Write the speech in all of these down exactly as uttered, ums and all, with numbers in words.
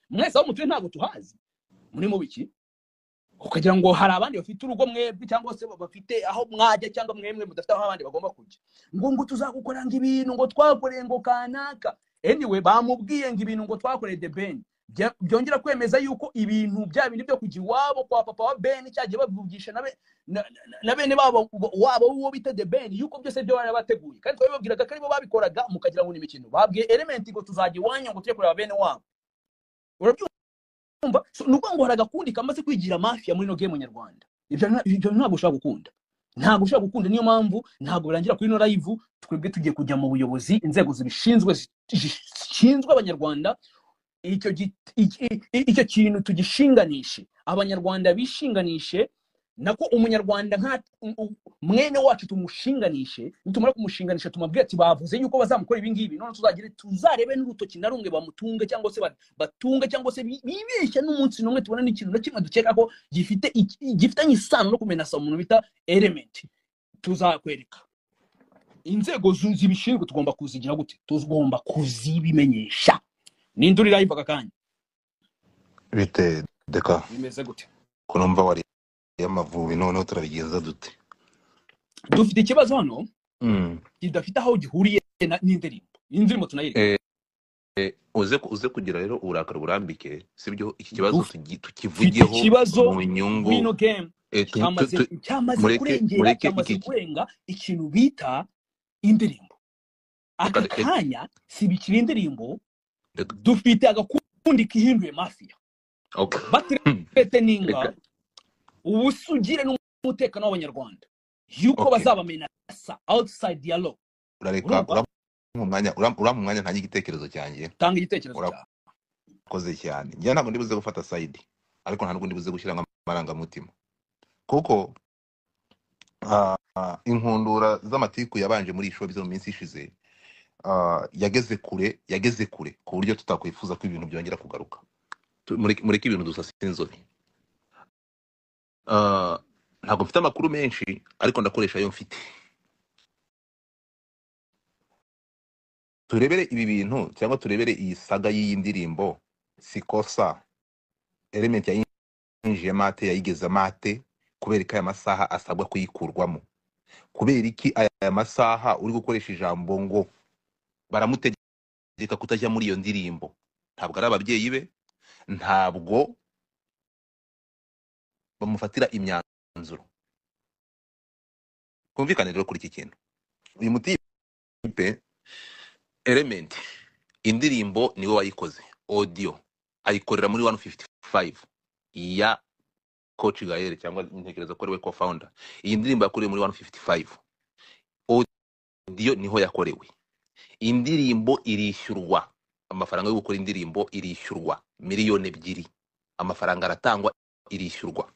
mwese aho mutuye ntago tuhazi muri mu biki ukagira ngo hari abandi bafite urugo mwebwe cyangwa se bafite aho mwajya cyangwa mwemwe mudafite aho abandi bagomba kujya ngo ngo tuzagukora ngo ibintu ngo twakoreye ngo kanaka anyway bamubwiye ngo ibintu ngo twakoreye The Ben byongera kwemeza yuko ibintu bya bindi byo kujya iwabo kwa papa wa Ben cyagiye bavugisha nabe na bene babo wabo uwo bita The Ben yuko byose byo bari bateguye kandi twabibabwiraga ko aribo babikoraga mukagira ngo ni imikino babwiye Element ngo tuzajya iwanyu ngo tujye kureba bene wabo urabyumva nuko ngo haragakundi kamaze kwigira mafia muri no game nyarwanda ibyo ibyo ntabwo ushaka gukunda ntabwo ushaka gukunda niyo mpamvu ntabwo birangira kuri no live twebwe tugiye kujya mu buyobozi inzego zibishinzwe zishinzwe abanyarwanda icyo icyo kintu tugishinganishe abanyarwanda bishinganishe nako umunyarwanda nka mwene wacu tumushinganishe nitumara kumushinganisha tumabwira ati bavuze yuko bazamukora ibi ngibi none tuzagire tuzarebe n'urutoki na rumwe bamutunge cyangwa se batunge cyangwa se bibeshya n'umunsi numwe tubona n'ikintu na kimwe dukeka ko gifite gifitanye isano no kumenasa umuntu bita Element tuzakwereka inzego zibishinzwe tugomba kuzigira gute tugomba kuzibimenyesha ninduri live akakanya bite deka bimeze gute kunomba wari y'amavubi none turabigenza dute dufite ikibazo hano mm kidafite aho gihuriye n'indirimbo indirimo tunayireka eh eh uze uze kugira rero uburakara burambike sibyo iki kibazo tukivugiyeho mu nyungu wino game cyamaze cyamaze kurengera cyamaze kurenga ikintu bita indirimbo akakanya sibikira indirimbo dufite agakundi kihinduye mafia okay batirete ninga ubusugire n'umutekano w'abanyarwanda yuko bazabamenasa outside dialogue urareka uramumwanya uramumwanya nta gitekerezo cyanjye tanga igitekerezo cyawe koze cyane njya ntabwo ndibuze gufata side ariko nta nubwo ndibuze gushyira amaranga mutima kuko inkundura z'amatiku yabanje muri isho bizo mu minsi ishize yageze kure yageze kure ku buryo tutakwifuza ko ibintu byongera kugaruka muri ibintu dusasa inzobe Uh, ntabwo mfite amakuru menshi ariko ndakoresha ayo mfite turebere ibi bintu cyangwa turebere iyi saga y'iyi ndirimbo sikosa Element yinjiye mate yayigeza mate kubera ko aya masaha asabwa kuyikurwamo kubera iki aya masaha uri gukoresha ijambo ngo baramutegeka kutajya muri iyo ndirimbo ntabwo ari ababyeyi be ntabwo bamufatira imyanzuro kumvikana rero kuri iki kintu uyu mutipe Element indirimbo niwe wayikoze audio ayikorera muri one fifty-five ya Coach Gael cyangwa intekerezo ko ariwe co-founder iyi ndirimbo yakorewe muri one fifty-five audio niho yakorewe indirimbo irishyurwa amafaranga yo gukora indirimbo irishyurwa miliyoni ebyiri amafaranga aratangwa irishyurwa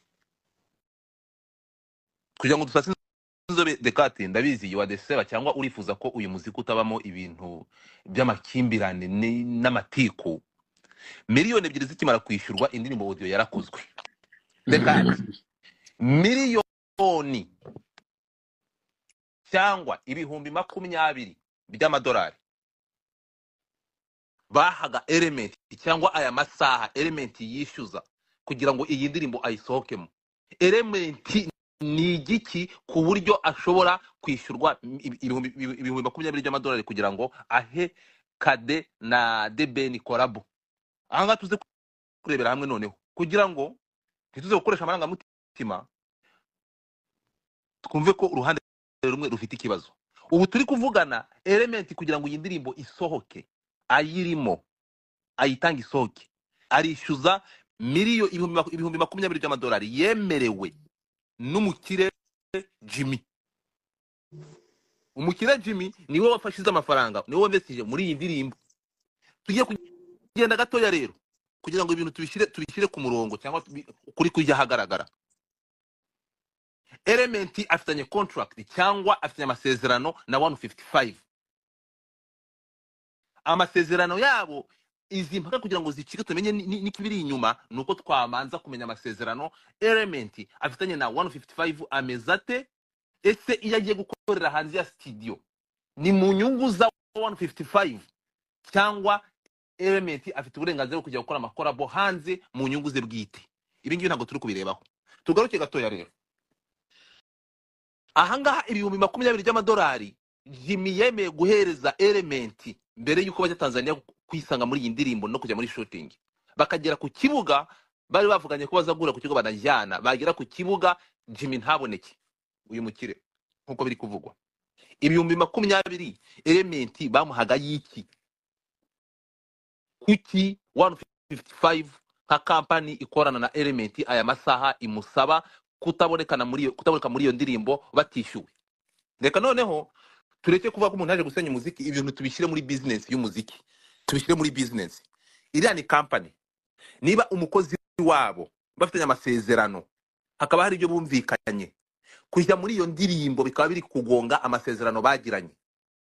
kugira ngo dusase inzobe dekate ndabizi wa deseba cyangwa urifuza ko uyu muziki utabamo ibintu by'amakimbirane n'amatiku miliyoni ebyiri zikimara kwishyurwa indirimbo audio yarakozwe dekate miliyoni cyangwa ibihumbi makumyabiri by'amadolari bahaga Element cyangwa aya masaha Element yishyuza kugira ngo iyi ndirimbo ayisohokemo Element ni igiki ku buryo ashobora kwishyurwa ibihumbi makumyabiri by'amadolari kugira ngo ahe Kade na The Ben collabo anga tuze kurebera hamwe noneho kugira ngo ntituze gukoresha amaranga mutima twumve ko uruhande rumwe rufite ikibazo ubu turi kuvugana Element kugira ngo iyi ndirimbo isohoke ayirimo ayitanga isohoke arishyuza miliyo ibihumbi makumyabiri by'amadolari yemerewe n'umukire Jimmy umukire Jimmy niwe wafashize amafaranga niwe wamvesije muri iyi ndirimbo tugiye kugenda gatoya rero kugira ngo ibintu tubishire tubishire ku murongo cyangwa kuri kujya hagaragara Element afitanye contract cyangwa afitanye amasezerano na one fifty-five amasezerano yabo izi mpaka kugira ngo zicike tumenye n'ikibiri inyuma nuko twamanza kumenya amasezerano Element afitanye na one fifty-five amezate ese iyo agiye gukorera hanze ya studio ni mu nyungu za one fifty-five cyangwa Element afite uburenganzira bwo kujya gukora amakorabo hanze mu nyungu ze bwite. Ibi ngibi ntabwo turi kubirebaho. Tugaruke gatoya rero. Ahangaha ibihumbi makumyabiri by'amadolari Jimmy yemeye guhereza Element mbere yuko bajya Tanzania kwisanga muri iyi ndirimbo no kujya muri shooting. Bakagera ku kibuga bari bavuganye ko bazagura ku kigo banajyana, bagera ku kibuga Jimmy ntaboneke. Uyu mukire nkuko biri kuvugwa. Ibihumbi makumyabiri Element bamuhaga yiki kuki one fifty-five nka company ikorana na Element aya masaha imusaba kutabonekana muri kutaboneka muri iyo ndirimbo batishyuwe. Reka noneho tureke kuvuga ko umuntu aje gusenya umuziki, ibintu tubishyire muri business y'umuziki, tubishyire muri business. Iriya ni company, niba umukozi wabo bafitanye amasezerano hakaba hari ibyo bumvikanye kujya muri iyo ndirimbo bikaba biri kugonga amasezerano bagiranye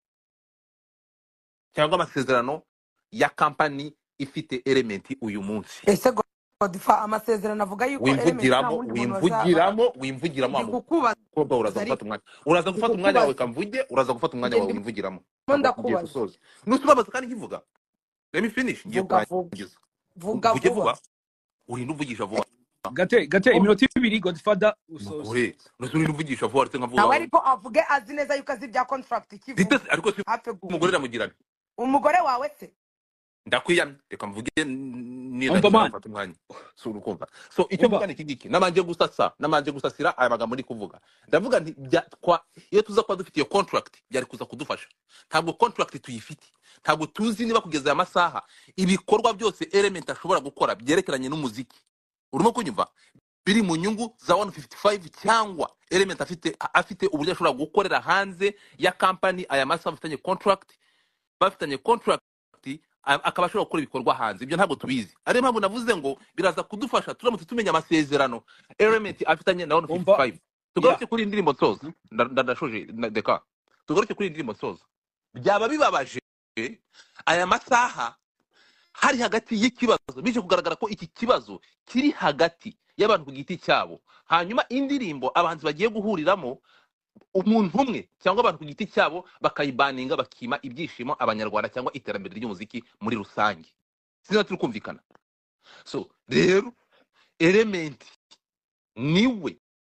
cyangwa amasezerano ya company ifite Element uyu munsi. ese Godfa amasezerano avuga yuko Element nta wimvugiramo wundi muntu wimvugiramo wimvugiramo ndi amo kukubaza koba uraza ariko gufata umwanya uraza ndi gufata umwanya wawe kukubaza kamvuge uraza gufata umwanya njye wawe ndimo wimvugiramo ntabwo tugiye ndakubaza gusoza nusubabaza kandi nkivuga. Let me finish ngiye vuga vuba kurangiza. vuga Uvuge vuba vuba urinda uvugisha vuba. gate gate vuga iminota ibiri Godfather usoza. Mugore nose urinda uvugisha vuba ariko nkavuga nawe ariko avuge azi neza yuko azi ibya contract zite ikivuga ariko si hafe gu umugore ramugirana umugore wawe se ndakwiyamye reka mvuge nirangiza Umva man, nafata umwanya so urukumva. So icyo umva mvuga ni iki ngiki namanje gusasa namanje gusasira aya magambo muri kuvuga ndavuga nti bya- kwa iyo tuza kuba dufite iyo contract byari kuza kudufasha. Ntabwo contract tuyifite, ntabwo tuzi niba kugeza aya masaha ibikorwa byose Element ashobora gukora byerekeranye n'umuziki urimo kunyumva biri mu nyungu za one fifty-five cyangwa Element afite afite uburyo ashobora gukorera hanze ya company aya masaha bafitanye contract bafitanye contract a- akaba ashobora gukora ibikorwa hanze. Ibyo ntabwo tubizi, ariyo mpamvu navuze ngo biraza kudufasha turamutse tumenya amasezerano Element afitanye na umva one fifty-five. ya Tugaruke kuri iyi ndirimbo nsoza nda- nda- ndashoje na- deka tugaruke kuri iyi ndirimbo nsoza. Byaba bibabaje aya masaha hari hagati y'ikibazo bije kugaragara ko iki kibazo kiri hagati y'abantu ku giti cyabo, hanyuma indirimbo abahanzi bagiye guhuriramo umuntu umwe cyangwa abantu ku giti cyabo bakayibaninga bakima ibyishimo abanyarwanda cyangwa iterambere ry'umuziki muri rusange. Sinzi turi kumvikana. So rero Element niwe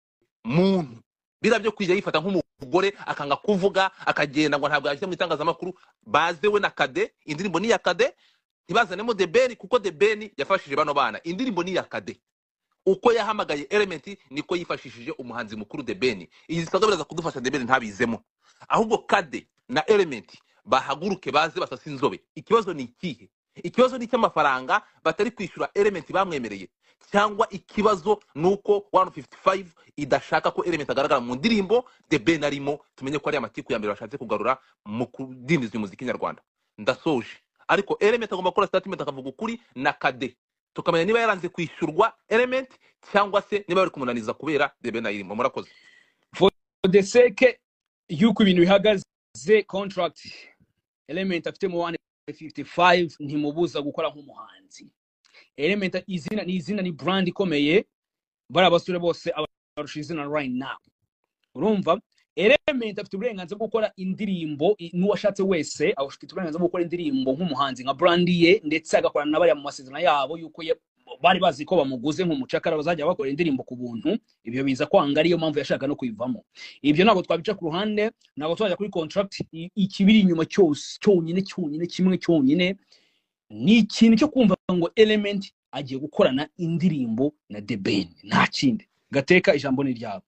muntu birabyo kwijya yifata nk'umugore akanga kuvuga akagenda ngo ntabwo yashyize mu itangazamakuru. Bazewe na Kade, indirimbo ni ya Kade, ntibazanemo The Ben kuko The Ben yafashije bano bana. Indirimbo ni ya Kade, uko yahamagaye Element niko yifashishije umuhanzi mukuru The Ben. Iyi zisaga biraza kudufasha The Ben ntabizemo, ahubwo Kade na Element bahaguruke baze basasa inzobe. Ikibazo ni ikihe? Ikibazo ni cy'amafaranga batari kwishyura Element bamwemereye, cyangwa ikibazo nuko one fifty-five idashaka ko Element agaragara mu ndirimbo The Ben arimo. Tumenye ko ari amatiku ya mbere bashatse kugarura mu kudindiza umuziki nyarwanda. Ndasoje ariko Element agomba gukora statement akavuga ukuri na Kade, tukamenya niba yaranze kwishyurwa Element cyangwa se niba bari kumunaniza kubera The Ben ayirimo. Murakoze. for the sake yuko ibintu bihagaze contract Element afite mu one fifty-five ntimubuza gukora nk'umuhanzi. Element izina ni izina ni brand ikomeye, bari abasore bose abarusha izina right now. Urumva Element afite uburenganzira bwo gukora indirimbo i- n'uwashatse wese afite uburenganzira bwo gukora indirimbo nk'umuhanzi nka brand ye, ndetse agakorana n'abari mu masezerano yabo yuko ye- bari bazi ko bamuguze nk'umucakara bazajya bakora indirimbo ku buntu. Ibyo biza kwanga, ariyo mpamvu yashaka no kuyivamo. Ibyo ntabwo twabica ku ruhande, ntabwo twajya kuri contract. I- ikibiri inyuma cyose cyonyine cyonyine kimwe cyonyine ni ikintu cyo kumva ngo Element agiye gukorana indirimbo na The Ben, nta kindi. Gateka ijambo ni ryabo.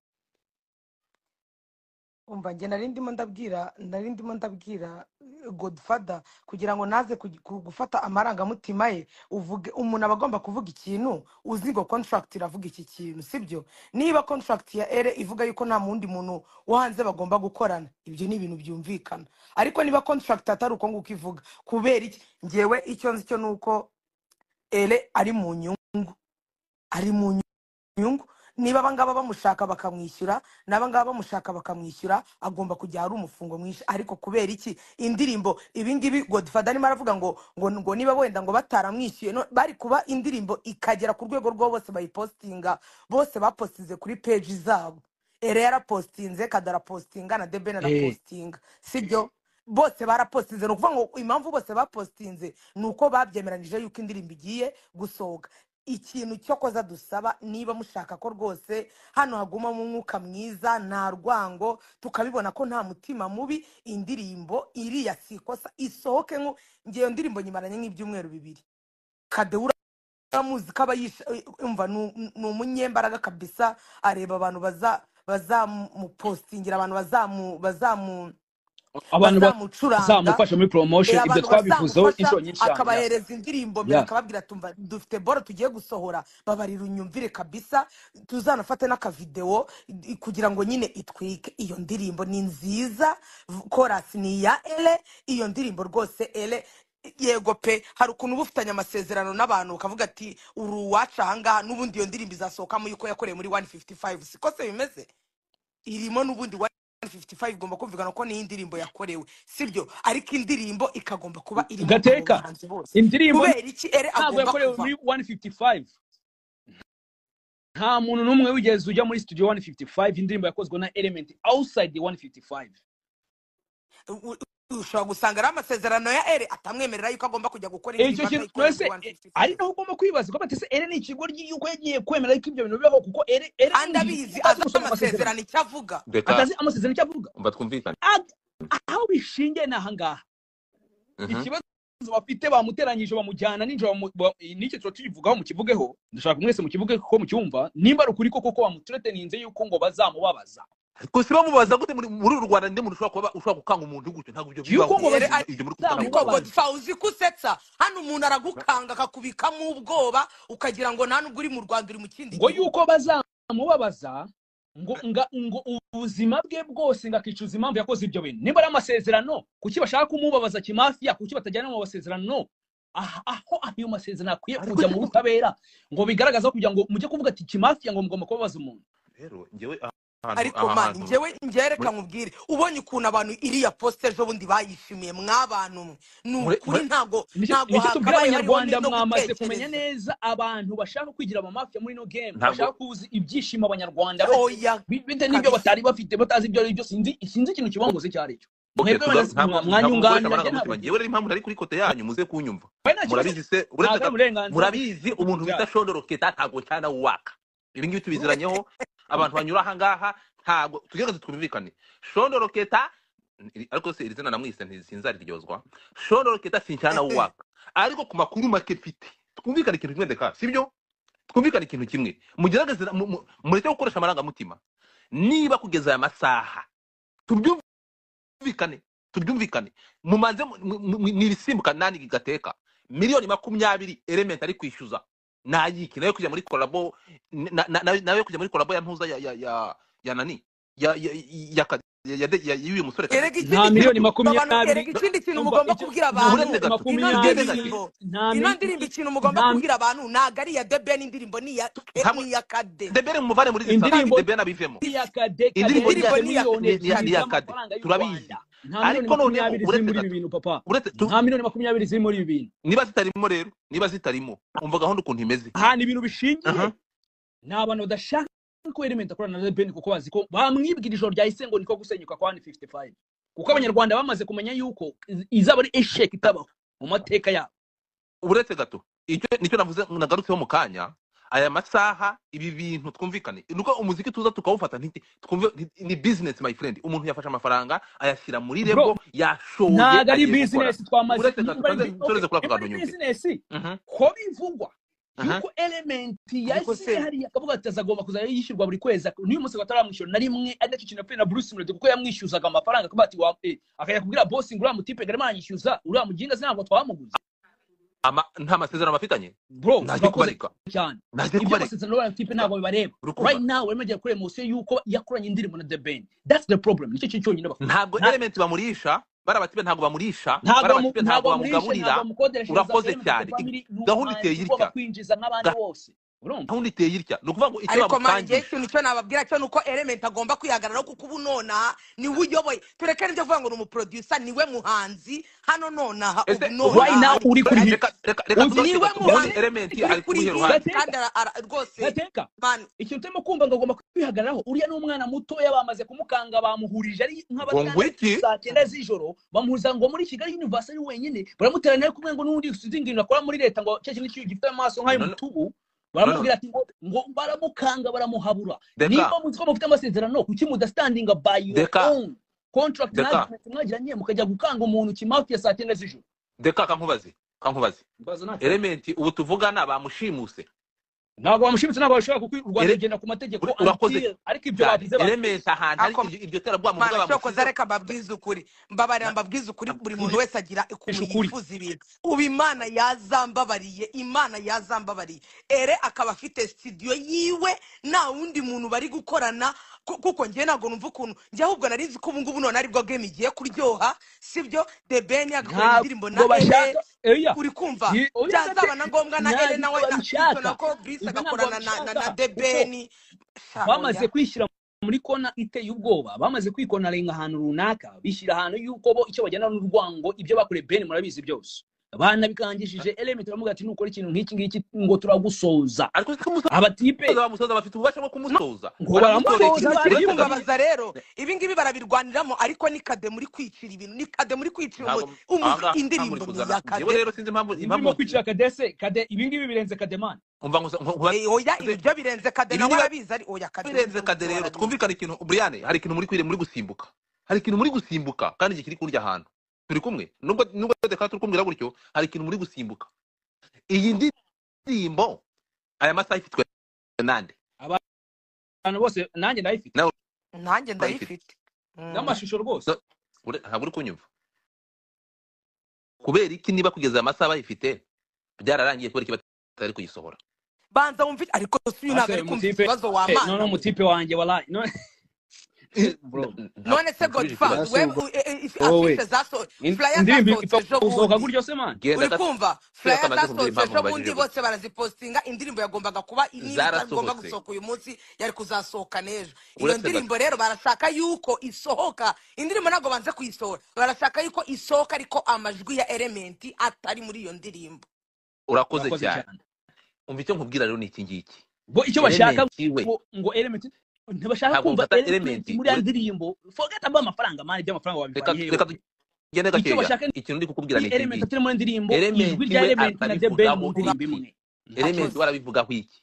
umva njye nari ndimo ndabwira nari ndimo ndabwira Godfather kugira ngo naze kugi- ku- gufata amarangamutima ye. Uvuge umuntu aba agomba kuvuga ikintu uzi ngo contract iravuga iki kintu, sibyo? Niba contract ya ere ivuga yuko nta mundi muntu wo hanze bagomba gukorana, ibyo ni ibintu byumvikana. Ariko niba contract atari uko nguko ivuga, kubera iki? Njyewe icyo nzi cyo nuko ere ari mu nyungu, ari mu nyungu. Niba abangaba bamushaka bakamwishyura, n'abangaba bamushaka bakamwishyura, agomba kujya ari umufungo mwinshi. Ariko kubera iki indirimbo ibingibi Godfather arimo aravuga ngo ngo ngo niba wenda ngo bataramwishyuye no, bari kuba indirimbo ikagera ku rwego rwo bose bayipostinga, bose bapostinze kuri page zabo. Ere yarapostinze, Kadara postinga na The Ben Eh, arapostinga, sibyo? bose barapostinze no kuvuga ngo impamvu bose bapostinze nuko babyemeranije yuko indirimbo igiye gusohoka. Ikintu cyo koza dusaba niba mushaka ko rwose hano haguma mu mwuka mwiza nta rwango tukabibona ko nta mutima mubi, indirimbo iriya sikosa isohoke. nko ngiyo ndirimbo nyimaranye nk'ibyumweru bibiri. Kadewura muzi kaba umva ni umunyembaraga kabisa, areba abantu baza bazamupostingira, abantu bazamu bazamu abantu bazamucuranga, bazamufasha muri promotion, ibyo abantu twabivuzeho bazamufasha inshuro nyinshi cyane. akabahereza indirimbo mbere, akababwira tumva dufite boro tugiye gusohora, babarira unyumvire kabisa, tuzanafate n'akavideo kugira ngo nyine itwike. Iyo ndirimbo ni nziza, chorus ni ya ele, iyo ndirimbo rwose ele yego pe. Hari ukuntu bufitanye amasezerano n'abantu ukavuga ati uru waca ahangaha n'ubundi iyo ndirimbo izasohokamo yuko yakoreye muri one fifty-five, siko se bimeze? Irimo n'ubundi one fifty-five igomba kumvikana ko ni indirimbo yakorewe, sibyo? Ariko indirimbo ikagomba kuba irimo Gateka abahanzi bose. indirimbo Kubera iki ere ntabwo agomba yakorewe kuva? muri one fifty-five. Nta muntu n'umwe wigeze ujya muri studio one fifty-five. Indirimbo yakozwe na Element outside the one fifty-five. U- ushobora gusanga ari amasezerano ya ere atamwemerera yuko agomba kujya gukora icyo indirimbo kintu atayikoreye twese muri eh, ari one fifty-five. naho ugomba kwibaza ko batese ere ni ikigo ry'uko yagiye kwemera yuko ibyo bintu bibaho, kuko ere ere Kandi abizi azi amasezerano icyo avuga. reka atazi amasezerano icyo avuga. umva twumvikane. Ag- aho bishingiye ni ahangaha. Mhm. Ikibazo bafite bamuteranyije bamujyana ninjoro bamu- ba- n'icyo tuba tukivugaho mukivugeho, ndashaka mwese mukivuge ko mucyumva nimba ari ukuri koko ko bamutureteninze yuko ngo bazamubabaza Ariko si bamubaza gute muri muri uru Rwanda, ndi muntu ushobora kuba ushobora gukanga umuntu gutyo, ntabwo ibyo yuko bibaho. ngo Ere bazamubabaza. Ibyo muri kuvuga ariko ntabwo bibaho. Godfa uzi kusetsa hano umuntu aragukanga akakubikamo ubwoba ukagira ngo nta nubwo uri mu Rwanda uri mu kindi ngo gihugu. yuko bazamubabaza ngo nga ngo ubuzima bwe bwose ngakicuza impamvu yakoze ibyo bintu. Nimba ari amasezerano, kuki bashaka kumubabaza kimafiya? Kuki batajyana mu masezerano? Ah- aho ayo masezerano akwiye Ariko kujya si- mu butabera ngo bigaragaza kugira ngo mujye kuvuga ati kimafiya ngo mugomba kubabaza umuntu. Rero njyewe ahantu Ariko aha man hantu njyewe ngereka muri- nkubwire, ubonye ukuntu abantu iriya poste ejo bundi bayishimiye mw'abantu mwe, ni muri- ukuri muri- ntago Nicyo ntago nicyo tubwira hakabaye hariho abanyarwanda, no mwamaze kumenya gutekereza. neza abantu bashaka kwigira amafiya muri no game, Ntabwo- bashaka kuzi ibyishimo abanyarwanda bafite Oya bite n'ibyo kabisa. batari bafite batazi ibyo ari byo. Sinzi sinzi ikintu kibongoze icyo ari cyo. Okay, Mwebwe tuga- wenda ntabwo- ntabwo mwanyunganira mukoresha njye amarangamutima. ntabwo. Njyewe rero impamvu nari kuri kote yanyu muze kunyumva. Oya, nta kibazo. Murabizi se uretse Ntabwo ari gato- uburenganzira. murabizi umuntu bita Shondoro Keta ntabwo cyana waka. Ibi ngibi tubiziranyeho, abantu banyura aha ngaha ntabwo tugerageze twumvikane. Shondoro Keta ariko se iri zina namwise ntizinzariryozwa. Shondoro Keta sincyana waka. Ariko ku makuru make mfite twumvikane ikintu kimwe ndeka, sibyo? Twumvikane ikintu kimwe. Mugerageze mu- mu- mureke gukoresha amarangamutima. Niba kugeza aya masaha tubyumvikane tubyumvikane mumanze nirisimbuka nani gigateka miliyoni makumyabiri Element ari kwishyuza nayiki nayo kujya muri collabo na- na- na- nayo kujya muri collabo ya ntuza ya ya ya ya nani ya ya ya ka- ya ya ya y'uyu musore Erega kabisa. ikindi Nta miliyoni kintu- makumyabiri. abantu- erega ikindi kintu Umva, mugomba icyo- kubwira Uretse abantu, gato, ino makumyabiri. ndirimbo Nta ino mi- ndirimbo ikintu mugomba nta- kubwira abantu ntabwo ari iya The Ben, indirimbo ni iya Hamwe- ni iya Kade. Debere muvane muri izi Indirimbo- safi Debere abivemo. iya Kade, Indirimbo Kade ni iya- ifite miliyoni ni iya- ebyiri ni iya Kade. z'amafaranga y'u Turabizi. Rwanda. Nta miliyoni Ariko noneho makumyabiri ziri uretse muri gato- ibi bintu papa. uretse tu- Nta miliyoni makumyabiri ziri muri ibi bintu. niba zitarimo rero niba zitarimo umva gahunda ukuntu imeze. Ahantu ibintu bishingiye Aha. ni abantu badashaka ko Element akorana na The Ben, kuko bazi ko bamwibwira ijoro ryahise ngo niko gusenyuka kwa one fifty-five. Kuko abanyarwanda bamaze kumenya yuko izaba ari esheki itabaho mu mateka yabo. Uretse gato icyo nicyo navuze nagarutseho mu kanya, aya masaha ibi bintu twumvikane nuko umuziki tuza tukawufata nti twumve nti- ni business my friend. Umuntu yafashe amafaranga ayashyira muri Bro, rebo yashoye ntago ari agiye gukora. business twamaze. Uretse gato Niba ari tuze- bu- tureze kuri ako niba kantu ari nyumve. business Mhm. ko bivugwa Aha. yuko Element Ariko yasize se- hariya akavuga ati azagomba kuzajya yishyurwa buri kwezi, n'uyu munsi bataramwishyura na rimwe, ari nacyo kintu yapfuye na Bruce Melody kuko yamwishyuzaga amafaranga akavuga ati wa eh, akajya kubwira boss ngo uriya mutipe garema yanyishyuza, uriya muginga sinabwo twamuguze. Ama nta masezerano bafitanye Bro, naje urakoze kubareka cyane. naje Ibyo kubareka amasezerano y'aba tipe ntabwo bibareba. Urukumva? Right now we're making kuri emotion yuko yakoranye indirimbo na The Ben. That's the problem. Nicyo kintu cyonyine bafite. ntabwo Nta- Element bamurisha bara batipe ntabwo bamurisha ntabwo bara bamu- batipe ntabwo ntabwo bamurisha, bamugaburira. ntabwo bamukodeshereza Urakoze Element cyane. family, ni Gahunda umuhanzi iteye ugomba itya. kwinjiza nk'abandi Ga- bose. urumva aho niteye irya no kuvuga ngo icyo ariko manje bamutangiye ikintu cyo nababwira cyo nuko element agomba kwihagarara kuko ubu nonaha niwe uyoboye tureke n'ibyo kuvuga ngo ni umuproducer niwe muhanzi hano nonaha ubu ese right now nonaha uri kuri hit reka reka reka uzi niwe tuvuge muhanzi element uri ari kuri kuri hit ruhande kandi ara- ara- rwose gateka man ikintu turimo kumva ngo agomba kwihagararaho uriya ni umwana mutoya bamaze kumukanga bamuhurije ari ngo nk'abatandatu iki saa cyenda z'ijoro bamuhuriza ngo muri Kigali University ari wenyine baramuteranya ari kumwe ngo n'undi usizingira akora muri leta ngo cyo kintu cy'uyu gifite amaso nk'ayo no no mutubu no baramubwira ati ngo ngo baramukanga baramuhabura deka niba muzi ko mufite amasezerano kuki mudastandinga by your deka own contract deka management mwagiranye mukajya gukanga umuntu kimafi ya saa cyenda z'ijoro deka kankubaze kankubaze mbaza nta kibazo element ubu tuvugana bamushimuse ntabwo bamushimitse ntabwo bashobora kuko u Rwanda Ere- rugenda ku mategeko uri- urakoze until ariko ibyo cyane bavuze bavuze element ahantu hari ako iryo iryo terabwoba muvuga mana cyokoze bamushyizeho reka mbabwize ukuri mbabarira na- mbabwize ukuri na- buri muntu wese agira isha ukuntu ukuri yifuza ibintu ubu imana yazambabariye imana yazambabariye ere akaba afite studio yiwe nta wundi muntu bari gukorana ku- kuko njye ntabwo numva ukuntu njye ahubwo nari nzi ko ubu ngubu none aribwo game igiye kuryoha sibyo The Ben agakorana indirimbo na ntabwo ere bashaka eya uri kumva si oya byazaba na ngombwa na ere ntabwo nawe na babishaka na ko Brice ibyo ntabwo agakorana na na, na babishaka The kuko Ben sha bamaze oya kwishyira muri kona iteye ubwoba bamaze kwikonarenga ahantu runaka bishyira ahantu yuko bo icyo bagenda n'urwango ibyo bakoreye Ben murabizi byose bana bikangishije element baramuga ati nukora ikintu nk'iki ngiki ngo turagusoza ariko se kumusoza abatipe bamusoza bafite ububasha bwo no kumusoza ngo baramutoreye baramusoza ikintu ikintu kiri uretse barabivuga gato kumbabaza rero ibi ngibi barabirwaniramo ariko ni kade muri kwicira ibintu ni kade muri kwicira umu, ntabwo umu ahangaha nta muri indirimbo ni kuzana iya njyewe kade rero sinzi impamvu indimo impamvu kwicira kadese kade ibi ngibi birenze kademani umva ngo nkubaze Eh, oya ibi byo birenze kade ibi nawe niba arabizi ari oya kade birenze byo kade byo rero arabizi twumvikane ikintu Brian hari ikintu muri kwire muri gusimbuka hari ikintu muri gusimbuka kandi iki kiri kurya ahantu turi kumwe nubwo nubwo deka turi kumwira gutyo hari ikintu muri gusimbuka iyi ndirimbo aya masaha ifitwe nande abantu bose nanjye ndayifite nawe nanjye urayifite ndayifite Mm. n'amashusho rwose So, ure- ntabwo uri kunyumva kubera iki niba kugeza aya masaha bayifite byararangiye kubera iki batari kuyisohora banza wumve ariko si uyu ntabwo ase ari kumva umutipe ikibazo eh, wamana none we umutipe wanjye wallahi none bro none se ntabwo Godfather ikibazo ase we ubwo afishe wowe zaso in- flyer indirimbo zasohotse ipfa ejo gusohoka bundi gutyo se man genda uri gato kumva sibyo flyer kamaze kumbwira zasohotse impamvu ejo bundi mubajije bose barazipostinga indirimbo yagombaga kuba niba itagomba zarasohotse gusohoka uyu munsi yari kuzasohoka n'ejo iyo uretse gato ndirimbo rero barashaka yuko isohoka indirimbo ntabwo banze kuyisohora barashaka yuko isohoka ariko amajwi ya elementi atari muri iyo ndirimbo urakoze urakoze cyane cyane umva icyo nkubwira rero ni iki ngiki bo icyo bashaka element we ngo ngo element ntibashaka ntabwo kumva mfata element element muri ya ure- ndirimbo forget about amafaranga mani by'amafaranga reka wabivanye reka hehe tugende icyo gakeya bashaka ikintu ndi kukubwira ni ni iki element ngiki atari muri ndirimbo ijwi element rya we element na The Ben mu arabivugaho ndirimbo iki imwe element akoze we arabivugaho iki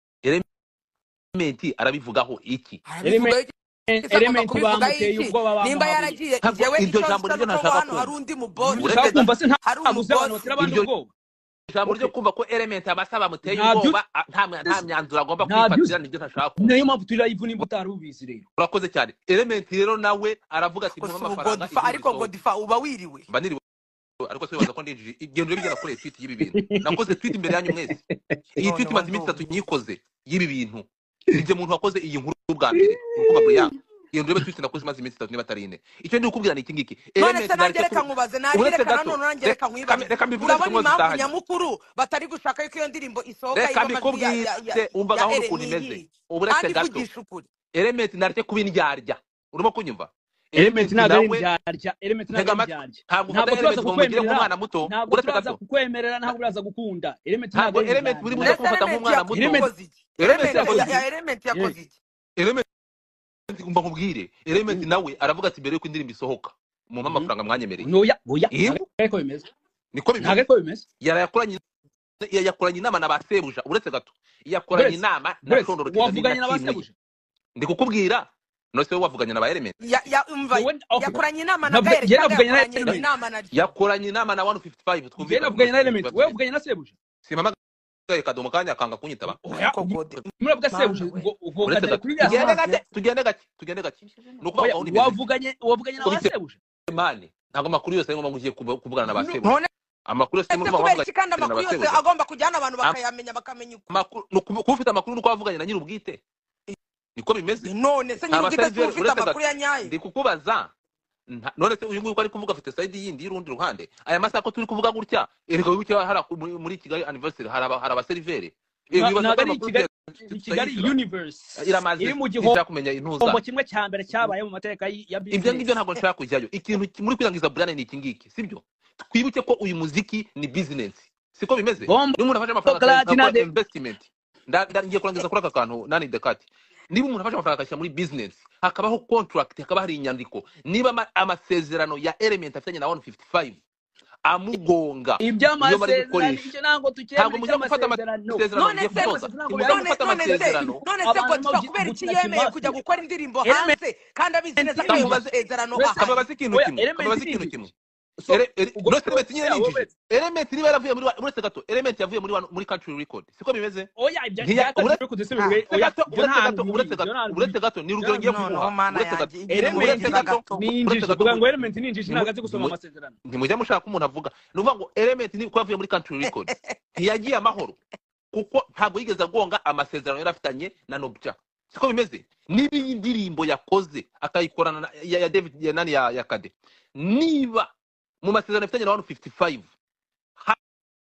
element arabivugaho iki arabivuga element iki agomba element kubivugaho bamuteye iki ubwoba nimba bamuhabuye yaragiye ntabwo njyewe iryo icyo jambo nsa niryo nuko ntashaka hano hari kumva undi ibyo mubosi uretse ushaka gato kumva se hari ntabuze abantu umubosi batera abandi iryo ubwoba ijambo okay ryo kumva ko element abasa bamuteye ntabyo ubwoba a- nta mwa- nta myanzuro agomba ntabyo kwifatira nibyo ntashaka kumva niyo mpamvu turi live nimba utari ubizi rero urakoze cyane element rero nawe aravuga ati gusa mpa ubu amafaranga Godfa inkuru ariko zisohoke Godfa uba wiriwe mba niriwe ariko se wibaza ko ndinjije igendo rero bigera kuri tweet y'ibi bintu nakoze tweet imbere yanyu mwese iyi tweet noneho imaze iminsi itatu ndumiwe nyikoze y'ibi bintu nijye muntu wakoze iyi nkuru bwa mbere urukuba Brian iyo ndebe tweet nakoze imaze iminsi itatu niba atari ine icyo ndi kukubwira ni iki ngiki none element se nanjye nareke reka kubi nkubaze uretse narireka gato nanone nanjye reka reka nkwibaze reka mbivuge urabona zimwe impamvu zitahanye nyamukuru batari gushaka yuko iyo ndirimbo isohoka reka iba amajwi ya ya ya mbikubwire umva ya gahunda ere ukuntu ni imeze iyi uburetse kandi gato ivugisha ukuri element nareke kuba indyarya urimo kunyumva element element ntabwo ari nawe indyarya element ntabwo ntega ari amatwi indyarya ntabwo ufata ntabwo turaza element ngo mugire kukwemerera nk'umwana muto ntabwo uretse turaza gato kukwemerera ntabwo uraza gukunda element ntabwo ntabwo ari element buri buze indyarya ndetse kumufata element nk'umwana muto element yakoze iki element element yakoze ya iki ya element yakoze iki element ngomba nkubwire element nawe aravuga ati mbere yuko indirimbo isohoka mumpa amafaranga mwanyemereye noya oya Yego, ntabwo ariko bimeze niko ntabwo bimeze ariko bimeze yarayakoranye yakoranye inama na ba sebuja uretse gato yakoranye buretse inama na buretse shondoro kizani wavuganye na na ba timu ye sebuja ndi kukubwira nose wowe wavuganye na ba element ya ya umva wowe okay yakoranye inama na ntabwo Gael njye cyangwa navuganye na yakoranye element inama na Rio yakoranye inama na one fifty five njye twumvikane navuganye na rwose element ikibazo wowe gito uvuganye na sebuja simpamagaye kadomo kanya akanga kunyitaba oya ariko God muravuga mana sebuja we ngo uvuga uretse dare gato kuri iriya tugende song gake tugende gake tugende gake ni ukuvuga oya ngo nimeze wavuganye wavuganye na ba ufite sebuja mani ntabwo amakuru yose ngomba ngiye kuvugana na ba no sebuja none amakuru yose ese ngomba kubera kuvugana iki kandi na amakuru ba yose sebuja agomba kujyana abantu bakayamenya bakamenya ukuri amakuru ni ukuba ufite amakuru nuko wavuganye na nyir'ubwite niko bimeze none se nta nyir'ubwite si baseriveri ufite uretse amakuru gato ya nyayo ndi kukubaza nta- none se uyu nguyu ko ari kuvuga afite side yindi y'urundi ruhande aya masaha ko turi kuvuga gutya erega wibuke hari aku- muri muri Kigali anniversary hari aba- hari abaseriveri Eh, Na- wibaza ko ntabwo ari amakuru Kigali tuya- Kigali tutayishyura universe iramaze iri mu sinshaka gihombo kumenya intuza kimwe cya mbere cyabaye mu mateka y- ya ibyo ngibyo business. ntabwo nshaka kujyayo ikintu ki- muri kwirangiza Brian ni iki ngiki sibyo twibuke ko uyu muziki ni business siko bimeze Bombo niba umuntu afashe amafaranga Clark akora na de investment nda nda- ngiye kurangiza kuri aka kantu nani dekati niba umuntu afashe amafaranga akashyira muri business hakabaho contract hakaba hari inyandiko niba ama- amasezerano ya element afitanye na one fifty-five amugonga niyo bari iby'amasezerano gukoresha icyo ntabwo ntabwo tukemera mujya gufata iby'amasezerano. amasezerano none mugiye se gutoza ntabwo ntimujya none gufata none se amasezerano none se abantu Godfather barimo kubera iki gukina yemeye kujya kimafia. gukora indirimbo Element hanze kandi abizi neza ko ayo kamubaze masezerano Mbese- ahari kamubaze ikintu oya kimwe element kamubaze ni ikintu iki? kimwe So, Ere- ere- ubwo Rose Element nyine yeah, ninjije wowe- element niba yaravuye muri wa- uretse gato element yavuye muri wa- muri country record siko bimeze oya ibya Ntiya- byakaje uretse- kudusubira Ah. oya uretse gato ibyo uretse nta gato hantu uretse biri, ibyo gato nta uretse gato ni urugero ngiye no, no kuguha no mana uretse yanjye gato igihe Element murenze uretse gato gato ninjije uretse gato kuvuga ngo element ninjije Nimu- ntabwo azi gusoma nimu- amasezerano. ntimujya mushaka ko umuntu avuga ni ukuvuga ngo element ni ko yavuye muri country record ntiyagiye amahoro kuko ntabwo yigeze agonga amasezerano yari afitanye na Nobya siko bimeze niba iyi ndirimbo yakoze akayikorana na- ya, ya David ya nani ya, ya Kade niba mu masezerano afitanye na one fifty-five ha-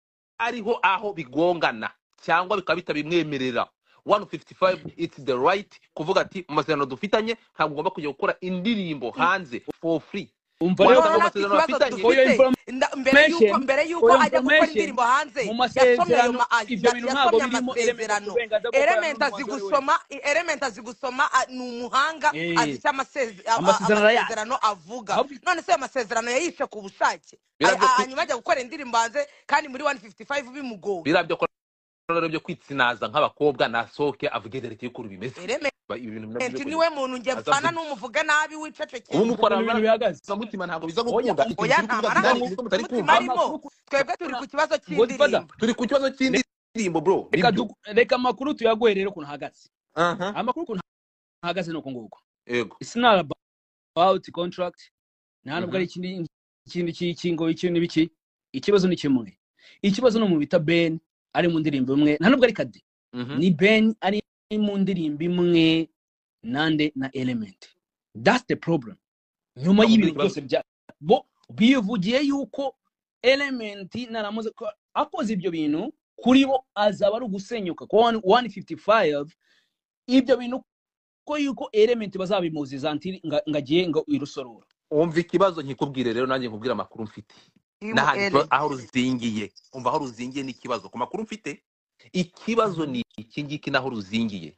hariho aho bigongana cyangwa bikaba bitabimwemerera one fifty-five it's the right kuvuga ati mu masezerano dufitanye ntabwo ugomba kujya gukora indirimbo hanze for free umva Wari rero ufite none amasezerano ikibazo bafitanye for your dufite nda- mbere yuko information mbere yuko for your ajya gukora information indirimbo hanze mu yasomye ayo masezerano ma- ibyo ya- bintu ntabwo yasomye birimo element amasezerano uburenganzira bwo gukorana element azi n'umuhanzi uwo ari we wese. gusoma element azi gusoma a- ni umuhanga Eh, azi icyo amaseze- a- a- amasezerano arayazi. amasezerano avuga Ahubwo- none se ayo masezerano yayishe ku bushake Birabyo A- a- kwi- hanyuma ajya gukora indirimbo hanze kandi muri one fifty-five bimugoye birabyo ko rero byo kwitsinaza nk'abakobwa nasohoke avuge dereke y'uko bimeze element Ba- ibi bintu nabyo byo niwe muntu njye Azavuga. mfana n'umuvuge nabi wicecekeye ubu mukora Ukuntu ibintu bihagaze. mutima ntabwo biza Oya, gukunda ikintu oya turi nta kuvuga maranga kandi niko mutari umutima kumva arimo Amakuru- twebwe turi ku kibazo Godfather, cy'indirimbo turi ku kibazo cy'indirimbo bro reka nibyo du- reka amakuru tuyaguhe rero ukuntu ahagaze. aha Amakuru ukuntu ahagaze ni uku nguku. yego It's not about contract. Nta nubwo Mhm. ari ikindi ikindi cy'ingo ikindi biki. Ikibazo ni kimwe. Ikibazo no mu bita Ben ari mu ndirimbo imwe. Nta nubwo ari Kade. Mhm. Ni Ben ari mu ndirimbo imwe nande na Element. That's the problem. Nyuma Ntabwo y'ibintu ikibazo. byose bya bo bivugiye yuko Element naramuze ko akoze ibyo bintu kuri bo azaba ari ugusenyuka ko one fifty-five ibyo bintu ko yuko Element bazabimuziza ntiri ngagiye ngo irusorora. umva ikibazo nkikubwire rero nanjye nkubwira amakuru mfite Imu n'ahandi ele. aho ruzingiye umva aho ruzingiye n'ikibazo ku makuru mfite ikibazo ni iki ngiki naho ruzingiye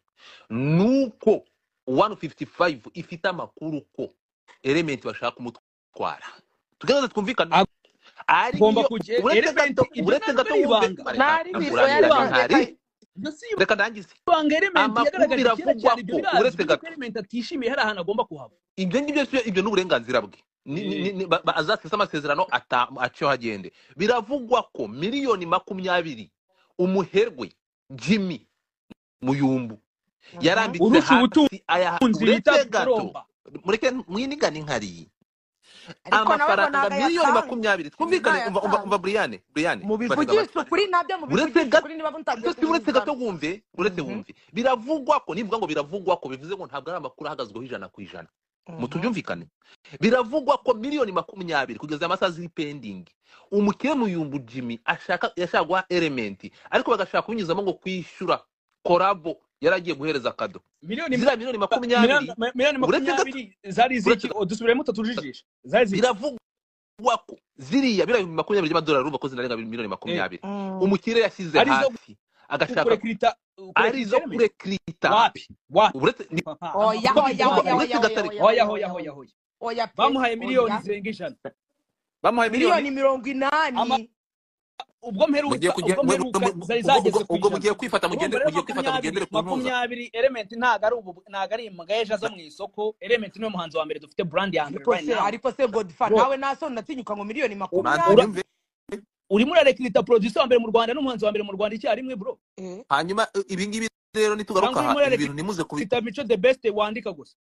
nuko one fifty-five ifite amakuru ko element bashaka kumutwara tugerageze twumvikane Agomba kujya uretse Element gato ibyo uretse ntabwo gato ari wumve ibanga. Ntari bizo urangiza yari ntari yanditse. Ibyo si reka ndangize ibanga Element Amakuru yagaragaje kera biravugwa cyane ibyo ko birazwi uretse ko gato. Element atishimiye hari ahantu agomba kuhava. ibyo ngibyo si- ibyo ni uburenganzira bwe Ni- ni- ni- ni- ba- ba- azasesa amasezerano ata- acyo hagende biravugwa ko miliyoni makumyabiri umuherwe Jimmy Muyumbu yarambitse Urusha hasi aya Unzi uretse bita gato Colomba. mureke mwinigane inkari Ariko nawe ngo amafaranga ntabwo miliyoni ayatanga. makumyabiri twumvikane umva umva umva Brian Brian mubivugisha ukuri nabyo uretse mubivugisha gato ukuri niba mutabwiye si uretse gato kubizana. wumve uretse Mhm. wumve biravugwa ko nivuga ngo biravugwa ko bivuze ngo ntabwo ari amakuru ahagazweho ijana ku ijana Mhm. mutubyumvikane biravugwa ko miliyoni makumyabiri kugeza amasaha ziri pending umukire Muyumbu Jimmy ashaka yashaka guha element ariko bagashaka kubinyuzamo ngo kwishyura korabo yaragiye guhereza kado Miliyoni zira miliyoni makumyabiri miliyoni miliyoni uretse gato- makumyabiri zari uretse ziki gato- dusubiremo tutujijisha. Zari ziki biravugwa ko ziriya biriya ibihumbi makumyabiri by'amadolari urumva ko zinarenga miliyoni makumyabiri Mhm. umukire yashyize Arizo hasi agashaka kurekrita arizo kurekrita wapi wapi uretse ni Oya, oya, oya, uretse oya, gatari oya, oya hoya hoya hoya Oya pe, bamuhaye miliyoni oya. zirenga ijana. bamuhaye miliyoni miliyoni mirongo inani Ama- ubwo mperuka mugiye kujya ubwo mperuka zari zageze ku ubwo ijana. mugiye kwifata mugende Urumva rero mugiye kwifata mugendere ku ntuza makumyabiri Element ntago ari ubu ntago ari imbwa zo mu isoko. Element niwe muhanzi wa mbere dufite brand ya mbere ariko right se now. ariko se Godfather Bro. nawe naso natinyuka ngo miliyoni manzi makumyabiri yumve urimo urarekrita producer wa mbere mu Rwanda n'umuhanzi wa mbere mu Rwanda icyarimwe bro. Eh. hanyuma ibi ngibi rero nitugaruka Cyangwa aha urimo ibi bintu ntimuze kubi Ufite Mico the best wandika gusa.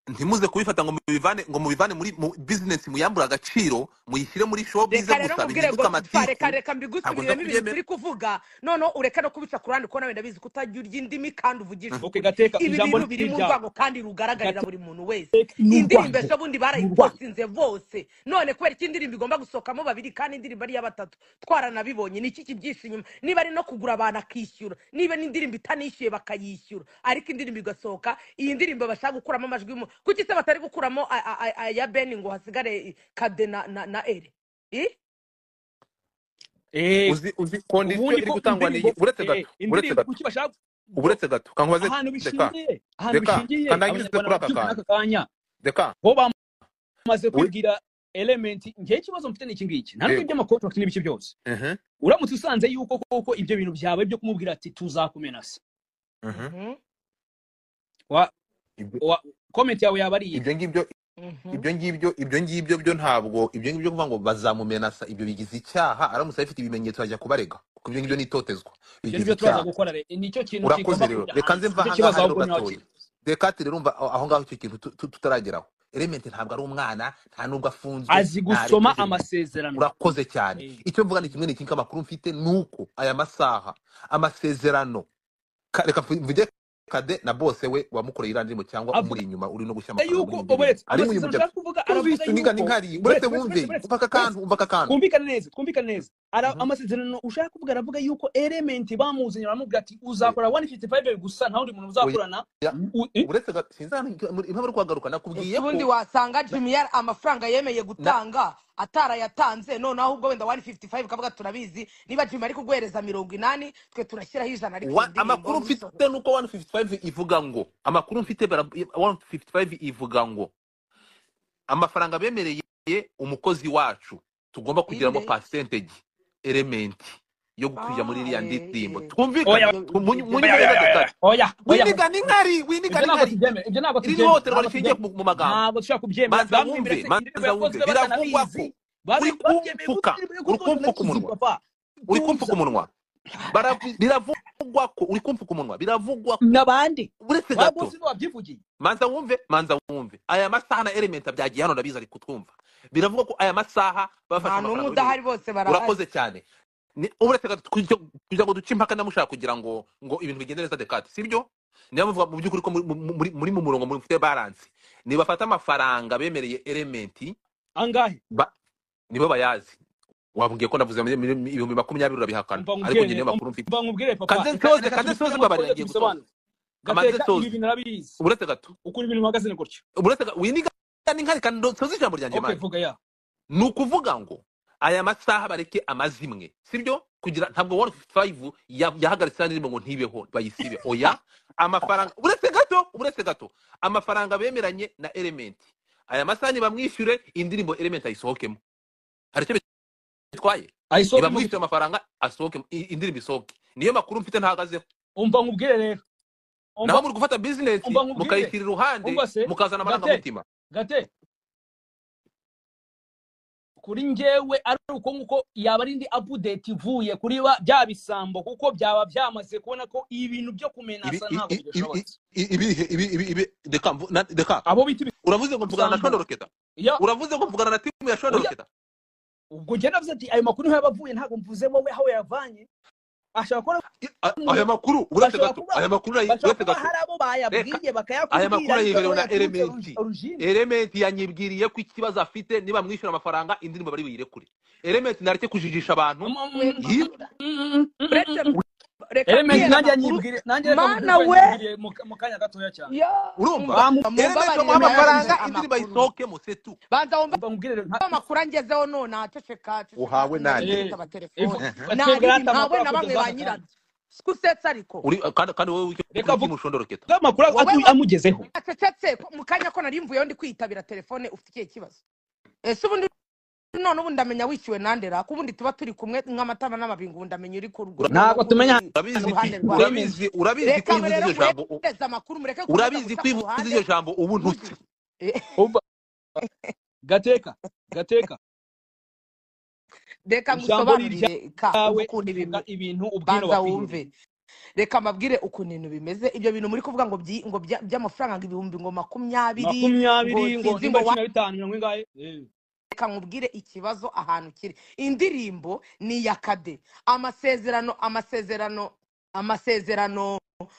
ntimuze kubifata ngo mubivane ngo mubivane muri mu business muyambura agaciro muyishyire muri showbiz reka rero gusa mubwire bihinduka Godfather amatiku reka reka ntabwo mbigusubiriremo ibintu ndakubyemera turi kuvuga none ureka no kubica ku ruhande kuko nawe ndabizi kutajya urya indimi kandi uvugisha okay ukuri gateka ibi ijambo bintu biri mu ry'iryawe rwango kandi rugaragarira buri muntu wese gateka ni indirimbo urwango ejo bundi ni urwango barayipostinze bose none kubera iki indirimbo igomba gusohokamo babiri kandi indirimbo ari iya batatu twaranabibonye ni iki kibyishe inyuma niba ari no kugura abantu akishyura niba n'indirimbo itanishyuye bakayishyura ariko indirimbo igasohoka iyi ndirimbo bashaka gukuramo amajwi mu kuki se batari gukuramo a- a- a- aya beni ngo hasigare kade na na na ere i eh uzi uzi condition ubundi iri ko gutangwa ni indirimbo uretse eh gato uretse indirimbo gato kuki bashaka bwo uretse gato kankubaze ahantu deka bishingiye ahantu deka bishingiye kandagize kuri abanyarwanda aka babyumva kantu n'aka kanya deka bo bamaze we kwibwira element ngiye ikibazo mfite n'iki ngiki nta nubwo yego iby'amakontrakt n'ibiki byose mhm uramutse usanze yuko koko ibyo bintu byawe byo kumubwira ati tuzakumenasa mhm Mhm, wa, ibyo wa comment yawe yaba ari iyi ibyo ngibyo mhm. ibyo ngibyo ibyo ngibyo byo ntabwo ibyo ngibyo kuvuga ngo bazamumenasa ibyo bigize icyaha aramutse afite ibimenyetso ajya kubarega kuko ibyo ngibyo ni itotezwa ibyo bigize nibyo turaza icyaha gukora re nicyo kintu urakoze kigomba rero kujya reka nze hanze mva nicyo ahangaha kibazo rero ahubwo niho gatoya kiri reka ati rero umva aho aho ngaho icyo kintu tu- tu- tutarageraho element ntabwo ari umwana nta nubwo afunzwe azi nta gusoma rekeje amasezerano urakoze cyane eh icyo mvuga ni kimwe n'iki amakuru mfite nuko aya masaha amasezerano ka- reka mvu- mvuge kade na bose we wamukoreye iriya ndirimbo cyangwa avuga umuri inyuma uri no gushyira amafaranga muri yuko iyi ndirimbo oberetse ari mu amasezerano mujya ushaka kuvuga aravuga twumvise uniga yuko n'inkari uretse buretse wumve buretse buretse umva aka buretse kantu umva aka kantu twumvikane neza twumvikane neza ara Mhm. amasezerano ushaka kuvuga aravuga yuko element bamuzanye baramubwira ati Eh, uzakora one fifty five gusa nta wundi muntu oya uzakorana ya, U- eh? uretse ga- sinzana impamvu uri kuhagaruka nakubwiye ubundi ko wasanga na, jimmy yari amafaranga yemeye na, gutanga atarayatanze noneho ahubwo wenda one fifty five ukavuga turabizi niba jimmy ari kuguhereza mirongo inani twe turashyiraho ijana ariko iyi wa- ndirimbo amakuru mfite ntisohoke nuko one fifty five ivuga ngo amakuru mfite bara- one fifty five ivuga ngo amafaranga bemereye umukozi wacu tugomba kugiramo inde percentage element yo kujya muri ah iriya eh ndirimbo eh twumvikane oya ibyo ibyo munyu ibyo oya neza oya dekati oya oya winiga n'inkari winiga ibyo ntabwo n'inkari tubyemera ibyo ntabwo iri ni tubyemera ihohoterwa ntabwo rishingiye tubyemera mu mu magambo ntabwo dushobora kubyemera manza bamwemerera wumve se indirimbo manza wumve yakozwe biravugwa batanabizi ko babe uri babyemeye kumfuka indirimbo uri yakozwe kumfuka umunwa banakizi papa uri kumfuka tuza umunwa Baravu- biravugwa ko uri kumfuka umunwa biravugwa ko n'abandi uretse ba gato bose babyivugiye manza wumve manza wumve aya masaha na element byagiye hano ndabizi ari kutwumva biravugwa ko aya masaha bafashe nta n'umwe amafaranga udahari y'umuntu bose barahari urakoze cyane ni uretse gato kugira kugira ngo duce impaka ndamushaka kugira ngo ngo ibintu bigende neza dekati sibyo niyo muvuga mu by'ukuri ko muri muri muri mu murongo muri mufite balance nibafata amafaranga bemereye element angahe ba nibo bayazi wabwiye ko navuze muri- muri- ibihumbi makumyabiri urabihakana umva ariko nkubwire njye niyo makuru mfite umva nkubwire papa kanze reka nsoze reka kanze nsoze tubisubiremo mbabarira twongere ngiye gusoza tubisobanure kamanze gateka ibi nsoze bintu narabizi uretse gato ukuntu ibintu bihagaze ni gutyo uretse ga- winiga n'inkari kandi nsoze ijambo ryanjye okay mani vuga ya ni ukuvuga ngo aya masaha bareke amazimwe sibyo kugira ntabwo one fifty five ya- yahagaritse ya ndirimbo ngo ntibeho bayisibe oya amafaranga uretse gato uretse gato amafaranga bemeranye na element aya masaha nibamwishyure indirimbo element ayisohokemo hari icyo bitwaye ayisohoke mu nibamwishyure amafaranga asohoke i- indirimbo isohoke niyo makuru mfite ntahagazeho umva nkubwire rero umva naho muri gufata business umva nkubwire mukayishyira iruhande umva se mukazana gate amarangamutima gate kuri njyewe ari uko nguko yaba ari indi update ivuye kuri ba bya bisambo kuko byaba byamaze kubona ko ibintu byo ibi kumenasa i- ntabwo i- ibi bidashobotse i- ibi ibi ibi ibi deka mvu- na- deka abo bita uravuze ngo mvugana na ibisambo Shondoro Keta ya uravuze ngo mvugana na timu ya Shondoro oya Keta ubwo njye navuze ati ayo makuru niho yabavuye ntabwo mvuze wowe aho yavanye ashobora kuba I- a- aya makuru uretse bashobora gato kuba aya makuru urayi- bashobora uretse kuba gato hari abo reka bayabwiye aya bakayakubwira makuru ariko ayiherewe aho na yaturutse element origine element yanyibwiriye ko ikibazo afite niba mwishyura amafaranga indirimbo bari buyirekure element nareke kujijisha abantu yi uretse reka element mbwira nanjye amakuru yanyibwire nanjye reka mana mubwire ko we yanyibwiriye mu mu kanya gatoya cyane ya urumva bamu element mumbabarire bamuha amafaranga muyasubize indirimbo amakuru ayisohokemo setu banza wumve umva nkubwire rero nta amakuru angezeho none aceceka ceceka uhawe nande nari eh kwitaba ivu telefone Ehe. naribi twebwe hata ntawe amakuru na bamwe akugezaho ba aka kanya nyirabyo sikusetsa ariko uri kandi kandi wowe uri reka kuri vuga timu Shondoro Keta bwa makuru wowe atu- amugezeho wacecetse ko- mu kanya ko nari mvuyeho ndi kwitabira telefone ufite ikihe kibazo ese ubundi none ubu ndamenya wishyuwe nandera ko ubundi tuba turi kumwe nk'amatama n'amabingu ubu ndamenya uri ku Ura- ntabwo uri tumenya urabizi ko ruhande rwawe urabizi urabizi ko reka iyo uvuze rero iryo jambo u- muhereze amakuru mureke gufata urabizi guca ko iyo ku uvuze ruhande iryo jambo ubu ntutse muzi Eh, umva gateka gateka reka ijambo ni ngusobanurire ka iryawe ukuntu uvuga ibintu ibintu ubwino banza bakwiriye wumve reka mabwire ukuntu ibintu bimeze ibyo bintu muri kuvuga ngo byi- ngo bya- by'amafaranga ngo ibihumbi ngo makumyabiri ngo makumyabiri ngo sinzi nimba ngo cumi na bitanu mirongo ingahe Eh. reka nkubwire ikibazo ahantu kiri indirimbo ni iya kade amasezerano amasezerano amasezerano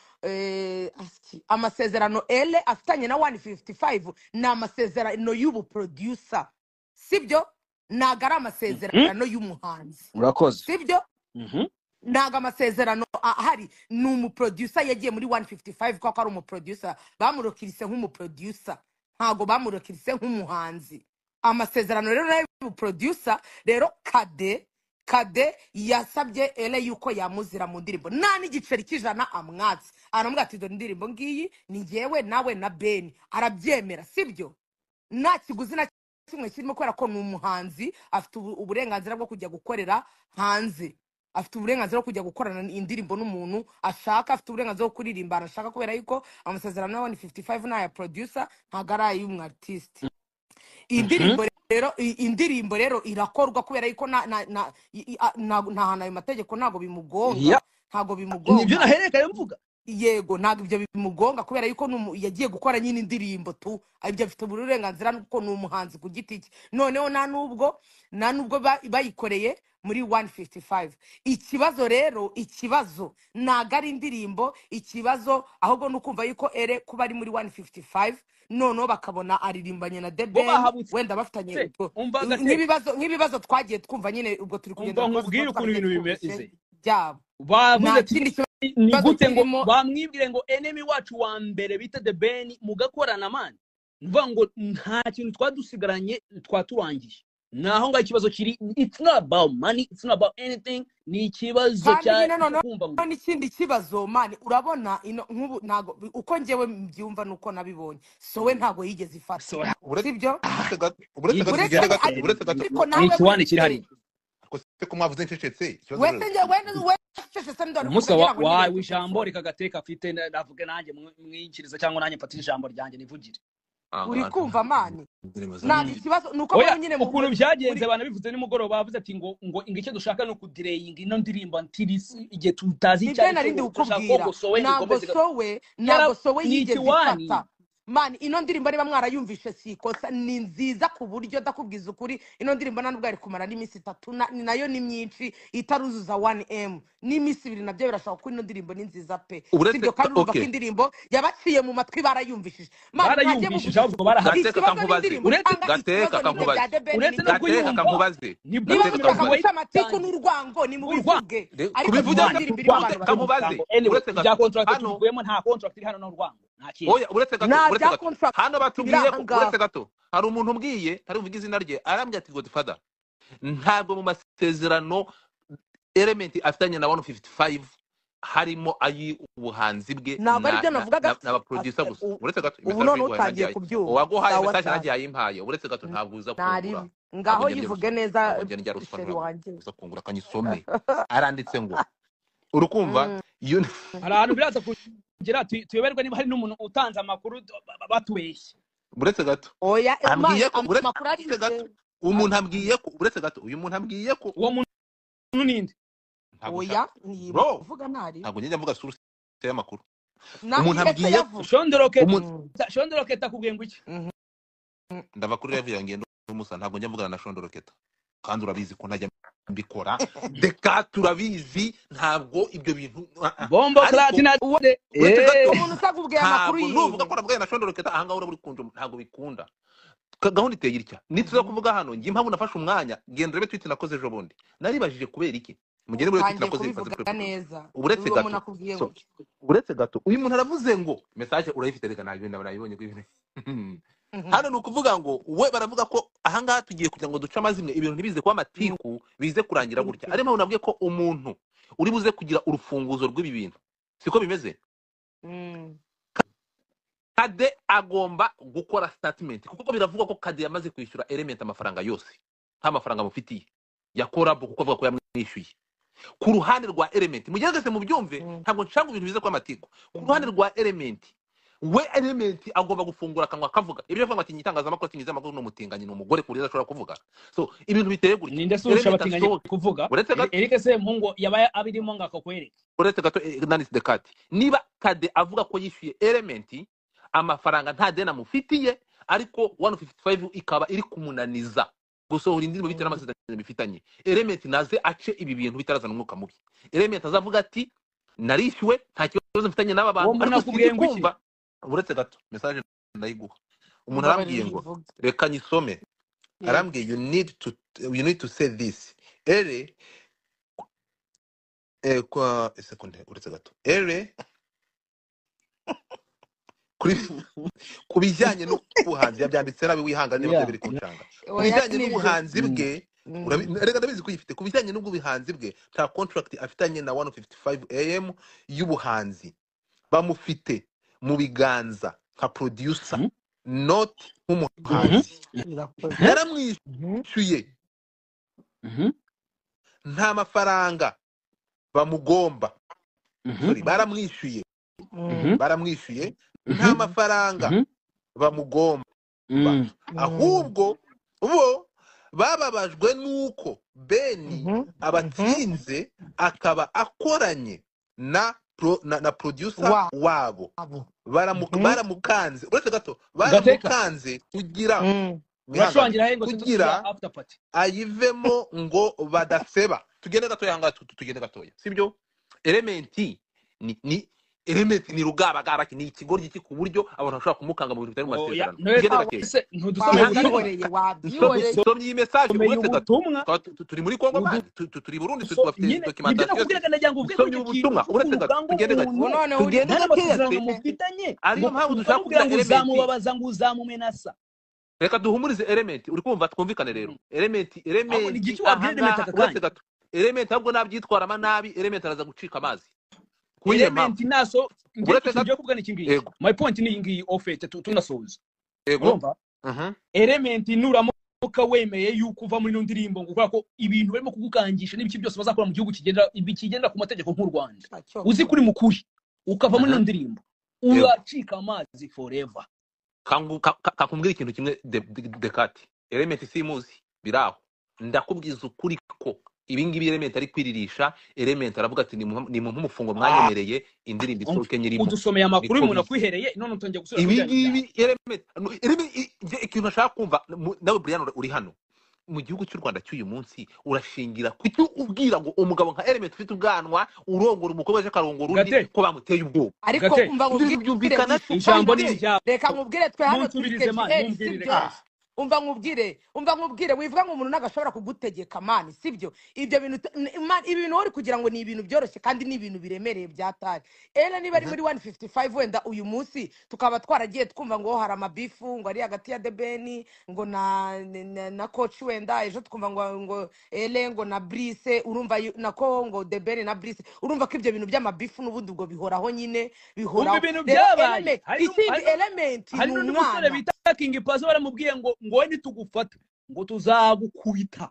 eh, aski- amasezerano ele afitanye na one fifty five ni amasezerano y'ubu producer sibyo ntago ari Mhm. amasezerano y'umuhanzi urakoze sibyo Mhm. ntago amasezerano ahari ni umuproducer yagiye muri one fifty five kuko ari umuproducer bamurokirise nk'umuproducer ntago bamurokirise nk'umuhanzi amasezerano rero y'umuproducer rero kade kade yasabye ele yuko yamuzira mu ndirimbo nta n'igiceri cy'ijana amwatsi aramubwira ati dore indirimbo ngiyi ni njyewe nawe na beni arabyemera sibyo nta kiguzi na kimwe kirimo kubera ko ni umuhanzi afite ubu- uburenganzira bwo kujya gukorera hanze afite uburenganzira bwo kujya gukorana indirimbo n'umuntu ashaka afite uburenganzira bwo kuririmba arashaka kubera yuko amasezerano ya one fifty five n'aya producer ntago ari ay'umu artiste Mhm. indirimbo rero i- indirimbo rero irakorwa kubera yuko na na na i- i- a- nta nta hantu ayo mategeko ntago bimugonga Ya, ntago nibyo bimugonga naherekanye mvuga yego ntabwo ibyo bimugonga kubera yuko ni umu- yagiye gukora nyine indirimbo tu ibyo afite uburenganzira kuko ni umuhanzi ku giti cye noneho nta nubwo nta nubwo ba- bayikoreye muri one fifty five ikibazo rero ikibazo ntabwo ari indirimbo ikibazo ahubwo ni ukumva yuko ere kuba ari muri one fifty five noneho bakabona aririmbanye na The bo Ben bahabutse wenda bafitanye ubwo umva gate nk'ibibazo nk'ibibazo twagiye twumva nyine ubwo turi umva kugenda tubazo nkubwire tuba ukuntu twaragiye ibintu twumvise bimeze byabo bavuze nta ati kindi ni kibazo gute ngo kirimo bamwibwire ngo enemy wacu wa mbere bita The Ben mugakorana mani mvuga ngo nta kintu twadusigaranye twaturangiye naho ngaho ikibazo kiri it's not about money it's not about anything ni ikibazo kandi cya nyine noneho kumva ngo n'ikindi kibazo mani urabona ino nk'ubu ntago uko njyewe mbyumva nuko nabibonye sowe ntago yigeze ifata so uretse sibyo uretse gato uretse gato uretse tugende gato ari- uretse gato ariko ni nawe ikiwani kiri wese hariya ariko se ko mwavuze ncecetse ikibazo wese rero njye wese wese se ndore umunsi kugira wa ngo wawe nibere ijambo telefone rikagateka afite na- navuge nanjye mwinjiriza cyangwa nanjye mfatire ijambo ryanjye nivugire ah uri ah kumva mani indirimbo ntabwo zanjye ikibazo ni uko oya wowe nyine mu- ukuntu muri byagenze banabivuze nimugoroba bavuze ati ngo ngo ngo icyo dushaka ni ukudireyinga ino ndirimbo ntirisi igihe tutazi icyo nibyo ari nari cyo ndi ngo turashaka ko kukubwira ngo sowe ntabwo ikomeze sowe yara ntabwo sowe ni yigeze ikiwani ifata mani ino ndirimbo niba mwarayumvishe si ikosa ni nziza ku buryo ndakubwiza ukuri ino ndirimbo nta nubwo yari kumara n'iminsi itatu na- ni nayo ni myinshi itaruzuza one m n'iminsi ibiri nabyo birashoboka ko ino ndirimbo ni nziza pe uretse sibyo kandi urumva ko okay indirimbo yabaciye mu matwi barayumvishije mani ntajye barayumvishije muvugisha ahubwo ukuri barahaze gateka ikibazo kankubaze n'indirimbo uretse cyangwa gateka ikibazo n'ibyo bya kankubaze The Ben uretse no n'ibyo gateka kuyumva kankubaze nibwo niba gateka mushaka kankubaze guca amatiku tangiye n'urwango urwango nimubivuge De- ariko kubivuga nta se ndirimbo irimo uretse abantu kankubaze barabyumva anyway uretse ibya gato contract hano tubivuyemo nta contract iri hano n'urwango nta kintu oya uretse gato nta uretse bya gato contract hano biri batubwiye aha ko ngaha uretse gato hari umuntu umbwiye ntari buvuge izina rye arambwira ati Godfather ntabwo mu masezerano element afitanye na one fifty five harimo ayi ubuhanzi bwe ntabwo ari na byo na navugaga na- n'abaproducer gusa u- uretse gato ubu message none uyiguhaye utangiye nagiye kubyumva uwaguhaye sawa message sawa nagiye ayimpaye uretse gato ntabwo uza ntari kungura ngaho ntabwo njya ndya yivuge ruswa neza ntabwo njya ndya ruswa sheri ntabwo wanjye uza kungura akanyisome aranditse ngo urukumva Mm. iyo hari ahantu biraza kugira tu- tuyoberwe niba hari n'umuntu utanze amakuru ba- ba- batubeshye uretse gato oya ambwiye mani ko uretse amakuru uretse gato arize umuntu ambwiye ko uretse gato uyu muntu ambwiye ko uwo muntu ninde ntabwo oya nshaka ni bro uvuga ntari ntabwo njya mvuga source y'amakuru naho umuntu ese ambwiye yavuze shondoroketa umuntu Mm. shondoroketa akubwiye ngo iki Mhm. ndava kuri level yanjye ndumusa ntabwo njya mvugana na shondoroketa kandi urabizi ko ntajya mbikora deka turabizi ntabwo ibyo bintu ah, ah. bombo ariko platina uwo de uretse gato eh umuntu usakubwiye amakuru ntabwo nuvuga yiwe ko navugaye na shondoroketa ahangaha uraburi kunje ntabwo bikunda Ka- gahunda iteye itya nituza Mhm. kuvuga hano njye impamvu nafashe umwanya genda urebe tweet nakoze ejo bundi naribajije kubera iki mugende muri tweet utangiye nakoze ifaze kubivuga prepare neza uretse uwo muntu gato akubwiye so ngo uretse gato uyu muntu aravuze ngo message urayifite reka nabibona barayibonye kuri Mhm. hano ni ukuvuga ngo we baravuga ko ahangaha tugiye kugira ngo duce amazimwe ibintu ntibize kuba Mm. amatiku bize kurangira gutya ariyo mpamvu nabwiye ko umuntu uri buze kugira urufunguzo rw'ibi bintu siko bimeze Mm. kade agomba gukora statement kuko biravugwa ko kade yamaze kwishyura element amafaranga yose nta mafaranga amufitiye ya korabo kuko avuga ko yamwishyuye ku ruhande rwa element mugerageze mu byumve Mm. ntabwo nshaka ibintu bize kuba amatiku ku ruhande rwa element we element agomba gufungura akanwa kavuga ibyo avuga ati nyitangazamakuru ati nyizamakuru no mutinganye no mugore kuri ashobora kuvuga so ibintu biteye gutya ninde surusha abatinganye kuvuga Eric Sempungu yabaye abirimo ngako kwereka uretse gato Nanditse Dekati niba Kade avuga ko yishyuye element amafaranga nta dena mufitiye ariko one fifty five ikaba iri kumunaniza gusohora indirimbo bitera amasezerano bifitanye element naze ace ibi bintu bitarazana umwuka mubi element azavuga ati narishyuwe nta kibazo mfitanye n'aba bantu ariko kumva uretse gato message ndayiguha umuntu arambwiye ngo reka nyisome arambwiye you need to you need to say this ere eh kwa seconde uretse gato ere kuri kubijyanye no kubuhanzi yabyanditse nabi wihanga niba biri kuncanga kubijyanye n'ubuhanzi bwe reka ndabizi ko yifite kubijyanye n'ubuhanzi bwe ta contract afitanye na one fifty-five A M y'ubuhanzi bamufite mu biganza nka producer mm -hmm. not nk'umuhanzi yaramwishyuye mm -hmm. nta mafaranga bamugomba mm -hmm. sorry baramwishyuye mm -hmm. baramwishyuye nta mafaranga mm -hmm. bamugomba mm -hmm. ahubwo bo bababajwe nuko Beni mm -hmm. abatsinze akaba akoranye na Pro, na, na producer wow. wabo baramukanze mm -hmm. uretse gato baramukanze kugira mm. kugira ayivemo ngo badaseba tugende gato yanga tugende gatoya sibyo element ni ni element ni rugaba garaki ni ikigoryi ki ku buryo abantu bashobora kumukanga mu bintu bitari mu masezerano tugende gake ntudusomye wabyihoreye somye message uretse gato turi muri Kongo turi Burundi tufite documentation somye ubutumwa uretse gato tugende gake tugende gake mufitanye ariyo mpamvu dushaka kugira ngo uzamubabaza ngo uzamumenasa reka duhumurize element uri kumva twumvikane rero element element uretse gato element ahubwo nabyitwarama nabi element araza gucika amazi element naso ngiye kuvuga iki ngiyi my point ni ngiyi ofete tunasoza yego element nuramuka wemeye yuko uva muri no ndirimbo ngukora ko ibintu barimo kugukangisha n'ibiki byose bazakora mu gihugu kigenda ibikigenda ku mategeko nk'u Rwanda uzi kuri mukuri ukava muri no ndirimbo uracika amazi forever kangu kakumbwira ikintu kimwe Dekati element simuzi biraho ndakubwiza ukuri ko ibingibi element ari kwiririsha element aravuga ati ni mu mufungo mwanyemereye indirimbo isohoke nyirimo udusomeye amakuru y'umuntu akwihereye none utonje gusura ibingibi element ikintu ashaka kumva nawe Brian uri hano mu gihugu cy'u Rwanda cy'uyu munsi urashingira kuki ubwira ngo umugabo nka element ufite ubwanwa urongora umukobwa je karongora undi ko bamuteye ubwoba ariko umva byumvikana ijambo ni ijambo reka nkubwire twe hano twike umva nkubwire umva nkubwire wivuga ngo umuntu nagashobora kugutegeka mani sibyo ibyo bintu ibintu uri kugira ngo ni ibintu byoroshye kandi ni ibintu biremereye byatari ere niba ari muri one fifty-five wenda uyu munsi tukaba twaragiye twumva ngo hari amabifu ngo ari hagati ya Debeni ngo na na coach wenda ejo twumva ngo ngo ele ngo na Brice urumva nako ngo Debeni na Brice urumva ko ibyo bintu by'amabifu n'ubundi ubwo bihoraho nyine bihoraho ibintu byabaye ikindi element hari n'umusore bita King Pazo baramubwiye ngo ngo we nitugufata ngo tuzagukubita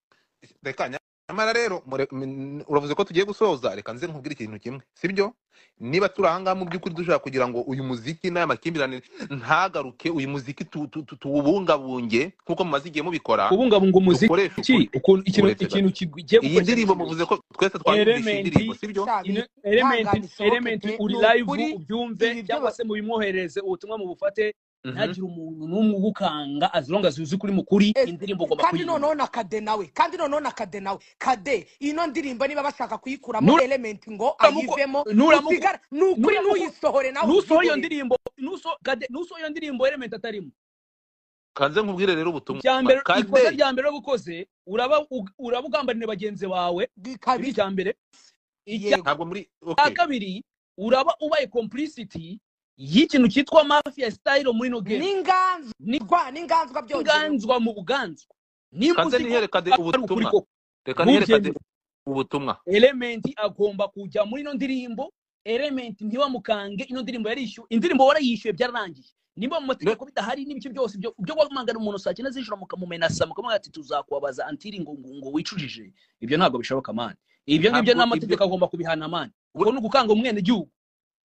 reka nyamara rero uravuze ko tugiye gusoza reka nze nkubwira ikintu kimwe sibyo niba turahanga mu by'ukuri dushaka kugira ngo uyu muziki n'aya makimbirane ntagaruke uyu muziki tuwubungabunge nkuko mumaze igihe mubikora kubungabunga umuziki ukuntu ikintu ikintu kigiye iyi ndirimbo muvuze ko twese twandikisha indirimbo sibyo element element uri live ubyumve cyangwa se mu bimwohereze ubutumwa mu bufate ntagira umuntu n'umwe ugukanga as long as uzi kuri mukuri indirimbo ugomba kuyiga kandi noneho na Kade nawe kandi noneho na Kade nawe Kade ino ndirimbo niba bashaka kuyikuramo element ngo ayivemo usigara nukuri nuyisohore nawe nuso iyo ndirimbo nuso Kade nuso iyo ndirimbo element atarimo kanze nkubwire rero ubutumwa cyambere ikoze ryambere bukoze uraba urabugambanire bagenzi bawe kabiri cyambere ntabwo muri okay kabiri uraba ubaye complicity y'ikintu cyitwa mafia style muri no game ninganzwa ninganzwa byo ninganzwa mu buganzwa nimbuze niherekade ubutumwa reka niherekade ubutumwa element agomba kujya muri no ndirimbo element ntibamukange ino ndirimbo yarishyuye indirimbo warayishyuye byararangiye nimba mu mategeko bidahari n'ibiki byose byo byo kwamangana umuntu saa cyenda z'ijoro mukamumenasa mukamuga ati tuzakubabaza antiri ngo ngo wicujije ibyo ntabwo bishoboka man ibyo ngibyo n'amategeko agomba kubihana man ubwo n'ugukanga umwene gihugu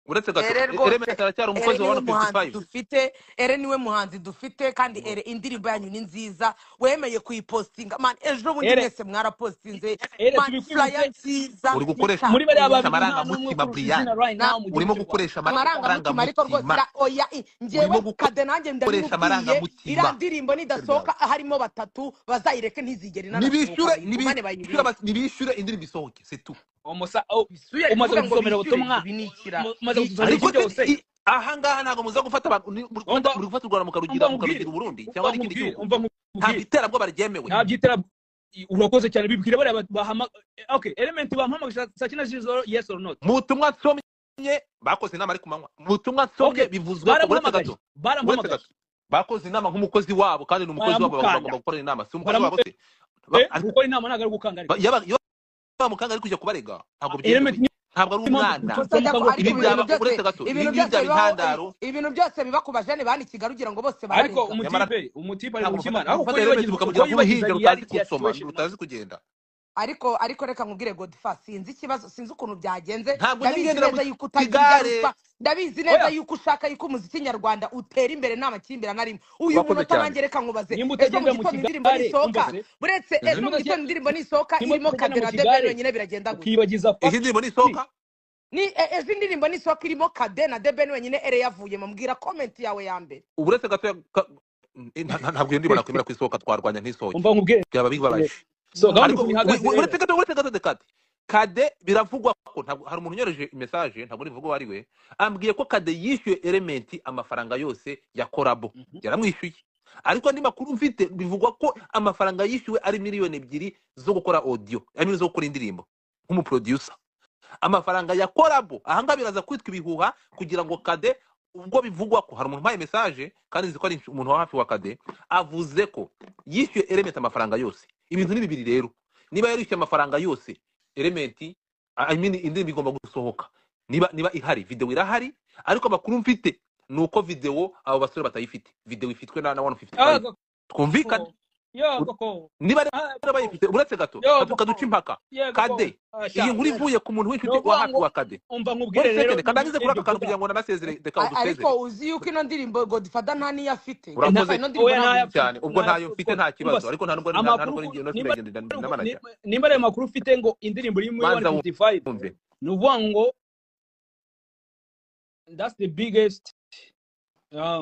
uretse gato ere Element rwose aracyari ere umukozi wa niwe muhanzi one fifty-five. dufite ere niwe muhanzi dufite kandi ere indirimbo yanyu ni nziza wemeye kuyipostinga man ejo bundi ere mwese mwarapostinze ere man flyer tubikwibutse nziza uri gukoresha sha muri bariya oya babiri nta n'umwe amarangamutima kurusha izina Brian, right na now mu gihugu urimo cy'u Rwanda. gukoresha amarangamutima ariko rwose amarangamutima, ira oya i- njyewe urimo kade nanjye gukoresha ndabimubwiye iriya amarangamutima. ndirimbo nidasohoka harimo batatu bazayireke ntizigere inanasohoka Nibishyure bayigumane nibishyure bayirebe bas- nibishyure indirimbo isohoke, c'est tout. Umusa oh, bisuye umaze kuvuga ngo gusomera bishyure ubutumwa ibi ni ikira umu- umaze ni gusomera Ariko iki ikira byose i- aha ngaha ntabwo muza gufata abantu ni- muri umva gufata muri gufata u Rwanda mukarugira umva nkubwire mukarugira Burundi umva cyangwa n'ikindi nkubwire gihugu. umva Ntabwo nkubwire iterabwoba ryemewe. nta byitera urakoze cyane bibwire bariya ba- bahama okay Element bampamagasha saa cyenda z'ijoro yes or not. Mu butumwa nsomye bakoze inama ari ku manywa, mu butumwa nsomye Okay bivuzwe ko uretse baramuhamagaje gato uretse baramuhamagaje gato bakoze inama nk'umukozi wabo kandi ni umukozi wabo baramukanda bagomba gukora inama, si umukozi baramu wabo se. Ba- eh ariko gukora inama ntabwo ari gukangarika ba- yaba iyo bamukanga ari kujya kubarega ntabwo Element byemewe, ntabwo ari impamvu umwana. tumusaba Sajya ko ngo ariko Ibi ibintu byaba byose uretse gato ibi ibintu ngibi byose byaba bibaho intandaro. ibintu byose biba ku bajene bani Kigali ugira ngo bose ariko bararega Nyamara umutipe umutipe ari ntabwo mu kimana mufata aho mufata ko Element yibagiza ko mukamugira yibagiza nk'uruhinja rutazi reality ya gusoma situation rutazi kugenda. ariko ariko reka nkubwire Godfa sinzi ikibazo sinzi ukuntu byagenze Ntabwo ndabizi nyigendera mu neza yuko utagira kigare. ruswa ndabizi neza oya yuko ushaka yuko umuziki nyarwanda utera imbere nta makimbirane arimo uyu Urakoze munota cyane. nanjye reka nkubaze nimba ejo mu utagenda mu gitondo indirimbo kigare nisohoka umva se buretse ejo Mhm. mu gitondo indirimbo nisohoka nimba irimo utagenda Kadera mu de Ben kigare wenyine biragenda gute ukibagiza Iyi fact ndirimbo nisohoka ni e- ejo indirimbo nisohoka irimo Kade na De Ben wenyine ere yavuyemo mbwira comment yawe ya mbere uretse gato ya- ka- nta- nta- ntabwo iyo ndirimbo nakwemera kwisohoka twarwanya ntisohoke umva nkubwire byaba bibabaje. so gahunda Ariko ukuntu we- ihagaze we- rero uretse gato uretse gato de Kade Kade biravugwa ko ntabwo hari umuntu unyoreje message ntabwo rivuga uwo ari we ambwiye ko Kade yishyuye Element amafaranga yose ya Korabo Mhm. yaramwishyuye, ariko andi makuru mfite bivugwa ko amafaranga yishyuwe ari miliyoni ebyiri zo gukora audio ari zo gukora indirimbo nk'umuproducer. Amafaranga ya Korabo aha ngaha biraza kwitwa ibihuha kugira ngo Kade ubwo bivugwa ko hari umuntu umpaye message kandi nzi ko ari umuntu wa hafi wa Kade avuze ko yishyuye Element amafaranga yose. Ibintu ni bibiri rero, niba yarishyuye amafaranga yose Element I mean indirimbo igomba gusohoka, niba niba ihari video irahari, ariko amakuru mfite nuko video abo basore batayifite, video ifitwe na na one fifty-five. yaga Twumvikana ko yaga ko niba ah, rero bayifite uretse gato yaga kaduka duca ko impaka. yaga ko Kade asha iyi nkuru ivuye ku muntu w'inshuti wa novuga hafi ngo wa Kade. umva One nkubwire rero second kandangize kuri ibyo aka kantu uvuga kugira ngo nanasezere reka A- ariko udusezere. uzi yuko ino ndirimbo Godfather nta niyo afite na Urakoze ino ndirimbo oya ntabwo ntaya ifite cyane, ubwo ntaya ntayo mfite nta umva kibazo, se ariko nta nubwo nta amakuru nubwo ko- ngiye no nimba kwiragenda ndamanajya. nimba ari amakuru ufite ngo indirimbo iri muri Manza one fifty-five wumve. ni ukuvuga ngo that's the biggest um,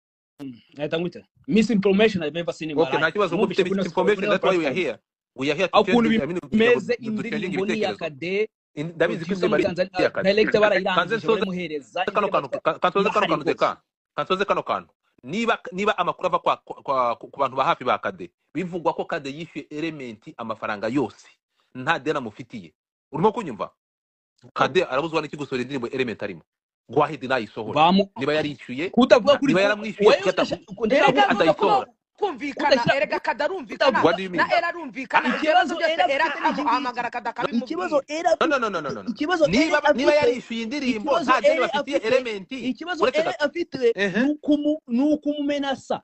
ahita ngwita misinformation I've ever seen in my Okay, nta life kibazo ubwo ufite Mwumvishe misinformation, kuri that's why we are platform here. We are here to aho change ukuntu I mean kugira ngo bimeze duchange indirimbo ni iya ibitekerezo. Kade In- Ndabizi ko producer indirimbo muri ari Tanzania iya Kade. director Kanze barayirangije nsoze baramuhereza kano indirimbo kantu ka- kansoze kano irahari kantu rwose teka kansoze kano kantu niba niba amakuru ava kwa, kwa, ku bantu ba hafi ba Kade bivugwa ko Kade yishyuye Element amafaranga yose nta deni amufitiye, urimo kunyumva? Kade arabuzwa n'iki gusohora indirimbo Element arimo gwahidi nayisohora bamu niba yarishyuye kutavuga kuri niba yaramwishyuye wewe kugata erega nuko atayisohora. kumvikana Udashaka- erega kadarumvikana What do you mean? na era arumvikana Ikibazo ikibazo byose era era afite iki amuhamagara ikibazo kadakabimubwira era No no no no no no. ikibazo Niba era niba afite yarishyuye indirimbo ikibazo nta deni era bafitiye afite Element ikibazo uretse era gato. afite Ehe. nukumu nukumumenasa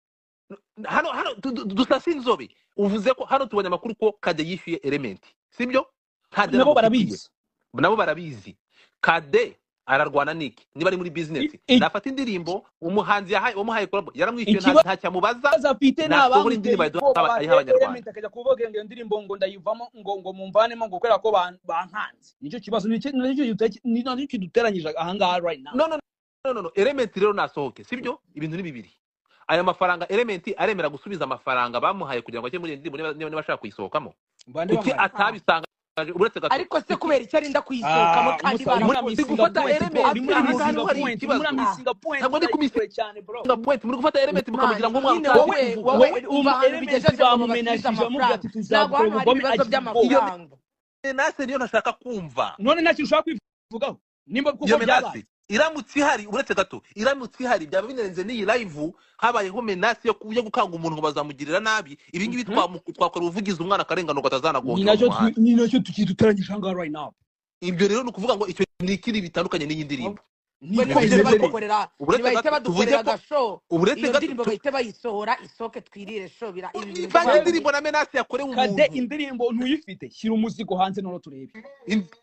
Hano hano du- du- dusasa inzobe uvuze ko hano tubonye amakuru ko Kade yishyuye Element, sibyo? Nta deni nabo amufitiye. barabizi Nabo barabizi. Kade ararwana niki niba ari muri business I- i- nafata indirimbo umuhanzi yahaye umuhaye Korabo yaramwishyuye nta Ikiba- nta cyamubaza ikibazo afite nasohora n'abamuteye indirimbo ubwoba ayiha bateye abanyarwanda. Element akajya kuvuga ngo iyo ndirimbo ngo ndayivamo ngo ngo mumvanemo ngo kubera ko ban- bankanze nicyo kibazo nicyo nicyo giteke- ni- nicyo kiduteranyije aha ngaha right now no no no no no Element rero nasohoke sibyo, ibintu ni bibiri. Aya mafaranga Element aremera gusubiza amafaranga bamuhaye kugira ngo ajye muri iyo ndirimbo niba niba niba ashaka kuyisohokamo, mbande kuki bambaye atabisangaje uretse gato ariko se kubera icyo arinda kuyisohokamo ah kandi umusa muri baramuzi misinga gufata point Element, bro muri aha misinga ngaha hari point ikibazo. muri misinga point Ntabwo ndi kumisi- kure cyane bro Nga point muri gufata Element mukamugira ngo umwana nyine utazi wowe kuvuga. wowe wowe umva ahantu Element bigejeje ngo basubize bamumenashije amubwira amafaranga ati ntabwo tuzakora hano hari ubugome ibibazo agira ubwoba by'amafaranga Nase niyo nashaka kumva. none nta kintu ushaka kwivugaho nimba kuko Iyo byabaye menasi iramutse ihari uretse gato iramutse ihari byaba binarenze n'iyi live habayeho menasi yo yo gukanga umuntu ngo bazamugirira nabi. Ibi ngibi twamu- twakora ubuvugizi umwana akarenganurwa ni atazanagonga nacyo mu muhanda. tu- ni nacyo tukiduteranyije aha ngaha right now Ibyo rero ni ukuvuga ngo icyo ni ikindi bitandukanye n'iyi ndirimbo. we Ni- bahite Ni- badukorera Uretse ntibahite gato tuvuge badukorera ko agashow uretse iyo gato ndirimbo tu- bahite bayisohora isoke twirire show bira ibi bintu Banga by'abantu indirimbo na menasi yakorewe Kade umuntu. indirimbo ntuyifite shyira umuzigo hanze noneho turebe In-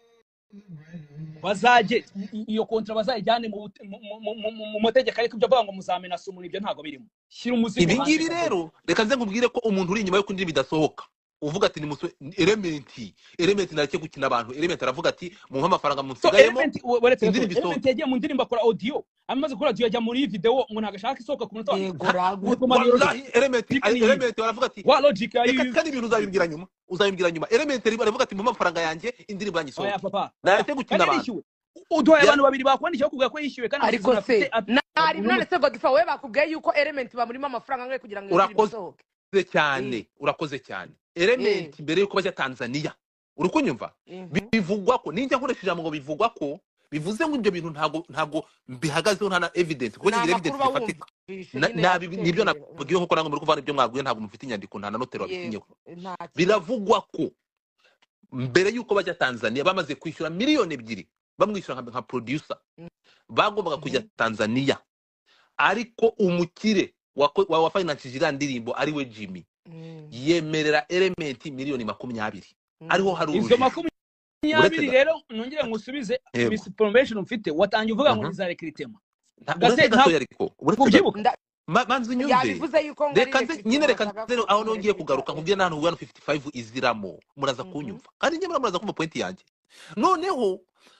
bazaje iyo kontra bazayijyane mu mu mategeko ariko ibyo bavuga ngo muzamena sumu ibyo ntago birimo shyira umuzigo ibi ngibi rero reka nze nkubwire ko umuntu uri inyuma yo kundi bidasohoka uvuga ati ni muswe elementi elementi nareke gukina abantu elementi aravuga ati mu amafaranga munsigayemo elementi yagiye mu ndirimbo akora audio amaze gukora audio yajya muri video ngo ntagashaka isohoka ku munota wallahi elementi elementi aravuga ati wa logic ayi kandi ibintu uzabimbwira nyuma uzabimbwira nyuma elementi aravuga ati mu amafaranga yanjye indirimbo yanyisohoka nareke gukina abantu uduhaye abantu babiri bakwandikiye kuvuga ko yishyuwe kandi ariko se nari none se Godfa we bakubwiye yuko element bamurimo amafaranga ngwe kugira ngo urakoze cyane urakoze cyane element mbere yuko bajya Tanzania uri kunyumva bivugwa ko ninjya nkoresheje ngo bivugwa ko bivuze ngo ibyo bintu ntago ntago bihagazeho nta na evidence kuko ngira evidence ifatika nabi nibyo nabwiye nko nango muri kuvana ibyo mwabwiye ntago mufite inyandiko nta na notero wabisinyeho biravugwa ko mbere yuko bajya Tanzania bamaze kwishyura miliyoni ebyiri bamwishyura nka producer bagombaga kujya Tanzania ariko umukire wa wa finance gira ndirimbo ari we Jimmy yemerera element miliyoni makumyabiri ariho hari izo makumyabiri rero nongere ngusubize misinformation mfite watangiye uvuga ngo za recruitment gase ntabwo yariko ubyibuka manzi nyumve reka nyine reka zero aho nongiye kugaruka nkubwiye nta one fifty-five iziramo muraza kunyumva kandi nyine muraza kumva point yanjye noneho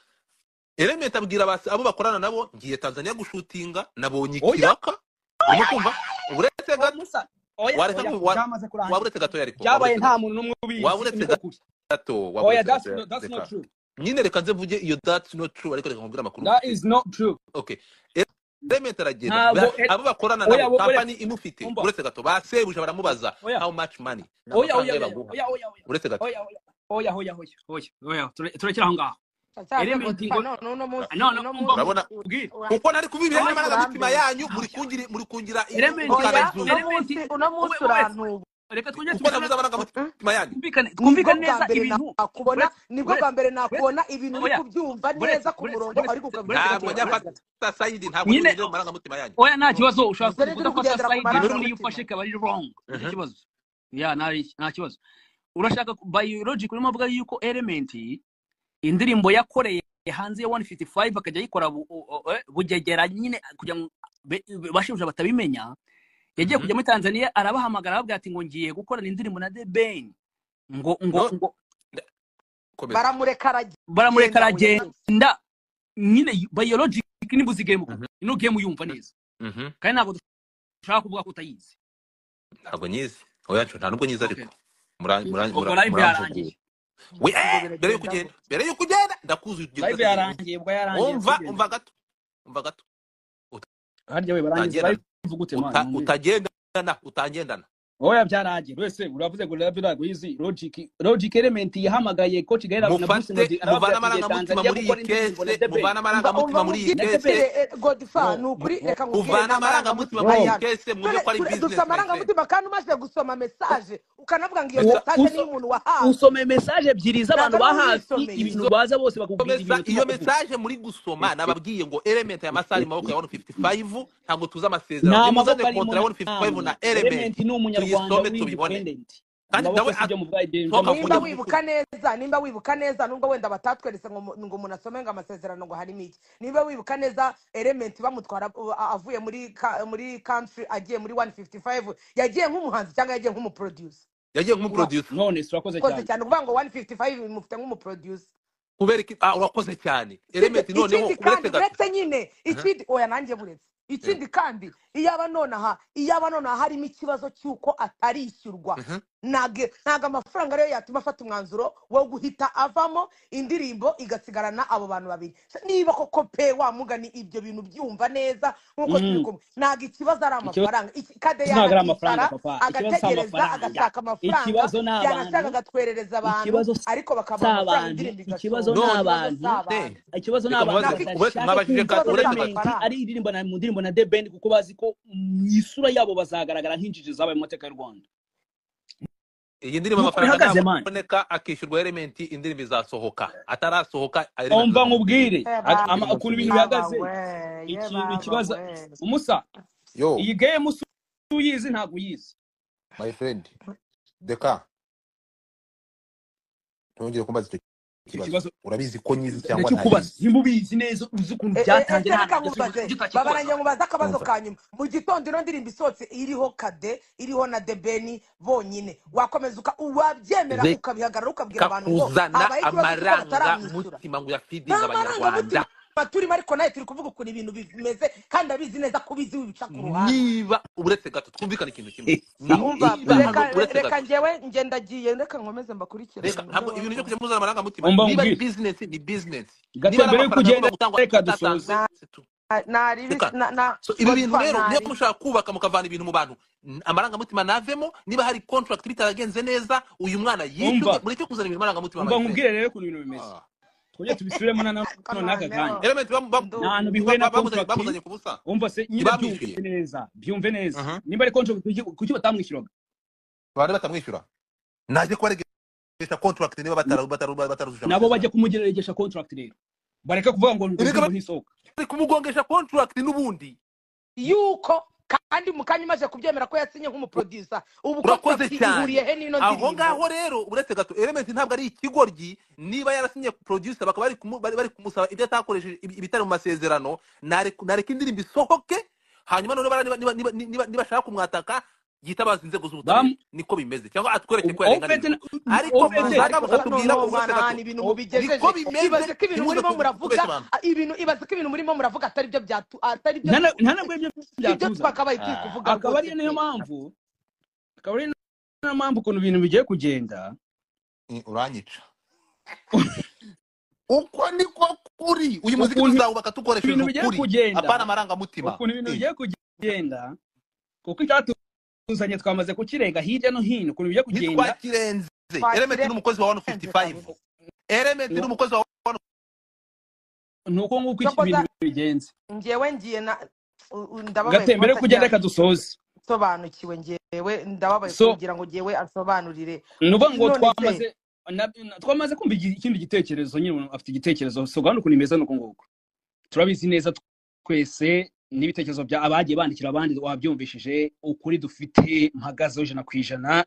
element abwira basi abo bakorana nabo ngiye Tanzania gushutinga nabonye ikiraka urimo kumva uretse gato waretse waburetse gato yariko byabaye nta muntu numwe ubizi waburetse gato oya that's not that's not true nyine reka nze mvuge iyo that's not true ariko reka nkubwira amakuru that is not true okay element aragenda abo bakorana nabo company imufite uretse gato basebuje baramubaza how much money oya oya oya oya uretse gato oya oya oya oya oya turekera aho ngaho element ngo no no no no no urabona kuko nari kubibira n'amaraga mutima yanyu muri kungira muri kungira element uno munsi urantu reka twongere tubaza amaraga mutima yanyu twumvikane neza ibintu akubona nibwo bwa mbere nakubona ibintu uri kubyumva neza ku murongo ariko ukabwira Saidi ntabwo uri amaraga mutima yanyu oya nta kibazo ushaka kuvuga ko Saidi niyo ufashe kabari wrong nta kibazo ya nari nta kibazo urashaka biological urimo avuga yuko element indirimbo yakoreye hanze ya one fifty-five akajya yikora bugegera nyine kugira ngo bashimuje batabimenya yagiye kujya muri Tanzania arabahamagara babwira ati ngo ngiye gukorana indirimbo na The Ben ngo ngo ngo baramureka aragenda baramureka aragenda nyine biologic nibuzi game ino game yumva neza kandi ntabwo dushaka kuvuga ko utayizi ntabwo nyizi oya nta nubwo nyizi ariko murangiye we mbere yo kugenda mbere yo kugenda ndakuzuye live yarangiye bwa yarangiye umva umva gato umva gato harya we barangiye live uvugute man utagendana utagendana oya byaragiye wese uravuze ngo live ntabwo yizi logic logic element yahamagaye coach Gaira na Bruce Melody muvana amaranga mutima muri iyi case muvana amaranga mutima muri iyi case Godfa nukuri reka ngubwire muvana amaranga mutima muri iyi case mu byo kwari business dusa amaranga mutima kandi umaze gusoma message ukanavuga ngo iyo message ni umuntu wahawe usome message ebyiri z'abantu bahafi ibintu baza bose bakubwira ibintu iyo message muri gusoma nababwiye ngo element ya masari maboko ya one fifty-five ntabwo tuza amasezerano nimuzane kontra ya one fifty-five na element ni umunyarwanda w'independent kandi nawe nimba wibuka neza nimba wibuka neza nubwo wenda batatweretse ngo ngo umuntu asome ngo amasezerano ngo harimo iki nimba wibuka neza element bamutwara avuye muri muri country agiye muri one fifty-five yagiye nk'umuhanzi cyangwa yagiye nk'umuproducer yagiye nk'umuproducer none surakoze cyane cyane kuvuga ngo one fifty-five mufite nk'umuproducer kubera iki ah urakoze cyane element noneho uretse uretse nyine ikindi oya nanjye buretse ikindi kandi iyaba nonaha iyaba nonaha harimo ikibazo cyuko atarishyurwa nage naga amafaranga rero yatuma afata umwanzuro wo guhita avamo indirimbo igasigarana abo bantu babiri niba koko pe wa mugani ibyo bintu byumva neza nkuko turikumwe naga ikibazo ari amafaranga kade y'amafaranga agategereza agashaka amafaranga yanashaka agatwerereza abantu ariko bakaba amafaranga ikibazo n'abantu ikibazo n'abantu ari indirimbo na mu ndirimbo na The Ben kuko bazi ko isura yabo bazagaragara nk'injiji zabaye mu mateka y'u Rwanda iyi ndirimbo amafaranga naboneka akishyurwa element indirimbo izasohoka atarasohoka umva nkubwire ukuntu ibintu bihagaze ikintu kibaza umusa iyi game uyizi ntabwo uyizi my friend deka ntongere kumbaza ikibazo ikibazo urabizi ko nyizi cyangwa ndakikubaza ntabizi nimba ubizi neza uzi ukuntu E- e- byatangiye ese nta reka ntabwo nkubaze ujye utakibaza babaranye mubaze akabazo umva ka nyuma mu gitondo ino ndirimbo isohotse iriho Kade iriho na Debeni bonyine wakomeza uka- wabyemera ze ukabihagarara ukabwira abantu ngo kakuzana habaye ikibazo cy'uko amaranga bataramwishyura mutima ngo ya feeding nta marangamutima abanyarwanda turimo ariko nawe turi kuvuga ukuntu ibintu bimeze kandi abizi neza ko ubizi wibica ku ruhande niba uretse gato twumvikana ikintu kimwe umva niba reka hano uretse reka gato njyewe ngenda agiye reka nkomeze mbakurikirane reka numve ntabwo ibintu byo bavuga kujya muzana amarangamutima umva niba ari nkubwire business ni business gato niba ari mbere yuko amafaranga ugenda agomba gutangwa reka dusoze atatanzwe na c'est tout. nari Reka. na na So ibi bintu Godfather rero niyo nari mushaka kubaka mukavana ibintu mu bantu N- amarangamutima navemo niba hari contract bitaragenze neza uyu mwana yishyurwe umva mureke kuzana ibintu amarangamutima umva my friend nkubwire rero ukuntu ibintu bimeze Ah. twongere tubisubiremo na none n'aka kanya kamaneho element bam- bam- ndu nta hantu bihuye na ba- bamuzanye contract bamuzanye ku busa umva se nyine byumve ntibamwishyuye neza byumve neza Mhm. nimba ari contract kuki kuki batamwishyuraga bari batamwishyura naje kubaregesha contract niba bataru bataru bataruzuje nabo amasezerano bajya kumugeregesha contract rero bareka kuvuga ngo ngo erega indirimbo ntisohoka bari kumugongesha contract n'ubundi yuko kandi mu kanya umaze kubyemera ko yasinye nk'umuproducer ubu urakoze contract cyane ihuriye he n'ino aho ndirimbo ngaho rero uretse gato element ntabwo ari ikigoryi niba yarasinye producer bakaba bari kumu- bari bari kumusaba ibyo atakoresheje ibi- ibitari mu masezerano nareka nareka indirimbo isohoke hanyuma none bara niba niba niba niba niba ashaka kumwataka yitabaza inzego z'ubutabera bam niko bimeze cyangwa atwereke ko ofete yarenganijwe ariko ofete Mama, muzaga ariko sa mukatubwira noneho uretse bana gato hano ibintu o- mubigejeje niko bimeze ibaze ko ibintu ntimuze murimo ku- muravuga kubeshya abantu a- ibintu ibaze ko ibintu murimo muravuga atari byo byatu atari byo nta na- tu- nta nabwo ibyo ibyo byatuzana twakabaye turi Ah. kuvuga akaba rwose ariyo niyo pe mpamvu akaba ariyo niyo mpamvu ukuntu ibintu bigiye kugenda Mm, uranyica uko niko kuri uyu muziki ukuntu tuzawubaka dukoresheje ibintu bigiye ukuri kugenda apana amarangamutima ukuntu ibintu Eh. bigiye kugenda kuko icyatuzanye twamaze kukirenga hirya no hino ukuntu bigiye kugenda ntitwakirenze element ni umukozi wa one fifty five kabisa element ni umukozi wa one ni uko nguko iki cyokoza ibintu bigenze njyewe ngiye na u- u- ndababaye gate mbere yo kuba kugenda reka dusoze sobanukiwe njyewe ndababaye so kugira ngo njyewe asobanurire ni ukuvuga ngo none se twamaze na- na- twamaze kumva igi- ikindi gitekerezo nyine umuntu afite igitekerezo so gahunda ukuntu imeze ni uko nguko turabizi neza twese n'ibitekerezo bya abagiye bandikira abandi wabyumvishije ukuri dufite mpagazeho ijana ku ijana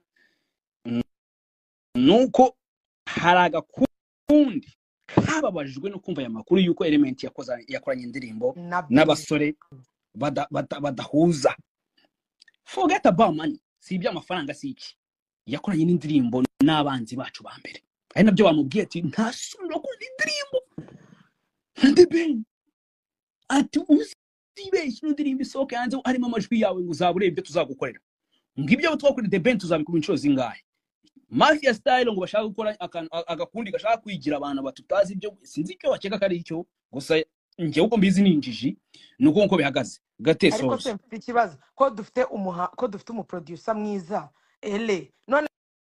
nuko hari agakundi kababajijwe no kumva aya makuru y'uko element yakoze yakoranye indirimbo nabyo n'abasore bada- bada- badahuza forget about money si iby'amafaranga si iki yakoranye n'indirimbo n'abanzi bacu ba mbere ari nabyo bamubwiye ati nta soni urakora indirimbo na The Ben ati uzibeshye ino ndirimbo isohoke hanze harimo amajwi yawe ngo uzaba ureba ibyo tuzagukorera ngo ibyo twakorera The Ben tuzabikora inshuro zingahe Mafia style ngo bashaka gukora akantu- a- agakundi gashaka kwigira abantu batutazi ibyo sinzi icyo bakeka ko ari icyo gusa njyewe uko mbizi ni injiji ni uko nguko bihagaze gate ariko source se mfite ikibazo ko dufite umuha ko dufite umuproducer mwiza ele none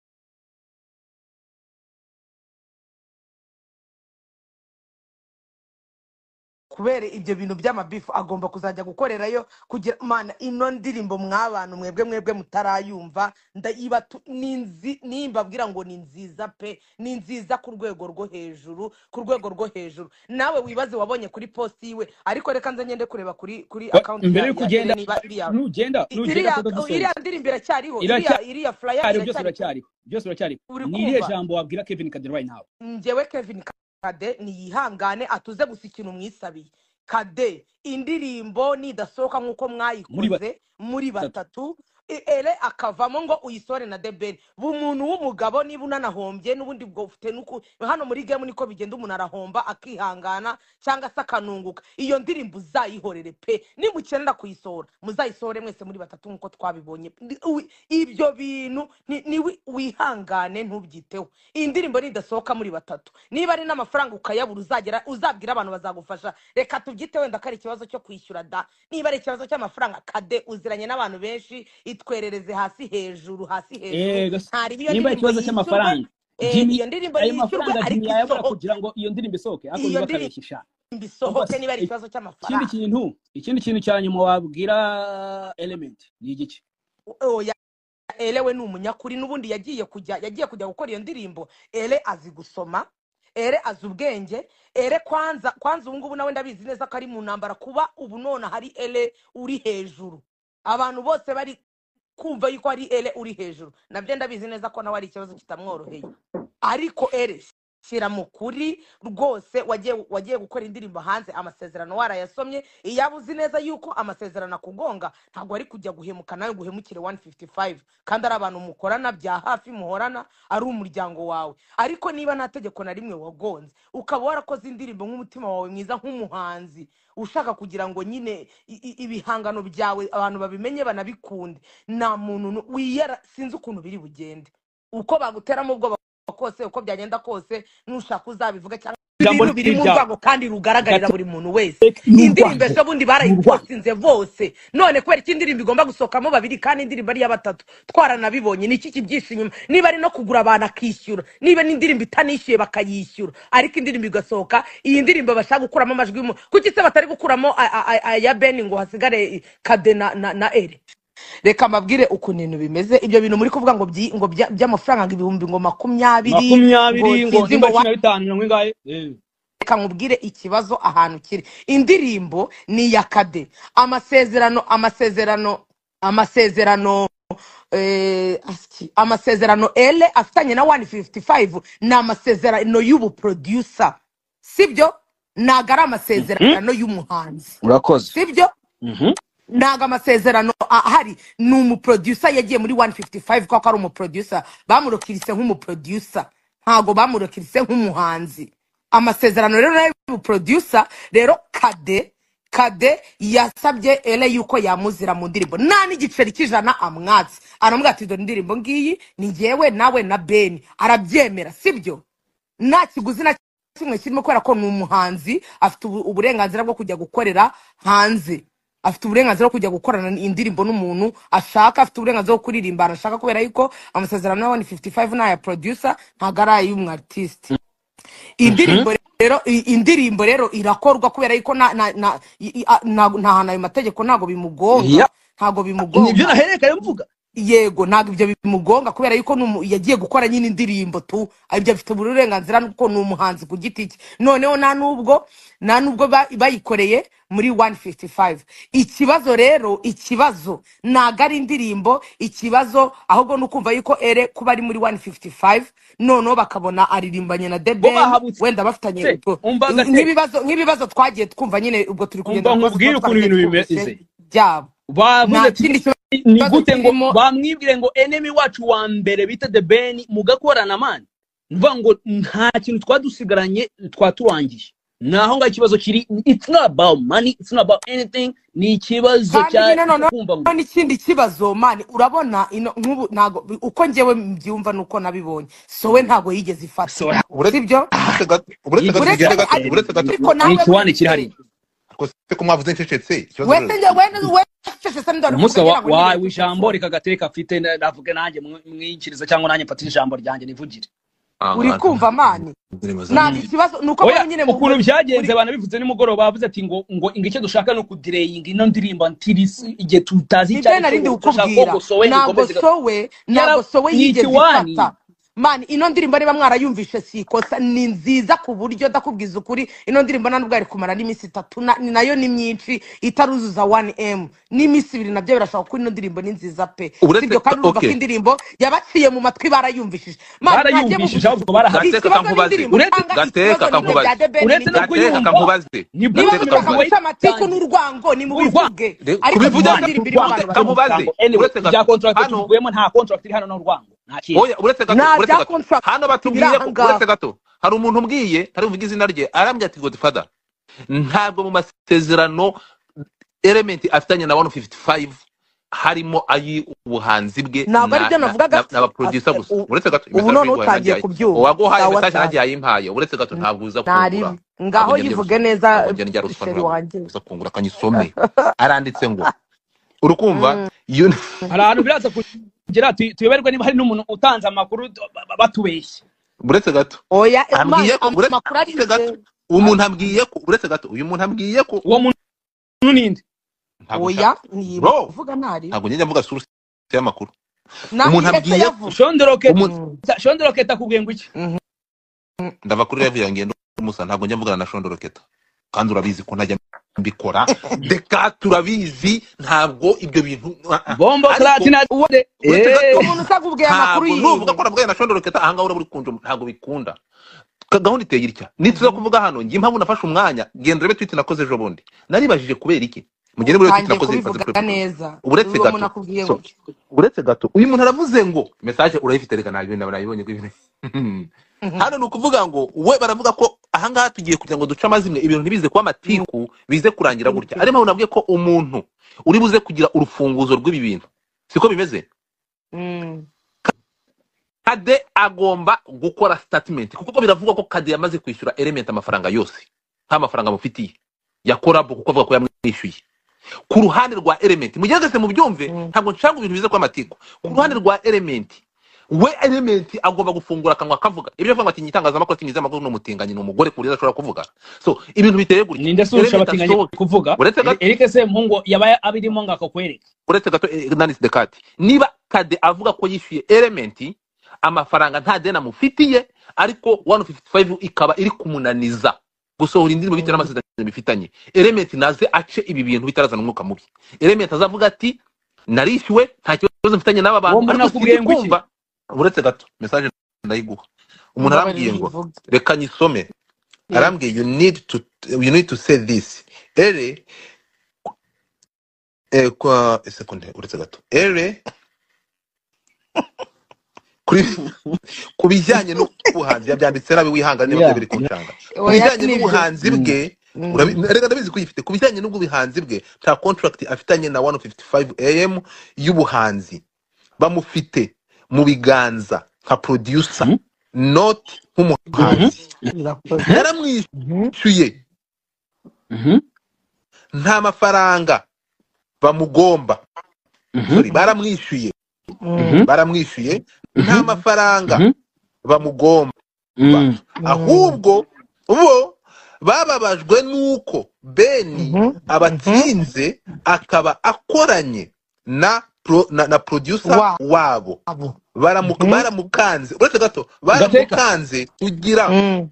kubera ibyo bintu by'amabifu agomba kuzajya gukorerayo kugira mana ino ndirimbo mw'abantu mwebwe mwebwe mutarayumva ndayiba tu- ni nzi- nimbabwira ngo ni nziza pe ni nziza ku rwego rwo hejuru ku rwego rwo hejuru nawe wibaze wabonye kuri post yiwe ariko reka nze ngende kureba kuri kuri Wa- account mbere ya yo ya ele kugenda niba iriya nugenda i- nugenda iriya tuza dusoza iriya ndirimbo iracyariho iracyari iriya iriya flyer byose iracyari biracyariho byose biracyariho uri ni irihe kumva jambo wabwira Kevin Kadiri right now njyewe Kevin Kade niyihangane atuze gusa ikintu mwisabiye Kade indirimbo nidasohoka nk'uko muri mwayikoze muri batatu batatu i- ere akavamo ngo uyisore na debeni bumuntu w'umugabo niba unanahombye n'ubundi bwo ufite nuko hano muri game niko bigenda umuntu arahomba akihangana cyangwa se akanunguka iyo ndirimbo uzayihorere pe nimukenera kuyisohora muzayisohore mwese muri batatu nk'uko twabibonye Ndi- wi- ibyo bintu ni ni wi- wihangane ntubyiteho iyi ndirimbo nidasohoka muri batatu niba ari n'amafaranga ukayabura uzagera uzabwira abantu bazagufasha reka tubyite wenda ko ari ikibazo cyo kwishyura da niba ari ikibazo cy'amafaranga Kade uziranye n'abantu benshi itwerereze hasi hejuru hasi hejuru eh gas- ntari iyo nimba ndirimbo ikibazo yishyurwe cy'amafaranga eh, Jimmy iyo ndirimbo ayo yishyurwe mafaranga ariko Jimmy yayabura isohoke kugira ngo iyo ndirimbo isohoke ariko iyo niba ndirimbo akabeshisha umva isohoke se niba ari ik- ikibazo ikindi cy'amafaranga kintu ikindi kintu cya nyuma wabwira element ni igiki oya elewe ni umunyakuri n'ubundi yagiye kujya yagiye kujya gukora iyo ndirimbo ere azi gusoma ere azi ubwenge ere kwanza kwanza ubu ngubu nawe ndabizi neza ko ari mu ntambara kuba ubu none hari ere uri hejuru abantu bose bari kumva yuko ari ere uri hejuru nabyo ndabizi neza ko nawe ari ikibazo kitamworoheye ariko ere shyira mu kuri rwose wagiye wagiye gukora indirimbo hanze amasezerano warayasomye iyaba uzi neza yuko amasezerano akugonga ntabwo ari kujya guhemuka nawe guhemukire one fifty-five kandi ari abantu mukorana bya hafi muhorana ari umuryango wawe ariko niba nta tegeko na rimwe wagonze ukaba warakoze indirimbo nk'umutima wawe mwiza nk'umuhanzi ushaka kugira ngo nyine ibihangano byawe abantu babimenye banabikunde nta muntu wiyera sinzi ukuntu biri bugende uko baguteramo ubwo kose uko byagenda kose nushaka uzabivuga cyangwa ibintu biri mu rwango kandi rugaragarira buri muntu wese indirimbo ejo bundi barayipostinze bose none kubera iki indirimbo igomba gusohokamo babiri kandi indirimbo ari ya batatu twaranabibonye niki kibyisha inyuma niba ari no kugura abantu akishyura niba n'indirimbo itanishyuye bakayishyura ariko indirimbo igasohoka iyi ndirimbo bashaka gukuramo amajwi kuki se batari gukuramo aya Ben ngo hasigare Kade na na Ere reka mabwire ukuntu ibintu bimeze ibyo bintu muri kuvuga ngo ngo by'amafaranga ibihumbi ngo makumyabiri makumyabiri ngo nimba cumi na bitanu mirongo ingahe reka nkubwire ikibazo ahantu kiri indirimbo ni ya Kade amasezerano amasezerano amasezerano eh amasezerano ele afitanye na one fifty-five na amasezerano y'ubu producer sibyo nagara amasezerano y'umuhanzi urakoze sibyo mhm naga amasezerano ahari ni umuproducer yagiye muri one fifty-five kwa ari umuproducer bamurokirise nk'umuproducer ntago bamurokirise nk'umuhanzi amasezerano rero na producer rero Kade Kade yasabye ele yuko yamuzira mu ndirimbo nani igiceri kijana amwatsi aramubwira ati do ndirimbo ngiyi ni ngewe nawe na Ben arabyemera sibyo nta kiguzi na kimwe kirimo kwera ko ni umuhanzi afite uburenganzira bwo kujya gukorera hanze afite uburenganzira bwo kujya gukorana indirimbo n'umuntu ashaka afite uburenganzira bwo kuririmba arashaka kubera yuko amasezerano ya one fifty-five na ya producer ntagaraye y'umu artist indirimbo rero indirimbo rero irakorwa kubera yuko na na nta hana ayo mategeko ntago bimugonga ntago bimugonga nibyo nahereka mvuga yego ntago ibyo bimugonga kubera yuko yagiye gukora nyine indirimbo tu ibyo bifite uburenganzira nuko ni umuhanzi ku giti cye noneho nta nubwo nta nubwo bayikoreye muri one fifty-five ikibazo rero ikibazo nagari indirimbo ikibazo ahubwo nukumva yuko ere kuba ari muri one fifty-five noneho bakabona aririmbanye na The Ben wenda bafitanye nk'ibibazo nk'ibibazo twagiye twumva nyine ubwo turi kugenda nkubwira ukuntu ibintu bimeze byabo bavuze ati ni gute ngo bamwibwire ngo enemy wacu wa mbere bita The Ben mugakorana man mvuga ngo nta kintu twadusigaranye twaturangiye naho nga ikibazo kiri it's not about money it's not about anything ni ikibazo cya kumva ngo n'ikindi kibazo man urabona nk'ubu nago uko ngewe mbyumva nuko nabibonye so we ntago yigeze ifata sibyo uretse gato uretse gato ni kiwani kiri hari kose ko mwavuze ncecetse ikibazo wese we wese ndoro musa wa wijambo rikagateka afite navuge nanjye mwinchiriza cyangwa nanjye mfatira ijambo ryanjye nivugire uri kumva mani nani kibazo nuko nyine mu kuntu byagenze bana bivuze ni mugoroba bavuze ati ngo ngo ingike dushaka no kudireying ino ndirimbo ntirisi igihe tutazi cyane narindi ukubwira ntabwo sowe ntabwo sowe yigeze ifata mani ino ndirimbo niba mwarayumvishe sikosa ni nziza ku buryo ndakubwiza ukuri ino ndirimbo nanubwo ari kumara n'imisi itatu nayo ni myinshi itaruzuza one m n'imisi ibiri nabyo birashaka ko ino ndirimbo ni nziza pe sibyo kandi urumva ko indirimbo yabaciye mu matwi barayumvishije barayumvishije ahubwo barahateka kankubaze gateka kankubaze uretse no kuyumva kankubaze niba mushaka amatiku n'urwango ni mu bivuge ariko bivuga kankubaze uretse bya contract tuguyemo nta contract iri hano n'urwango oya uretse gato uretse gato hano batubwiye uretse gato hari umuntu umbwiye hari uvuga izina rye arambye ati Godfather ntabwo mu masezerano element afitanye na one fifty-five harimo ayi ubuhanzi bwe na producer gusa uretse gato ubu none utangiye kubyumva waguhaye message nagiye ayimpaye uretse gato ntabwo uza kungura ngaho yivuge neza sheri wanjye uza kungura kanyisome aranditse ngo urukumva hari ahantu biraza kugira tuyoberwe niba hari n'umuntu utanze amakuru batubeshye uretse gato oya ambwiye ko uretse gato umuntu ambwiye ko uretse gato uyu muntu ambwiye ko uwo muntu ninde oya uvuga ntari ntabwo njye mvuga source y'amakuru umuntu ambwiye shondoroke shondoroke takubwiye ngo iki ndava kuri live yange ndumusa ntabwo njye mvugana na shondoroketa kandi urabizi ko ntajya mbikora deka turabizi ntabwo ibyo bintu bombo platina uwode umuntu usagubwiye amakuru yiwe nuvuga ko navuga na shondoroketa ahanga ura buri kunjo ntabwo bikunda gahunda iteye itya nituza kuvuga hano ngiye impamvu nafashe umwanya genda rebe tweet nakoze ejo bundi naribajije kubera iki mugende muri tweet nakoze kubivuga neza uretse uwo gato muntu akubwiye so, ngo uretse gato uyu muntu aravuze ngo message urayifite reka nayo nabibonye kwibine hano ni ukuvuga ngo we baravuga ko ahangaha tugiye kugira ngo duce amazimwe ibintu ntibize kuba amatiku bize kurangira gutya arimo unabwiye ko umuntu uri buze kugira urufunguzo rw'ibi bintu siko bimeze Mm. Kade agomba gukora statement kuko biravugwa ko Kade yamaze kwishyura element amafaranga yose nta mafaranga mufitiye yakora kuko avuga ko yamwishyuye ku ruhande rwa element mugerageze mu byumve ntabwo nshaka ibintu bize kwa matiko ku ruhande rwa element we element agomba gufungura akanwa kavuga ibyo avuga ati nyitangazamakuru ati nyizamakuru no mutinganye n'umugore kuri ashobora kuvuga so ibintu biteye gutya ninde susha batinganye kuvuga Eric se mungo yabaye abirimo ngako kwereka uretse gato Nanis Dekati niba Kade avuga ko yishyuye element amafaranga nta dena mufitiye ariko one fifty five ikaba iri kumunaniza gusohora indirimbo bitera amasezerano bifitanye element naze ace ibi bintu bitarazana umwuka mubi element azavuga ati narishyuwe nta kibazo mfitanye n'aba bantu nakubwiye ngo iki uretse gato message ndayiguha umuntu arambwiye ngo reka nyisome arambwiye you need to you need to say this ere eh kwa seconde uretse gato ere kuri kubijyanye no kubuhanzi yabyanditse nabi wihanga niba biri kuncanga kubijyanye n'ubuhanzi bwe reka ndabizi ko yifite kubijyanye n'ubuhanzi bwe ta contract afitanye na one fifty-five a m y'ubuhanzi bamufite mu biganza nka producer mm -hmm. not nk'umuhanzi yaramwishyuye mm -hmm. nta mafaranga bamugomba mm -hmm. sorry baramwishyuye mm -hmm. baramwishyuye mm -hmm. nta mafaranga mm -hmm. bamugomba mm -hmm. ahubwo bo bababajwe nuko Beni mm -hmm. abatsinze akaba akoranye na Pro, na, na producer wow. wabo baramuka baramukanze uretse gato baramukanze kugira mm.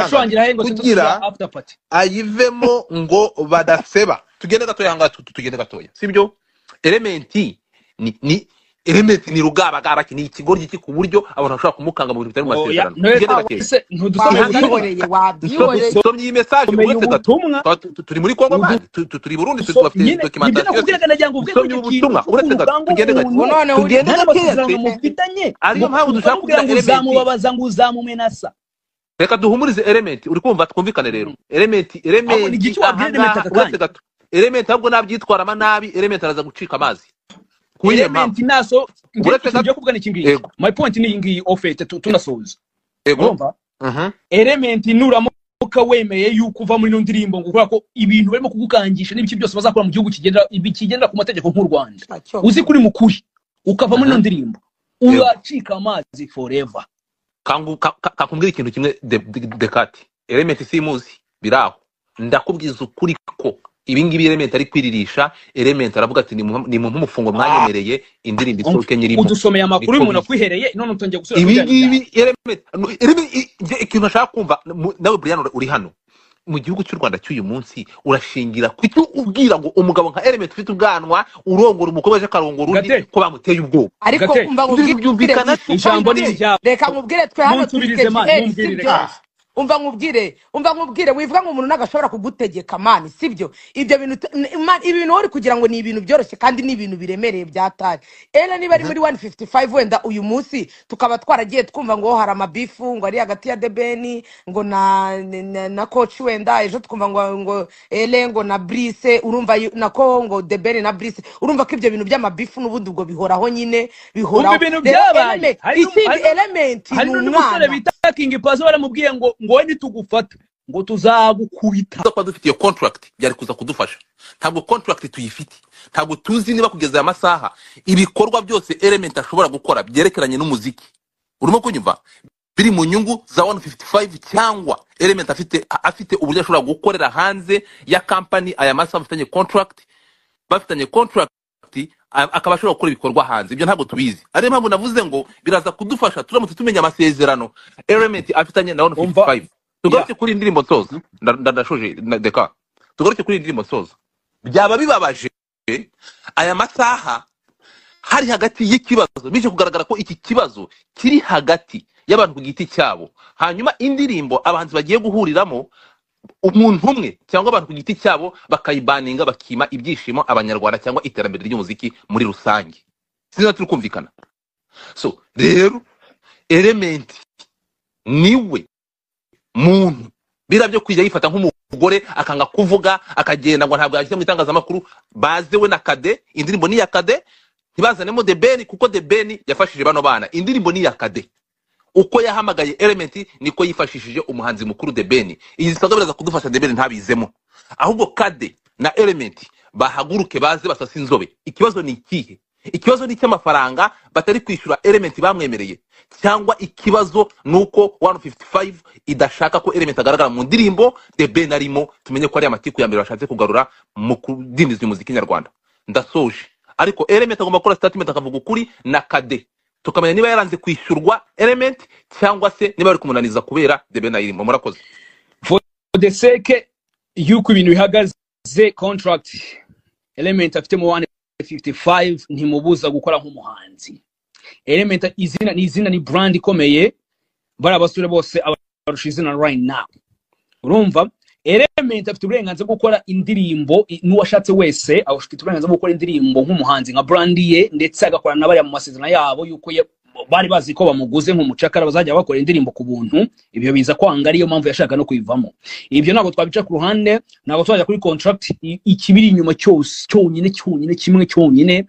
kugira after party ayivemo ngo badaseba tugende gato yanga tugende gatoya sibyo element ni ni element ni rugaba garaki ni ikigoryi ki ku buryo abantu bashobora kumukanga mu bintu bitari mu masezerano tugende gake ntudusomye wabyihoreye somye message uretse gato turi muri Kongo bandi turi Burundi tufite documentation somye ubutumwa uretse gato tugende gake tugende gake mufitanye ariyo mpamvu dushaka kugira ngo uzamubabaza ngo uzamumenasa reka duhumurize element uri kumva twumvikane rero element element uretse gato element ahubwo nabyitwarama nabi element araza gucika amazi element naso ngiye kuvuga iki ngiye my point ni ngiyi ofete tunasoza urumva element nuramuka wemeye yuko uva muri no ndirimbo ngo ukora ko ibintu barimo kugukangisha n'ibiki byose bazakora mu gihugu kigendera ibikigendera ku mategeko nk'u Rwanda uzi kuri mukuri ukava muri no ndirimbo uracika amazi forever kangu kakumbwira ikintu kimwe Dekati element simuzi biraho ndakubwiza ukuri ko ibingibi element ari kwiririsha element aravuga ati ni mu mufungo mwanyemereye indirimbo isohoke nyirimo udusomeye amakuru y'umuntu akwihereye none utongiye gusura ibingibi element ikintu ashaka kumva nawe Brian uri hano mu gihugu cy'u Rwanda cy'uyu munsi urashingira kwito ubwira ngo umugabo nka element ufite ubwanwa urongora umukomeje karongora undi ko bamuteye ubwoba ariko umva ngo byumvikana ijambo ni rya reka nkubwire twe hano turi umva nkubwire umva nkubwire wivuga ngo umuntu nagashobora kugutegeka mani sibyo ibyo bintu ibintu uri kugira ngo ni ibintu byoroshye kandi ni ibintu biremereye byatari era niba ari muri one fifty-five wenda uyu munsi tukaba twaragiye twumva ngo hari amabifu ngo ari hagati ya Debeni ngo na na, na coach wenda ejo twumva ngo ngo ele ngo na Brice urumva nako ngo Debeni na Brice urumva ko ibyo bintu by'amabifu n'ubundi ubwo bihoraho nyine bihoraho ibintu byabaye ikindi element hari n'umusore bita King Pazo baramubwiye ngo ngo we nitugufata ngo tuzagukubita kwa dufite iyo contract byari kuza kudufasha ntabwo contract tuyifite ntabwo tuzi niba kugeza aya masaha ibikorwa byose element ashobora gukora byerekeranye n'umuziki urimo kunyumva biri mu nyungu za one fifty-five cyangwa element afite afite uburyo ashobora gukorera hanze ya company aya masaha bafitanye contract bafitanye contract akaba ashobora gukora ibikorwa hanze ibyo ntabwo tubizi ari mpamvu navuze ngo biraza kudufasha turamutse tumenya amasezerano element afitanye na one fifty-five tugaruke kuri indirimbo nsoza ndashoje Deka tugaruke kuri indirimbo nsoza byaba bibabaje aya masaha hari hagati y'ikibazo bije kugaragara ko iki kibazo kiri hagati y'abantu ku giti cyabo, hanyuma indirimbo abahanzi bagiye guhuriramo umuntu umwe cyangwa abantu ku giti cyabo bakayibaninga, bakima ibyishimo abanyarwanda cyangwa iterambere ry'umuziki muri rusange. Sinzi turi kumvikana. So rero Element niwe muntu bira byo kwijya yifata nk'umugore akanga kuvuga akagenda ngo ntabwo yashyize mu itangazamakuru. Baze we na Kade, indirimbo ni ya Kade, ntibazanemo The Ben kuko The Ben yafashije bano bana. Indirimbo ni ya Kade, uko yahamagaye Element niko yifashishije umuhanzi mukuru The Ben. Iyi saga biraza kudufasha The Ben ntabizemo, ahubwo Kade na Element bahaguruke baze basasa inzobe. Ikibazo ni ikihe? Ikibazo ni cy'amafaranga batari kwishyura Element bamwemereye, cyangwa ikibazo nuko one fifty-five idashaka ko Element agaragara mu ndirimbo The Ben arimo. Tumenye ko ari amatiku ya mbere bashatse kugarura mu kudindiza umuziki nyarwanda. Ndasoje, ariko Element agomba gukora statement akavuga ukuri na Kade, tukamenya niba yaranze kwishyurwa Element cyangwa se niba ari kumunaniza kubera The Ben ayirimo. Murakoze. For the sake yuko ibintu bihagaze, contract Element afite mu one fifty-five ntimubuza gukora nk'umuhanzi. Element izina ni izina ni brand ikomeye, bara basure bose abarusha izina right now. Urumva Element afite uburenganzira bwo gukora indirimbo n'uwashatse wese, afite uburenganzira bwo gukora indirimbo nk'umuhanzi nka brand ye, ndetse agakora n'abari mu masezerano yabo yuko bari bazi ko bamuguze nk'umucakara bazajya bakora indirimbo ku buntu. Ibyo biza kwanga ariyo mpamvu yashaka no kuyivamo. Ibyo ntabwo twabica ku ruhande, ntabwo twajya kuri contract. Ikibiri inyuma cyose cyonyine cyonyine kimwe cyonyine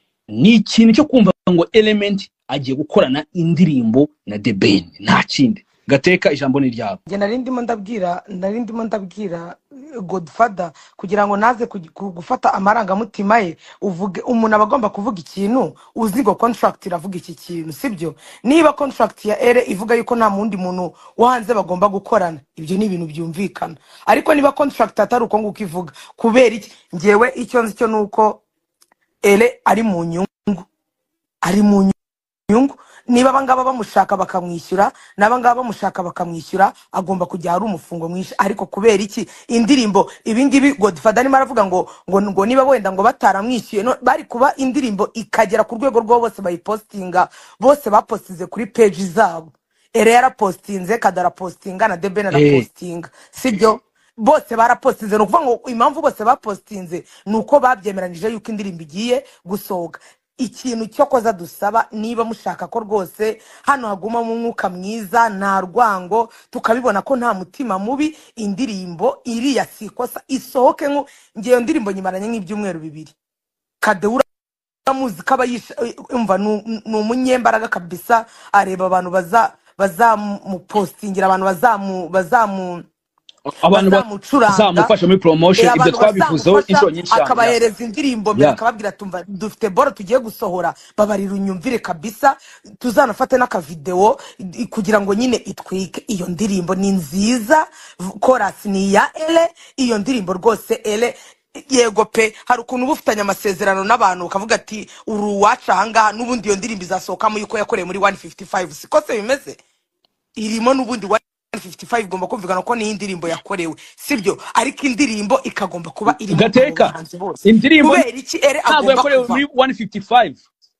ni ikintu cyo kumva ngo Element agiye gukorana indirimbo na The Ben, nta kindi. Gateka ijambo ni ryabo. Nge narindimo ndabwira narindimo ndabwira Godfather kugira ngo naze gufata amaranga mutima ye, uvuge umuntu abagomba kuvuga ikintu uzi ngo contract iravuga iki kintu, sibyo? Niba contract ya Ere ivuga yuko nta mundi muntu wahanze bagomba gukorana, ibyo ni ibintu byumvikana. Ariko niba contract atari uko nguko ivuga, kubera iki? Ngewe icyo nzi cyo nuko Ere ari mu nyungu, ari mu nyungu. Niba abangaba bamushaka bakamwishyura, n'abangaba bamushaka bakamwishyura, agomba kujya ari umufungo mwinshi. Ariko kubera iki indirimbo ibingibi Godfather nima aravuga ngo ngo ngo niba wenda ngo bataramwishyuye no, bari kuba indirimbo ikagera ku rwego rwo bose bayipostinga, bose bapostinze kuri page zabo. Ere yarapostinze, Kadara postinga na The Ben arapostinga, sibyo? Bose barapostinze. No kuvuga ngo impamvu bose bapostinze nuko babyemeranije yuko indirimbo igiye gusohoka. Ikintu cyo koza dusaba, niba mushaka ko rwose hano haguma mu mwuka mwiza nta rwango, tukabibona ko nta mutima mubi, indirimbo iriya sikosa isohoke. Nko ngiye ndirimbo nyimaranye nk'ibyumweru bibiri. Kade uramuzi kaba umva n'umunyembaraga kabisa, areba abantu baza bazamupostingira, abantu bazamu bazamu abantu bazamufasha muri promotion. Ibyo twabivuzeho inshuro nyinshi cyane, akabahereza indirimbo mbere akababwira tumva dufite boro tugiye gusohora, babarira unyumvire kabisa, tuzanafate n'aka video kugira ngo nyine itwike. Iyo ndirimbo ni nziza, chorus ni ya Ele, iyo ndirimbo rwose Ele yego pe. Hari ukuntu bufitanye amasezerano n'abantu ukavuga ati uru waca hanga n'ubundi iyo ndirimbo izasohokamo yuko yakoreye muri one fifty-five, siko se bimeze? Irimo n'ubundi one fifty-five gomba kumvikana ko ni indirimbo yakorewe, sibyo? Ariko indirimbo ikagomba kuba iri mu Gateka. Indirimbo kubera iki Ere agomba yakorewe muri one fifty-five.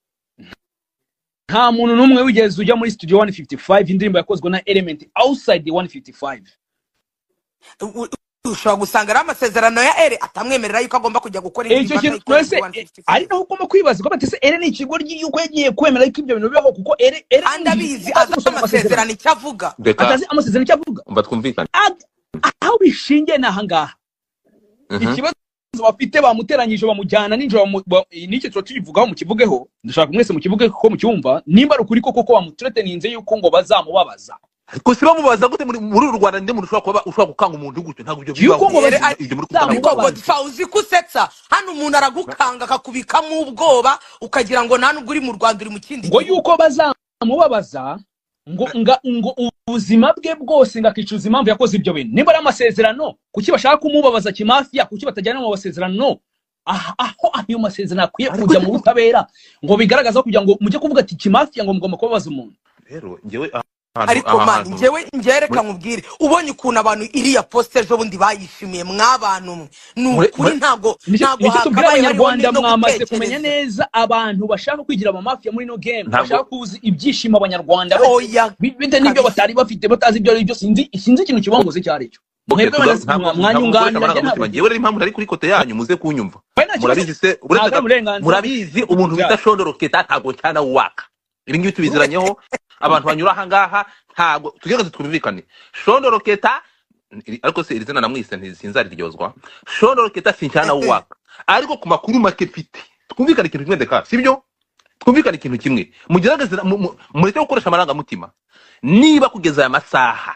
Nta muntu numwe wigeze ujya muri studio one fifty-five. Indirimbo yakozwe na Element outside the one fifty-five. Ushobora gusanga ari amasezerano ya Ere atamwemerera yuko agomba kujya gukora indirimbo twese. Ari naho ugomba kwibaza ko batese Ere ni ikigo ry'uko yagiye kwemera yuko ibyo bintu bibaho, kuko Ere Ere andabizi aza amasezerano icyavuga, atazi amasezerano icyavuga. Umva twumvikane aho bishingiye nahangaha. Ikibazo bafite bamuteranyije bamujyana ninjoro n'icyo cyo tubivugaho mu kivugeho. Ndashaka mwese mu kivuge ko mu cyumva nimba ari ukuri koko ko bamuthreateninze yuko ngo bazamubabaza. Ko siba mubaza gute muri uru Rwanda ndi muntu ushobora kuba ushobora gukanga umuntu gutyo, ntabwo ibyo bibaho. Ibyo muri Godfather uzi kusetsa hano umuntu aragukanga akakubikamo ubwoba ukagira ngo nta nubwo uri mu Rwanda uri mu kindi ngo yuko bazamubabaza ngo nga ngo ubuzima bwe bwose ngakicuza impamvu yakoze ibyo bintu. Nimba ari amasezerano kuki bashaka kumubabaza kimafia, kuki batajyana mu masezerano aho ayo masezerano akwiye kujya mu butabera ngo bigaragaza kugira ngo mujye kuvuga ati kimafia ngo mugomba kubabaza umuntu. Rero ngewe ahantu ariko aha mani hantu njyewe njyewe muri reka nkubwire ubonye ukuntu abantu iriya poste ejo bundi bayishimiye mw'abantu mwe ni muri ukuri muri- ntago nicyo ntago nicyo tubwira hakabaye hariho abanyarwanda ni- no mwamaze kumenya gutekereza neza abantu bashaka kwigira amamafia muri no game ntabwo bashaka kuzi ibyishimo abanyarwanda bafite oya bi- bite n'ibyo kabisa batari bafite batazi ibyo ari byo sinzi sinzi ikintu kibongoze icyo ari cyo okay mwebwe tuga bana ntabwo ntabwo mukoresha mwanyunganira njye amarangamutima ntabwo ngewe rero impamvu ntari kuri kote yanyu muze kunyumva bari nta kibazo murabizi se uretse ntabwo ari ga- uburenganzira murabizi umuntu bita bwabo shondoroketa ntabwo cyana waka ibi ngibi tubiziranyeho abantu banyura aha ngaha ntabwo tugerageze twumvikane shondoroketa ariko se iri zina namwise ntisinzariryozwa shondoroketa sincyana waka ariko ku makuru make mfite twumvikane ikintu kimwe ndeka sibyo twumvikane ikintu kimwe mugerageze mu- mu- mureke gukoresha amarangamutima niba kugeza aya masaha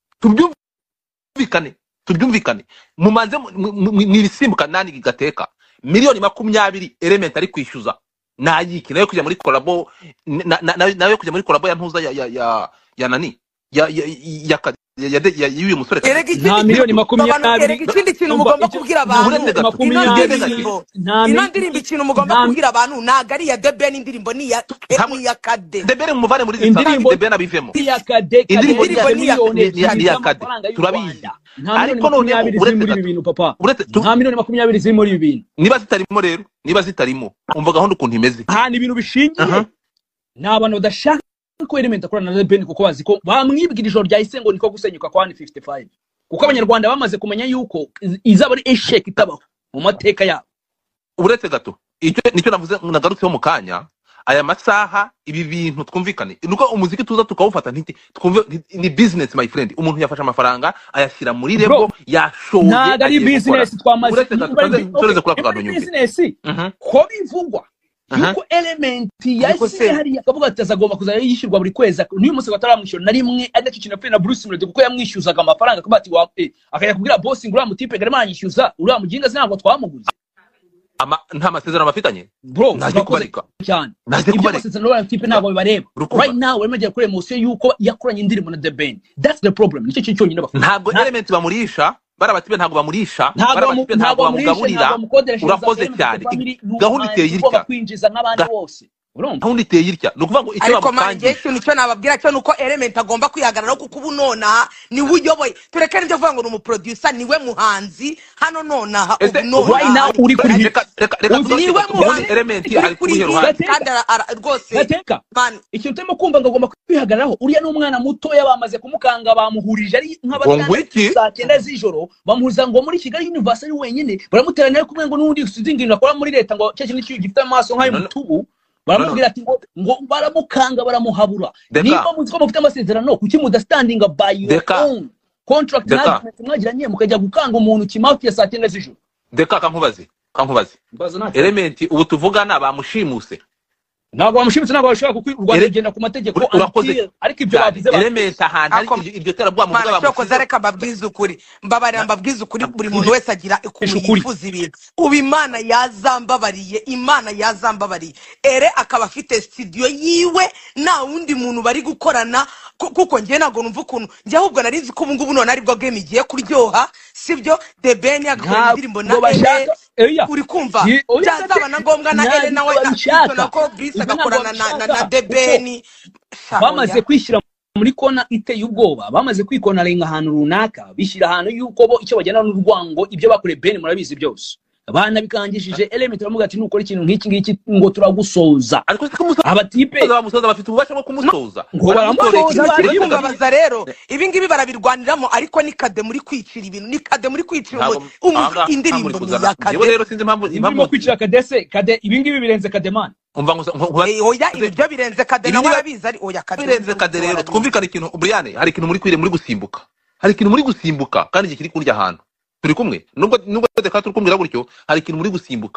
tubyumvikane tubyumvikane mumanze mwibisimbuka nani gigateka miliyoni makumyabiri element ari kwishyuza nayiki nayo kujya muri kolabo na- na- na- nayo kujya muri kolabo ya ntuza ya ya ya ya nani ya ya ya ka- ya ya ya- y'uyu musore erega kabisa ikindi nta kintu miliyoni abantu makumyabiri erega ikindi kintu umva mugomba icyo kubwira nta abantu uretse gato ino ugende makumyabiri gake ndirimbo nta ino mi- ndirimbo ikintu mugomba nta kubwira abantu ntago ari iya debe n'indirimbo ni iya eh, ntabwo ni iya kade debere mumuvane muri zisasi indirimbo debere abivemo ya kade kade indirimbo indirimbo ifite ni iya miliyoni ni ya ebyiri ni ya kade z'amafaranga y'u turabizi Rwanda nta miliyoni ariko noneho makumyabiri ziri uretse muri ibi gato bintu papa uretse tu- nta miliyoni makumyabiri ziri muri ibi bintu niba zitarimo rero niba zitarimo umva gahunda ukuntu imeze ahantu ibintu bishingiye aha ni abantu badashaka ko element akorana na Ben kuko bazi ko bamwibwira ijoro ryahise ngo niko gusenyuka kwa one fifty-five kuko abanyarwanda bamaze kumenya yuko iz- izaba ari eshek itabaho mu mateka yabo uretse gato icyo nicyo navuze nagarutseho mu kanya aya masaha ibi bintu twumvikane nuko umuziki tuza tukawufata nti twumve nti- ni business my friend umuntu yafashe amafaranga ayashyira muri bro rebo yashoye ntago ari agiye gukora business twamaze uretse gato niba ari tuze bu- nsoreze okay kuri ako niba kantu ari nyumve business Mhm, ko bivugwa aha. yuko element ariko yashyize se hariya akavuga ati azagomba kuzajya yishyurwa buri kwezi n'uyu munsi bataramwishyura na rimwe ari nacyo kintu yapfuye na Bruce Melody kuko yamwishyuzaga amafaranga akavuga ati wa eh, akajya kubwira boss ngo uriya mutipe garema aranyishyuza uriya muginga se ntabwo twamuguze Ama- nta masezerano bafitanye bro naje urakoze kubareka cyane naje ibyo kubareka amasezerano y'uriya mutipe ntabwo bibareba urukumva right now barimo bagera kuri emotion yuko yakoranye indirimbo na The Ben that's the problem nicyo kintu cyonyine bafite ntabwo Nta- element bamurisha bari abatipe ntabwo bamurisha ntabwo bari bamu- abatipe ntabwo ntabwo bamurishe bamugaburira ntabwo bamukodereshereza urakoze element cyane family ni gahunda iteye umuhanzi ugomba itya kwinjiza nk'abandi Ga- bose urumva gahunda iteye itya ni ukuvuga ngo icyo ariko manje bamutangisha ikintu cyo nababwira cyo nuko element agomba kwihagararaho kuko ubu nonaha niwe uyoboye tureke n'ibyo kuvuga ngo ni umuproducer niwe muhanzi hano nonaha ubu ese right nonaha now ari uri kuri hit reka reka reka uzi tugaruke niwe gato ubundi muhanzi element uri ari kuri kuruhe hit ruhande gateka kandi ara- ara- rwose gateka man ikintu turimo kumva ngo agomba kwihagararaho uriya ni umwana mutoya bamaze kumukanga bamuhurije ari ngo nk'abatandatu iki saa cyenda z'ijoro bamuhuriza ngo muri Kigali Universe ari wenyine baramuteranya ari kumwe ngo n'undi usizingira akora muri leta ngo cyo kintu cy'iyo gifite amaso nk'ayo no no mutubu no baramubwira ati ngo ngo baramukanga baramuhabura deka niba muzi ko mufite amasezerano kuki mudastandinga by your deka own contract na deka agreement mwagiranye mukajya gukanga umuntu kimafi ya saa cyenda z'ijoro deka kankubaze kankubaze baza nta kibazo element ubu tuvugana bamushimuse ntabwo bamushimitse ntabwo bashobora kuko u Rwanda Ere- rugenda ku mategeko ura- urakoze until ariko ibyo cyane bavuze bavuze element ahantu hari ako iryo iryo terabwoba muvuga mana cyokoze bamushyizeho reka mbabwize ukuri mbabarira na- mbabwize ukuri na- buri muntu wese agira ukuntu isha ukuri yifuza ibintu ubu imana yazambabariye imana yazambabariye ere akaba afite studio yiwe nta wundi muntu bari gukorana ku- kuko njye ntabwo numva ukuntu njye ahubwo nari nzi ko ubu ngubu none aribwo game igiye kuryoha sibyo The Ben agakora indirimbo na ntabwo ere bashaka eya uri kumva si oya byazaba na ngombwa na ere ntabwo nawe na babishaka na ko Brice ibyo ntabwo agakorana na na na babishaka The kuko Ben bamaze shahoya kwishyira muri kona iteye ubwoba bamaze kwikonarenga ahantu runaka bishyira ahantu yuko bo icyo bagenda n'urwango ibyo bakoreye Ben murabizi byose abana bikangishije element baramuga ati nukora ikintu nk'iki ngiki ngo turagusoza ariko se kumusoza abatipe bamusoza bafite ububasha bwo kumusoza ngo baramutoreye baramusoza ikintu bari uretse gato kumbabaza rero ibi ngibi barabirwaniramo ariko ni kade muri kwicira ibintu ni kade muri kwicira ntabwo umu- umu- ahangaha nta muri indirimbo ni kuzana iya njyewe kade rero sinzi impamvu indirimbo impamvu kwicira kadese kade ibi ngibi birenze kademani umva ngo nkuba Eh, oya ibi byo birenze kade ibi nawe niba arabizi ari oya kade birenze byo kade byo rero arabizi twumvikane ikintu Brian hari ikintu muri kwire muri gusimbuka hari ikintu muri gusimbuka kandi igihe kiri kurya ahantu turi kumwe nubwo nubwo deka turi kumvira gutyo hari ikintu muri gusimbuka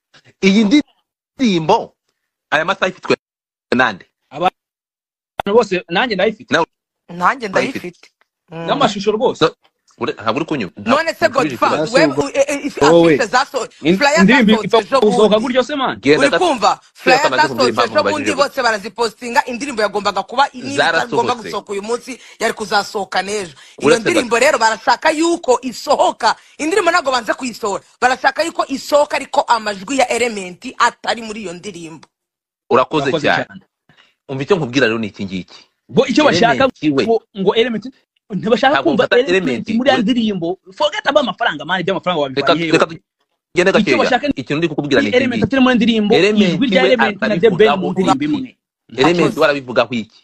iyi ndirimbo aya masaha ifitwe nande abantu bose nanjye ndayifite nawe nanjye urayifite ndayifite Mm. n'amashusho rwose So, ure- ntabwo uri kunyumva none se ntabwo Godfather Nasi we ubwo afishe wowe zaso in- flyer indirimbo zasohotse ipfa ejo gusohoka bundi gutyo se man genda uri gato kumva sira flyer kamaze kumbwira zasohotse impamvu ejo bundi mubajije bose barazipostinga indirimbo yagombaga kuba niba itagomba zarasohotse gusohoka uyu munsi yari kuzasohoka n'ejo iyo uretse gato ndirimbo rero barashaka yuko isohoka indirimbo ntabwo banze kuyisohora barashaka yuko isohoka ariko amajwi ya element atari muri iyo ndirimbo urakoze urakoze cyane cyane umva icyo nkubwira rero ni iki ngiki bo icyo bashaka Element we ngo ngo element ntibashaka ntabwo kumva mfata element element muri ya ure- ndirimbo forget about amafaranga mani by'amafaranga reka wabivanye reka hehe tugende icyo gakeya bashaka ikintu ndi kukubwira ni ni iki element ngiki atari muri ndirimbo ijwi element rya we element na The Ben arabivugaho mu ndirimbo iki imwe element akoze we arabivugaho iki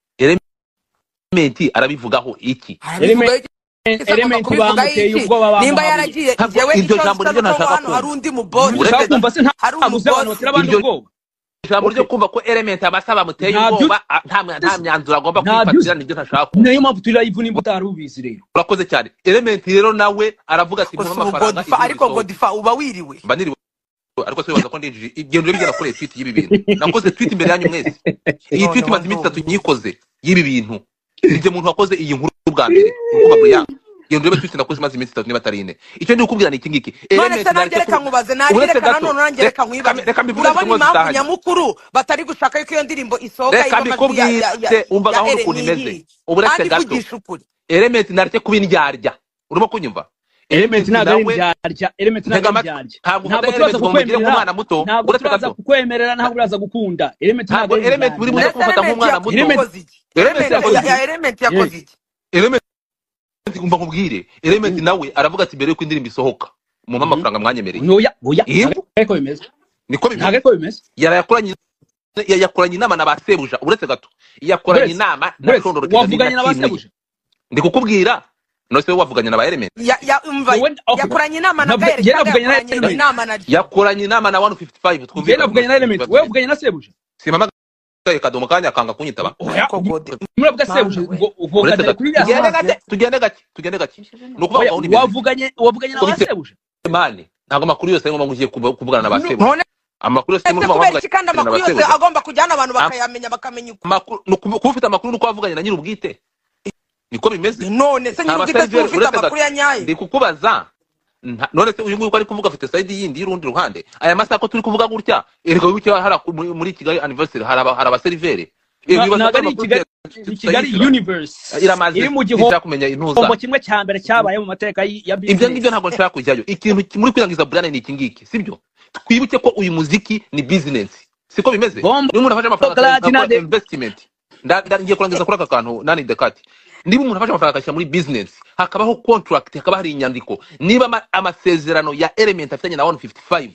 element arabivugaho iki arabivuga element iki se agomba element kubivuga bamuteye iki ubwoba nimba bamuhabuye yaragiye ntabwo njyewe iryo icyo jambo nsa niryo nuko ntashaka hano hari kumva undi mubosi ntushaka uretse kumva se hari ntabuze abantu umubosi batera abandi iryo ubwoba ijambo okay ryo kumva ko element abasaba muteye nta ubwoba byuzi a- nta nta myanzuro agomba nta kwifatira byuzi nibyo ntashaka kumva niyo mpamvu turi live nimba utari ubizi rero urakoze cyane element rero nawe aravuga ati gusa mpa ubu amafaranga godifa indirimbo ariko isohoke godifa uba wiriwe mba niriwe ariko se wibaza ko ndinjije igendo bigera kuri tweet y'ibi bintu nakoze tweet imbere yanyu mwese iyi tweet noneho imaze iminsi itatu ndumiwe nyikoze y'ibi bintu nijye muntu wakoze iyi nkuru bwa mbere uko baburiya gendo rebe tweet nakoze imaze iminsi itatu niba atari ine icyo ndi kukubwira ni iki ngiki none element se nareke nanjye reka kuri nkubaze nanjye uretse reka gato nanone nanjye reka reka nkwibaze reka mbivuge urabona zimwe impamvu zidahari nyamukuru batari gushaka yuko iyo ndirimbo isohoka reka irimo amajwi ya ya ya mbikubwire umva ya gahunda ere ukuntu ni imeze iyi uburetse kandi gato ivugisha ukuri element nareke kuba indyarya urimo kunyumva element element ntabwo ari nawe indyarya element ntega ntabwo ari amatwi indyarya ntabwo ntabwo ufata element turaza ngo mugire kukwemerera nk'umwana muto ntabwo uretse turaza gato kukwemerera ntabwo uraza gukunda element ntabwo ntabwo ari element buri indyarya buze mbese kumufata element nk'umwana ya- muto element yakoze iki element element yakoze ya iki ya element yakoze yes iki element ngomba nkubwire element nawe aravuga ati mbere yuko indirimbo isohoka mumpa Mhm. amafaranga mwanyemereye oya oya ivu ntabwo ariko bimeze niko ntabwo bimeze ariko bimeze yarayakoranye yayakoranye inama na ba sebuja uretse gato yakoranye buretse inama na buretse shondoro kidadi wavuganye na na ba timu ye sebuja ndi kukubwira none se wowe wavuganye na ba element ya ya umva wowe okay yakoranye inama na ntabwo gaere njye cyangwa navuganye na yakoranye element inama na G yakoranye inama na one fifty-five njye twumvikana navuganye na element wowe wavuganye na sebuja simpamagaye kadomo kanya akanga kunyitaba oya ariko gode muravuga mana sebuja we ngo uretse uvogadare gato kuri iriya tugende song gake tugende gake tugende gake ni ukuvuga oya ngo nimeze wavuganye wavuganye na ba uhite sebuja mani ntabwo amakuru yose ngomba ngiye kuvugana na ba sebuja none amakuru yose ese ngomba kubera kuvugana iki kandi na amakuru ba yose sebuja agomba kujyana abantu Am- bakayamenya bakamenya uko amakuru ni ukuba kuba ufite amakuru nuko wavuganye na nyir'ubwite niko bimeze none se nta nyir'ubwite si baseriveri ufite uretse amakuru gato ya nyayo ndi kukubaza nta- none se uyu nguyu ko ari kuvuga afite side yindi y'urundi ruhande aya masaha ko turi kuvuga gutya erega wibuke hari aku- muri muri Kigali anniversary hari aba- hari abaseriveri eh Na- wibaza ko ntabwo ari amakuru kigali kigali tutayishyura universe iramaze iri mu nshaka gihombo kumenya intuza kimwe cya mbere cyabaye mu mateka y- ya ibyo ngibyo business ntabwo nshaka kujyayo ikintu ki- muri kwirangiza brand ni iki ngiki sibyo twibuke ko uyu muziki ni business siko bimeze bombo niba umuntu afashe amafaranga platina akora de investment nda nda- ngiye kurangiza kuri aka kantu nani dekati niba umuntu afashe amafaranga akashyira muri business hakabaho contract hakaba hari inyandiko niba ama- amasezerano ya element afitanye na one fifty-five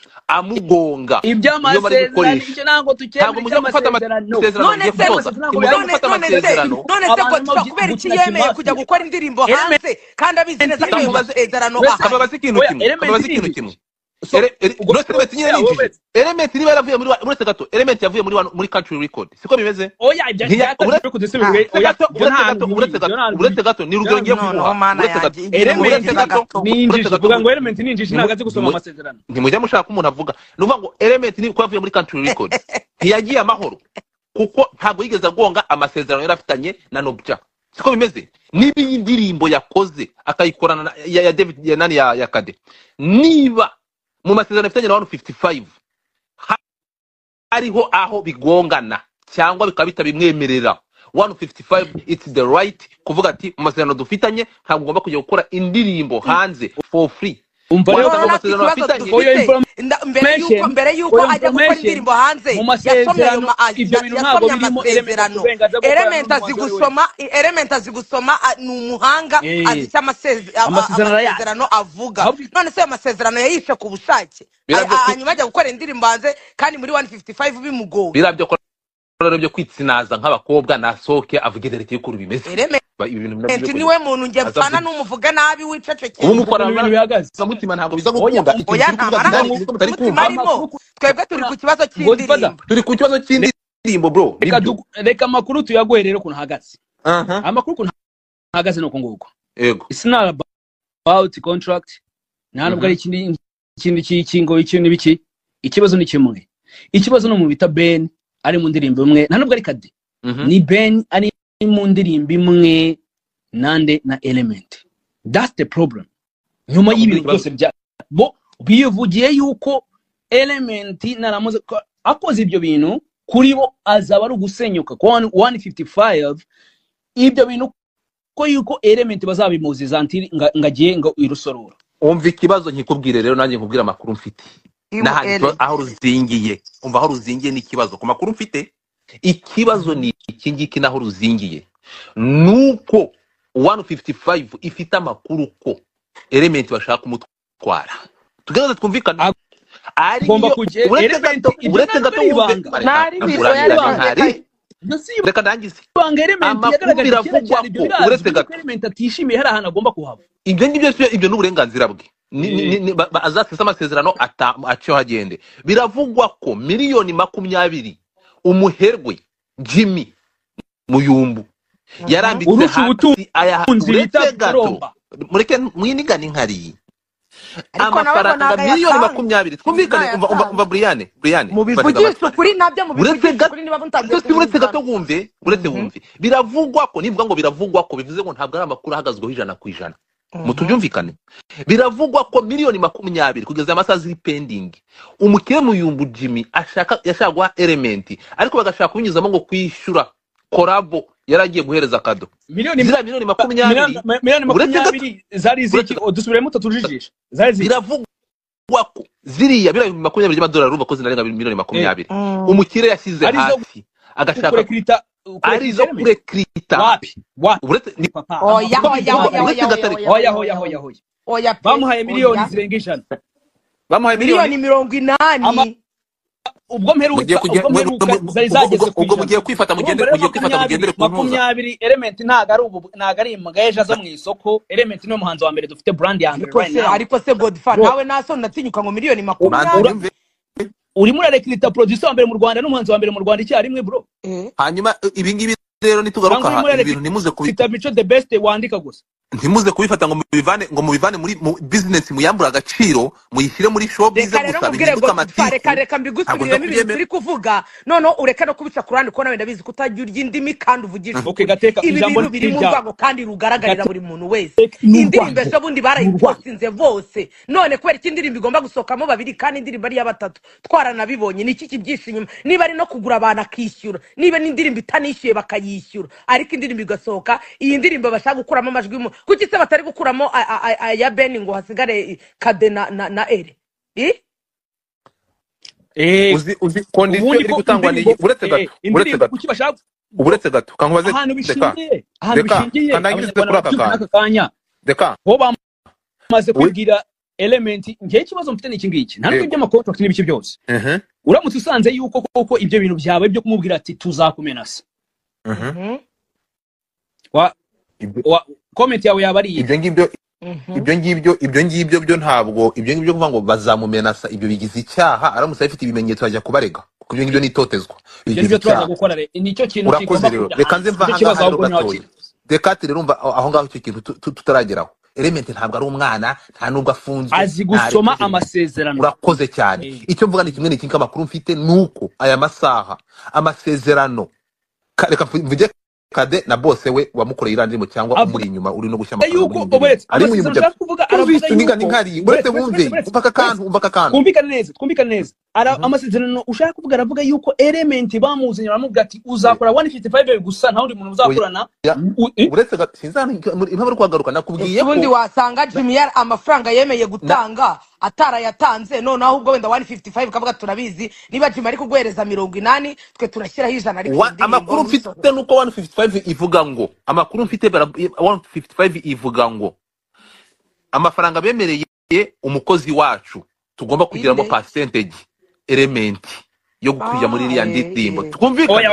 amugonga iyo bari iby'amasezerano gukoresha icyo ntabwo tukemera ntabwo mujya gufata iby'amasezerano amasezerano none mugiye se gutoza ntabwo ntimujya none gufata none se amasezerano none se abantu godifa barimo kubera iki gukina yemeye kujya kimafi gukora indirimbo element hanze kandi abizi neza ko ayo kamubaze masezerano wese ahari kamubaze ikintu oya kimwe element kamubaze ni ikintu injiji kimwe so Ere- ere- ubwo Rose Element nyine oya ninjije wowe element niba yaravuye muri wa- uretse gato element yavuye muri wa- muri country record siko bimeze oya ibya Ntiya- byakaje uretse byo kudese ah oya gato ibyo uretse nta gato uretse ibyo gato nta uretse gato ni urugero ngiye noneho kuguha mana uretse gato yanjye igira element uretse umurengera gato gato ni uretse injiji gato vuga ngo element ni injiji nimu- ntabwo azi gusoma nimu- amasezerano ntimujya mushaka ko umuntu avuga ni ukuvuga ngo element ni ko yavuye muri country record ntiyagiye amahoro kuko ntabwo yigeze agonga amasezerano yari afitanye na Nobya siko bimeze niba iyi ndirimbo yakoze akayikorana na- ya, ya David ya nani ya, ya Kade niba mu masezerano afitanye na one fifty-five ha- hariho aho bigongana cyangwa bikaba bitabimwemerera one fifty-five it's the right kuvuga ati mu masezerano dufitanye ntabwo ugomba kujya gukora indirimbo hanze for free umva Wowe rero ukavuga noneho natwe amasezerano ikibazo afitanye for your dufite nda- mbere yuko information mbere yuko for your ajya gukora information indirimbo hanze mu yasomye ayo masezerano ma- a- ibyo ya- bintu ntabwo yasomye birimo element amasezerano uburenganzira bwo gukorana element n'undi azi muhanzi uwo ari we wese gusoma element azi gusoma a- ni umuhanga azi eh icyo amaseze- a- a- amasezerano yacu amasezerano avuga ahubwo none se ayo masezerano yayishe ku bushake A- birabyo a- kwi- hanyuma ajya gukora indirimbo hanze kandi muri one fifty-five bimugoye birabyo ko rero byo kwitsinaza nk'abakobwa nasohoke avuge dereti y'ukuri bimeze element Ba- ibi bintu nabyo byo niwe muntu njye aza mpfana avuga n'umuvuga nabi ubu wicecekeye ukuntu mukorana ibintu bihagaze mutima ntabwo biza oya gukunda ikintu oya turi nta kuvuga maranga kidari nuko mutari umutima kumva arimo amakuru twebwe turi ku kibazo godfather cy'indirimbo turi ku kibazo cy'indirimbo bro reka nibyo du- reka amakuru tuyaguhe rero ukuntu ahagaze aha amakuru ukuntu ahagaze ni uku nguku yego it's not about contract nta nubwo mhm ari ikindi ikindi cy'ikingo iki n'ibiki ikibazo ni kimwe ikibazo no mu bita Ben ari mu ndirimbo imwe nta nubwo ari Kade mhm ni Ben ari mu ndirimbo imwe nande na Element that's the problem nyuma bakubwira y'ibintu ikibazo byose bya bo bivugiye yuko Element naramuze ko akoze ibyo bintu kuri bo azaba ari ugusenyuka kwa one fifty-five ibyo bintu ko yuko Element bazabimuziza ntiri ngagiye ngo irusorora umva ikibazo nkikubwire rero nanjye nkubwira amakuru mfite imu n'ahandi ele aho ruzingiye umva aho ruzingiye n'ikibazo ku makuru mfite ikibazo ni iki ngiki naho ruzingiye nuko one fifty-five ifite amakuru ko element bashaka kumutwara tugaze twumvikana agomba kujye uretse gato uretse gato nari bizo yari reka ndangize banga element yagaragaje biravugwa ko uretse gato element atishimiye hari ahantu agomba kuhava ibyo ngibyo ibyo n'uburenganzira bwe azasesa amasezerano acyo hagende biravugwa ko miliyoni makumyabiri umuherwe Jimmy Muyumbu yarambitse hasi aya uretse gato mureke mwinigana inkari amafaranga miliyoni makumyabiri twumvikane umva umva Brian Brian mubivugisha kuri nabyo mubivugisha kuri niba mutabye uretse gato wumve uretse wumve biravugwa ko nivuga ngo biravugwa ko bivuze ngo ntabwo ari amakuru ahagazweho ijana ku ijana mutubyumvikane biravugwa ko miliyoni makumyabiri kugeza amasaha ziri pending umukire Muyumbu Jimmy ashaka yashagwa element ariko bagashaka kubinyuzamo ngo kwishyura korabo yaragiye guhereza kado miliyoni miliyoni makumyabiri miliyoni makumyabiri zari ziki dusubiremo tutujijisha zari ziki biravugwa ko ziriya miliyoni makumyabiri y'amadolari urumva ko zinarenga miliyoni makumyabiri umukire yashyize hasi agashaka kurekrita arizo kurekrita wapi wapi uretse ni papa oya oya oya oya oya oya oya bamuhaye miliyoni zirenga ijana bamuhaye miliyoni mirongo inani ubwo mperuka ubwo mperuka zari zageze ku ubwo mugiye kwifata mugende mugiye kwifata mugendere ku ntuza makumyabiri element ntago ari ubu ntago ari imbwa zo mu isoko element niyo muhanzi wa mbere dufite brand ya mbere right now ariko se Godfather nawe naso natinyuka ngo miliyoni makumyabiri urimo urarekrita producer wa mbere mu Rwanda n'umuhanzi wa mbere mu Rwanda icya rimwe bro hanyuma ibi ngibi rero nitugaruka ha ibintu nimuze kubita Mico the best wandika gusa ntimuze kubifata ngo mubivane ngo mubivane muri business muyambura agaciro muyishyire muri showbiz gusa bihinduka amatiku reka reka mbigusubiremo ibintu turi kuvuga none ureka no kubica kurandi ko nawe ndabizi kutajya urya indimi kandi uvugisha okay gateka ijambo biri mu rwango kandi rugaragarira buri muntu wese indirimbo se bundi barayitsinze bose none kubera iki indirimbo igomba gusokamo babiri kandi indirimbo ari ya batatu twaranabibonye ni iki kibyisha inyuma niba ari no kugura abantu akishyura niba n'indirimbo itanishyuye bakayishyura ariko indirimbo igasohoka iyi ndirimbo bashaka gukuramo amajwi kuki se batari gukuramo ya Ben ngo hasigare Kade na na Ere eh eh uzi uzi condition iri gutangwa ni uretse gato uretse gato kuki bashaka uretse gato kankubaze deka deka kandangize kuri aka kanya deka ho bamaze kugira element ngiye kibazo mfite n'iki ngiki nta n'ibyo ma contract n'ibiki byose mhm uramutse usanze yuko koko ibyo bintu byawe byo kumubwira ati tuzakumenasa mhm wa comment yawe yabari ibyo ngibyo ibyo ngibyo ibyo ngibyo byo ntabwo ibyo ngibyo kuvuga ngo bazamumenasa ibyo bigize icyaha aramutse afite ibimenyetso ajya kubarega kuko ibyo ngibyo nitotezwa ibyo turaza gukora re nicyo kintu kigomba kujya reka nze mva hanga hano gatoya dekatire rumva aho ngaho icyo kintu tutarageraho element ntabwo ari umwana nta nubwo afunzwe azi gusoma amasezerano urakoze cyane icyo mvuga ni kimwe n'iki amakuru mfite nuko aya masaha amasezerano reka mvuge Kade na bose we wamukoreye irandimo cyangwa umuri inyuma uri no gushya amakuru ari mu mujya kuvuga aravuga yuko ngari uretse wumve umvaka kantu umvaka kantu kumvikana neza kumvikana neza ara amasezerano ushaka kuvuga aravuga yuko element bamuzanye baramubwira ati uzakora one fifty-five gusa nta wundi muntu uzakorana uretse sinzana impamvu uri kwagaruka nakubwiye ko ubundi wasanga Jimmy yari amafaranga yemeye gutanga atara yatanze none ahubwo wenda one fifty-five kavuga turabizi niba Jimmy ari kuguhereza mirongo inani twe turashyiraho ijana ariko amakuru mfite nuko one fifty-five ivuga ngo amakuru mfite one fifty-five ivuga ngo amafaranga bemereye umukozi wacu tugomba kugiramo percentage element yo gukwiya muri iriya ndirimbo twumvikana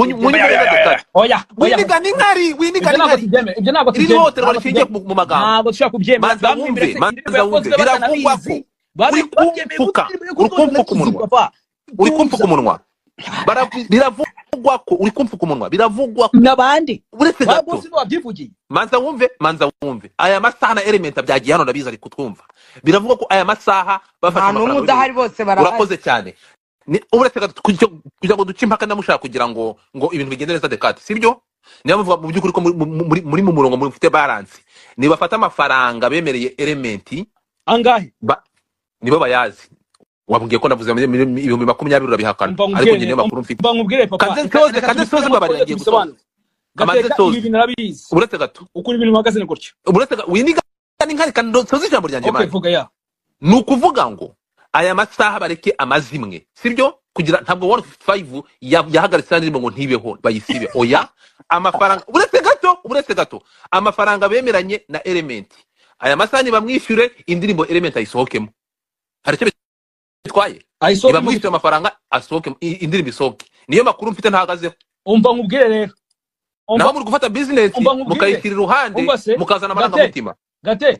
oya winiga n'inkari winiga n'inkari ibyo ntabwo tujye hotel barishingiye mu magambo ntabwo dushaka kubyemera manza wumve manza wumve biravugwa ko uri kumfuka uri kumfuka umunwa uri kumfuka umunwa biravugwa ko uri kumfuka umunwa biravugwa ko nabandi uretse gato wabyivugiye manza wumve manza wumve aya masaha na element byagiye hano ndabiza ari kutwumva biravugwa ko aya masaha bafasha amafaranga udahari bose barahari urakoze cyane ni uretse gato kugira ngo duce impaka ndamushaka kugira ngo ngo ibintu bigende neza dekate sibyo niyo muvuga mu byukuri ko muri muri mu murongo muri mfite balance ni bafata amafaranga bemereye element angahe nibo bayazi wabwiye ko navuze ibihumbi makumyabiri urabihakana ariko nyine makuru mfite mbangubwire papa kanze soze kanze soze mbabari yagiye gusobanura kamaze soze ibi narabizi uretse gato ukuri ibintu magaze ne gutyo uretse winiga n'inkari kandi soze ijambo ryanjye manje okay vuga ya nukuvuga ngo aya masaha bareke amazimwe sibyo kugira ntabwo one fifty-five ya- yahagaritse indirimbo ngo ntibeho bayisibe oya amafaranga uretse gato uretse gato amafaranga bemeranye na Element aya masani bamwishyure indirimbo Element ayisohokemo hari icyo bitwaye ayisohoke mu ntibamwishyure amafaranga asohoke i- indirimbo isohoke niyo makuru mfite ntahagazeho umva nkubwire rero umva naho muri gufata business umva nkubwire mukayishyira iruhande umva se mukazana gate amarangamutima gate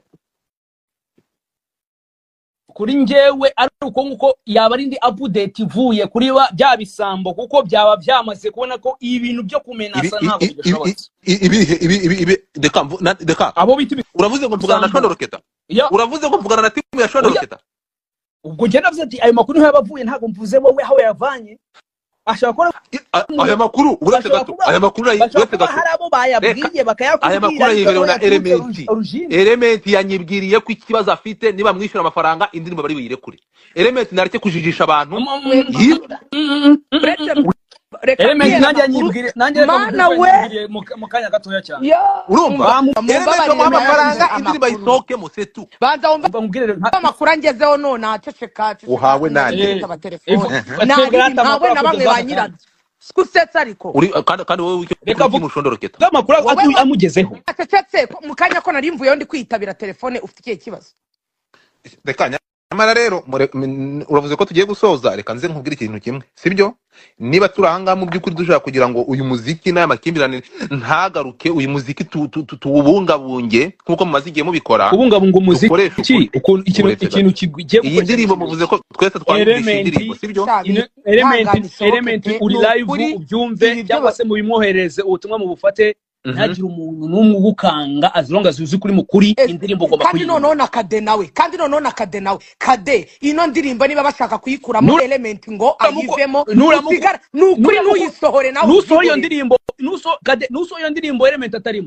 kuri njyewe ari uko nguko yaba ari ndi update ivuye kuri ba bya bisambo kuko byaba byamaze kubona ko ibintu byo ibi kumenasa i- ntabwo i- i- bidashobotse i- ibi ibi ibi ibi deka mvu- na- deka abo bita uravuze ngo mvugana na ibisambo Shona Roketa ya uravuze ngo mvugana na timu ya Shona oya Roketa ubwo njye navuze ati ayo makuru niho yabavuye ntabwo mvuze wowe aho yavanye ashobora kuba I- a- aya makuru uretse bashobora gato kuba aya makuru ayi- bashobora uretse kuba gato hari abo reka bayabwiye aya bakayakubwira makuru ariko ayiherewe aho na yaturutse Element origine Element yanyibwiriye ko ikibazo afite niba mwishyura amafaranga indirimbo bari buyirekure Element nareke kujijisha abantu yi uretse reka Element mbwira nanjye amakuru yanyibwire nanjye reka mana mubwire we yanyibwiriye mu mu kanya gatoya cyane yo urumva umva Element mumbabarire bamuha nayanze amafaranga indirimbo amakuru ayisohokemo setu banza wumva umva nkubwire rero nta- amakuru angezeho none aceceka ceceka uhawe nande ntiyagiye eh yitaba ivu telefone twebwe naribi rata ntawe amakuru na bamwe akugeza ba aka kanya nyirabyo sikusetsa ariko uri kandi kandi wowe icyo reka kuri vuga timu Shona Roketa bw'amakuru wowe atu- amugezeho acecetse ko- mu kanya ko nari mvuyeho ndi kwitabira telefone ufite ikihe kibazo reka nyamara rero mure- m- uravuze ko tugiye gusoza reka nze nkubwire ikintu kimwe sibyo niba turi ahangaha mu by'ukuri dushaka kugira ngo uyu muziki n'aya makimbirane ntagaruke uyu muziki tu- tu- tu- tuwubungabunge nk'uko mumaze igihe mubikora kubungabunga umuziki dukoreshe ukuri ukuntu ikintu uretse ikintu gato kigiye iyi gukoresha ndirimbo ikintu muvuze ko twese twayumvishe Element indirimbo sibyo shabi ine- element ihangane isohoke element pe uri ni live ukuri ubyumve ibi byo cyangwa ba- se mubimwohereze ubutumwa mubufate Mhm. ntagire umuntu n'umwe ugukanga as long as uzi kuri mukuri Es- indirimbo ugomba kandi kuyiyumva noneho na kade nawe kandi noneho na kade nawe kade ino ndirimbo niba bashaka kuyikuramo Nura- element ngo nuramuko ayivemo nuramuko usigara ni ukuri nuramuko ntuyisohore nawe nusohora iyo ubyihorere ndirimbo nuso kade nusohora iyo ndirimbo element atarimo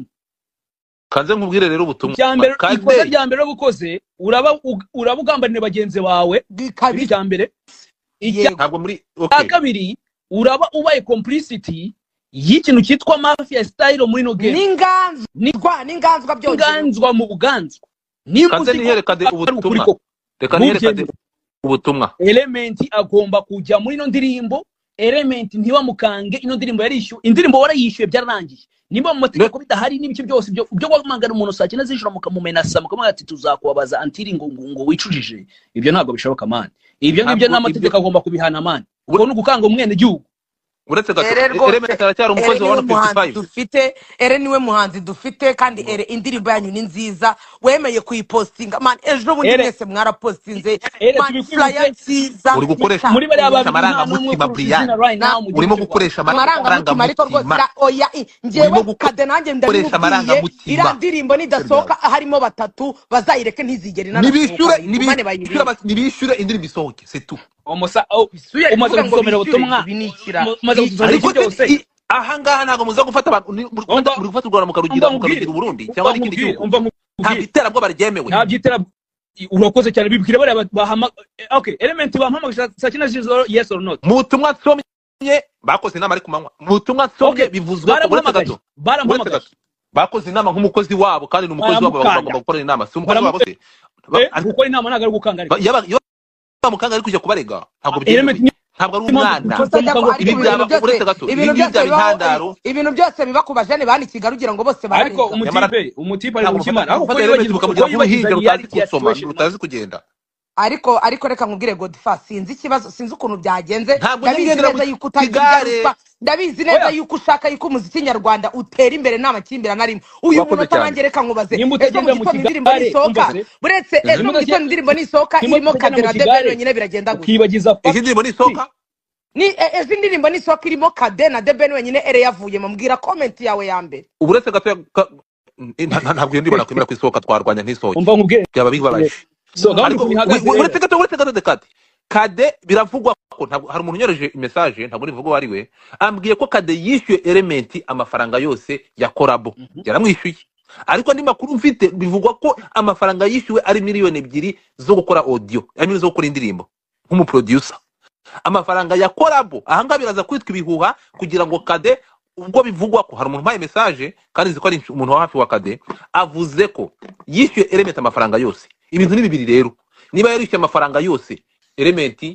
kanze nkubwire rero ubutumwa icya mbere ikosa kade rya mbere bukoze uraba ug- uraba ugambanira bagenzi bawe iri kabisa icya mbere icya yego ntabwo muri okay kabiri uraba ubaye complicity y'ikintu cyitwa mafia style muri no game n'inganzwa n'inganzwa byose n'inganzwa mu buganzwa nimba kanze uzi ko nihere kade ari ukuri ubutumwa koko reka nihere kade ntubyemere ubutumwa element agomba kujya muri ino ndirimbo element ntibamukange ino ndirimbo yarishyuwe indirimbo warayishyuye byararangiye nimba mu Ne- mategeko bidahari n'ibice byose byo byo guhamagara umuntu saa cyenda z'ijoro mukamumenasa mukamubwira ati tuzakubabaza antiri ngo ngo ngo wicujije ibyo ntabwo bishoboka man ibyo ngibyo ntabwo ibyo n'amategeko agomba kubihana man ubwo ni ugukanga umwene gihugu uretse gato ere Element rwose aracyari ere umukozi wa niwe one muhanzi fifty-five dufite ere niwe muhanzi dufite kandi ere indirimbo yanyu ni nziza wemeye kuyipostinga man ejo bundi ere mwese mwarapostinze ere man flyer tubikwibutse nziza uri gukoresha muri bariya itakuye babiri nta n'umwe amarangamutima kurusha izina Brian right na now mu gihugu urimo cy'u Rwanda gukoresha amarangamutima ariko rwose amarangamutima ira- oya i- njyewe urimo kade nanjye gukoresha ndabimubwiye amarangamutima iriya ndirimbo nidasohoka harimo batatu bazayireke ntizigere inanasohoka nibishyure bayigumane nibishyure bayirinde aba- nibishyure indirimbo isohoke c'est tout umusa oh, bisuye umaze kuvuga ngo gusomera bishyure ubutumwa ibi ni ikira mu- umaze i- gusomera iki ariko se byose i- aha ngaha ntabwo muza gufata abantu ni- muri gufata umva muri gufata u Rwanda mukarugira umva nkubwire mukarugira Uburundi umva cyangwa n'ikindi nkubwire gihugu umva ntabwo nkubwire iterabwoba ryemewe nta byitera urakoze cyane bibwire bariya ba- bahama eh, okay element bampamagasha saa cyenda z'ijoro yes or not mu butumwa nsomye bakoze inama ari ku manywa mu butumwa nsomye okay bivuzwe ko uretse baramuhamagaye gato uretse baramuhamagaye gato bakoze inama nk'umukozi wabo kandi ni umukozi wabo baramukanga bagomba gukora inama si umukozi baramu wabo se Ba- eh ariko gukora inama ntabwo ari gukanga ba- ariko yaba iyo bamukanga ari kujya kubarega ntabwo element byemewe ntabwo ari umwana gusa ajya ko ibi ariko ibintu byaba byose uretse gato ibi ibintu ngibi byose byaba bibaho intandaro ibintu byose biba ku bajene bani Kigali ugira ngo bose ariko bararega nyamara umutipe umutipe ari ntabwo mu kimana mufata ariko mufata ko Element yibagiza mukamugira ko yibagiza nk'uruhinja rutazi reality ya gusoma situation man rutazi kugenda ariko ariko reka nkubwire Godfa sinzi ikibazo sinzi ukuntu byagenze ntabwo ndabizi nyigendera neza mu yuko utagira kigare ruswa ndabizi neza oya yuko ushaka yuko umuziki nyarwanda utera imbere nta makimbirane arimo uyu urakoze munota cyane nanjye reka nkubaze nimba ejo mu utagenda mu gitondo indirimbo kigare nisohoka umva se buretse Mhm. ejo mu nimba gitondo indirimbo nisohoka nimba irimo utagenda mu Kadena Debeni kigare wenyine biragenda gusa ukibagiza iyi fact ndirimbo nisohoka ni e- ejo indirimbo nisohoka irimo Kadena Debeni wenyine ere yavuyemo mbwira comment yawe ya mbere uburetse gato ya- ka- nta- nta- ntabwo iyo ndirimbo nakwemera ko isohoka twarwanya ntisohoke umva nkubwire byaba bibabaje so gahunda ariko ukuntu we- ihagaze we- rero uretse gato uretse gato dekade kade biravugwa ko ntabwo hari umuntu unyoreje message ntabwo nivuga uwo ari we ambwiye ko kade yishyuye Element amafaranga yose ya korabo Mhm. yaramwishyuye ariko andi makuru mfite bivugwa ko amafaranga yishyuwe ari miliyoni ebyiri zo gukora audio ari zo gukora indirimbo nk'umuproducer amafaranga ya korabo ahangaha biraza kwitwa ibihuha kugira ngo kade ubwo bivugwa ko hari umuntu umpaye message kandi nzi ko ari umuntu wa hafi wa kade avuze ko yishyuye Element amafaranga yose ibintu ni bibiri rero niba yarishyuye amafaranga yose Element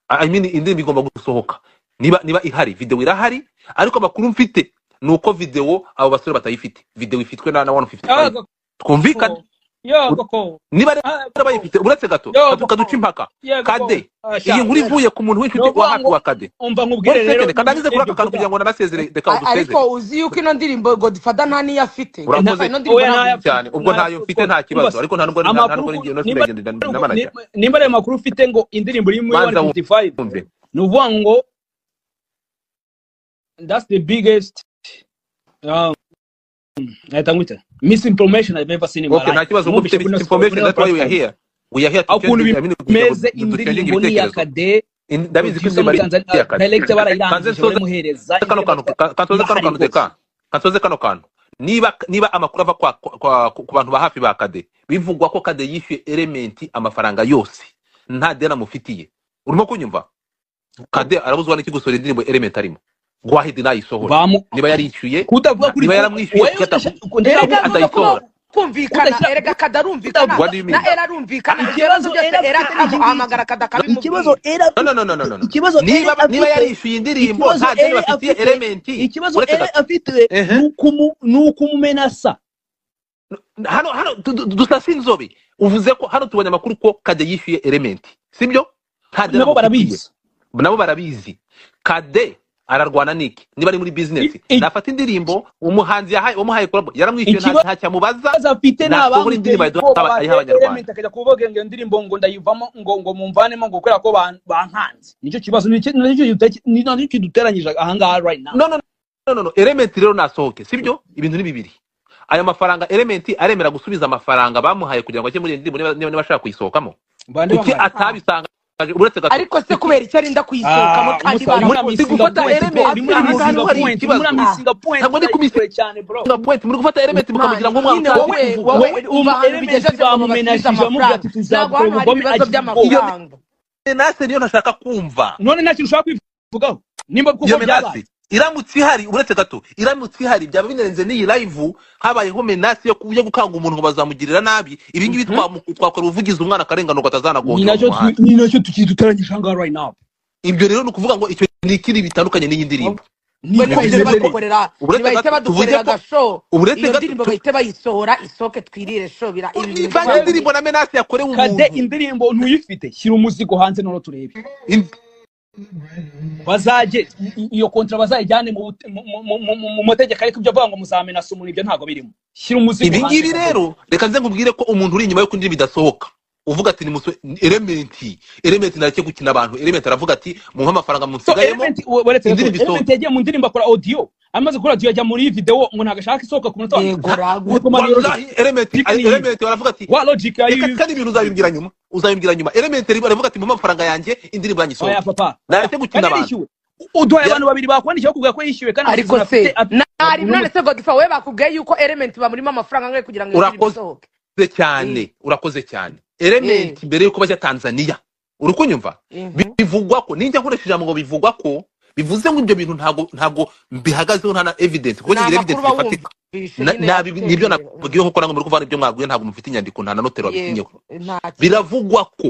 I mean indirimbo igomba gusohoka niba niba ihari video irahari ariko amakuru mfite nuko video abo basore batayifite video ifitwe na one fifty-five twumvikana yego niba rero bayifite uretse gato tukaduca impaka Kade iyi nkuru ivuye ku muntu w'inshuti wa hafi wa Kade umva nkubwire rero kandagize kuri aka kantu kugira ngo narasezere reka udusezere ariko uzi yuko ino ndirimbo Godfather nta niyo afite urakoze ino ndirimbo nta cyane ubwo ntayo mfite nta kibazo ariko nta nubwo nta nubwo ngiye no kiragenda n'amanajya nimba ayo makuru ufite ngo indirimbo iri muri one fifty-five ni uvuga ngo that's the biggest um I don't know misinformation I've ever seen in my life. Okay, nta kibazo ufite misinformation, that's why we are here. We are here to change the I mean meze indirimbo ni ya Kade ndabizi ko bari ya Kade director barayirangije baramuhereza kano kantu kantoze kano kantu deka kantoze kano kantu niba niba amakuru ava kwa ku bantu ba hafi ba Kade bivugwa ko Kade yishyuye Element amafaranga yose nta dena mufitiye urimo kunyumva Kade arabuzwa n'iki gusora indirimbo Element arimo gwahidi nayisohora niba yarishyuye kutavuga kuri niba yaramwishyuye cyata kumvikana erega kadarumvikana na era rumvikana ikibazo era ahamagara kadakari ikibazo era no no no no ikibazo niba niba yarishyuye indirimbo nta deni bafitiye Element ikibazo era afite nukumu nukumumenasa hano hano dusasa inzobe uvuze ko hano tubonye amakuru ko Kade yishyuye Element sibyo nta deni nabo barabizi nabo barabizi Kade ararwana niki niba ari muri business nafata indirimbo umuhanzi yahaye umuhaye collab yaramwishyuye nta cyamubaza azafite n'abandi indirimbo ari abanyarwanda akajya kuvuga ngo indirimbo ngo ndayivamo ngo ngo mumvanemo ngo kwera ko bankanze nicyo kibazo nicyo nicyo kiduteranyije aha ngaha right now no no no no Element rero nasohoke sibyo ibintu ni bibiri aya mafaranga Element aremera gusubiza amafaranga bamuhaye kugira ngo ajye muri indirimbo niba bashaka kuyisohokamo kuki atabisanga ariko se kubera icyo arinda kuyisohokamo kandi muri gufata Element muri misinga point ntabwo ndi kumisira cyane bro point muri gufata Element mukamugira ngo umwana wowe wowe umva bigejeje bamumenashije amuvuga ati tuzakora ubugome ajya nase niyo nashaka kumva none nta kintu ushaka kwivugaho nimba kuko byabaye iramutse ihari uretse gato iramutse ihari byaba binerenze n'iyi live habayeho menasi yo kujya gukanga umuntu ngo bazamugirira nabi ibi ngibi twakora uvugiza umwana karengano ko atazanagonga ni nacyo ni nacyo tukiduteranyije hanga right now ibyo rero nukuvuga ngo icyo ni kiri bitandukanye n'iyi ndirimbo niba bakorera bahita badukorera gasho iyo ndirimbo bahita bayisohora isoke twirire sho bira ibi ndirimbo na menasi yakorewe umuntu Kade indirimbo ntuyifite shyira umuzigo hanze none turebe bazaje iyo kontra bazayijyane mu mu mategeko ariko ibyo avuga ngo muzamena sumuntu ibyo ntago birimo shyira umuzigo ibi ngibi rero reka nze nkubwire ko umuntu uri inyuma yo kundi bidasohoka uvuga ati ni muso Element Element nareke gukina abantu Element aravuga ati mu amafaranga munsigayemo Element yagiye mu ndirimbo akora audio amaze gukora audio ajya muri video ngo nagashaka isohoka ku munota Element Element baravuga ati wa logic ayi kandi ibintu uzabimbwira nyuma uzabimbwira nyuma Element baravuga ati mu amafaranga yanjye indirimbo yanyisohoka oya papa nareke gukina abantu uduhaye abantu babiri bakwandikira kuvuga ko yishyuwe kandi ariko se nari none se Godfather we bakubwiye yuko Element bamurimo amafaranga ngaye kugira ngo urakoze cyane urakoze cyane Element mbere yuko bajya Tanzania urukunyumva bivugwa ko ninjya nkoresheje ngo bivugwa ko bivuze ngo ibyo bintu ntago ntago bihagazeho nta na evidence kuko ngira evidence ifatika nabi nibyo navugiye nko kora ngo muri kuvana ibyo mwabwiye ntago mufite inyandiko nta na notero wabisinyeho biravugwa ko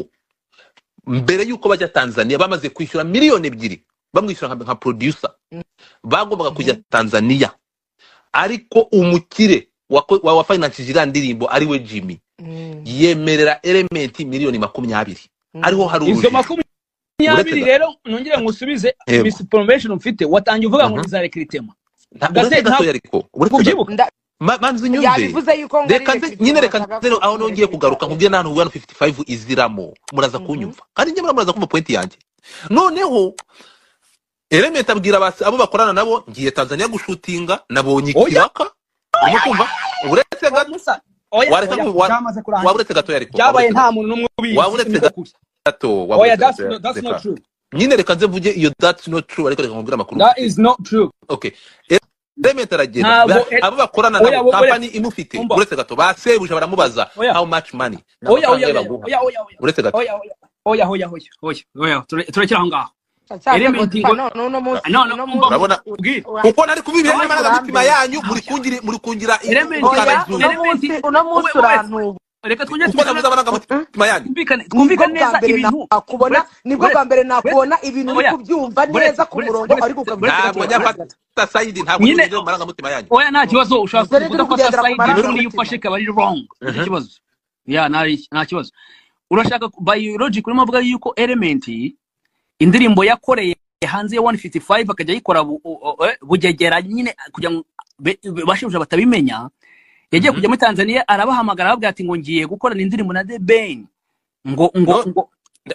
mbere yuko bajya Tanzania bamaze kwishyura miliyoni ebyiri bamwishyura nka producer bagombaga kujya Tanzania ariko umukire wa wa finance gira ndirimbo ari we Jimmy yemerera Element miliyoni makumyabiri ariho hari izo makumyabiri rero nongere ngusubize misinformation mfite watangiye uvuga ngo nizarekritema gase ntabwo yariko kubyibuka manzi nyumve yabivuze yuko reka nyine reka zero aho nongeye kugaruka nkubwiye nanu one fifty-five iziramo muraza kunyumva kandi njye muraza kumva point yanjye noneho Element abwira basi abo bakorana nabo ngiye Tanzania gushutinga nabonye ikiraka urimo kumva uretse gato wareka waburetse gato yariko byabaye nta muntu numwe ubizi waburetse gato oya that's not, that's not true nyine reka nze mvuge iyo that's not true ariko reka nkubwira amakuru that is not true okay Element aragenda abo bakorana nabo company imufite uretse gato basebuje baramubaza how much money oya oya oya oya uretse gato oya oya oya oya oya turekera aho ngaho Element no no no no no urabona uko nari kubibiye n'amara mutima yanyu muri kungira muri kungira Element uno munsi urantu reka twongere uko navuze amarangamutima yanyu twumvikane nibwo twumvikane bwa neza mbere ibintu nakubona nibwo bwa mbere nakubona ibintu uri oya kubyumva buretse neza ku buretse murongo buretse ariko ukabigendera ntabwo ku njya marangamutima mfata sayidi ntabwo nyine nigeze mu marangamutima yanyu oya nta kibazo ushaka dore turi kudafata kugendera ku side rero niyo marangamutima ufashe kaba ari wrong nicyo kibazo ya nta nta kibazo urashaka biologic urimo avuga yuko element indirimbo yakoreye hanze ya one fifty-five akajya yikora bugegera nyine kugira ngo bashibuje batabimenya yagiye kujya muri Tanzania arabahamagara ababwira ati ngo ngiye gukorana indirimbo na The Ben ngo ngo ngo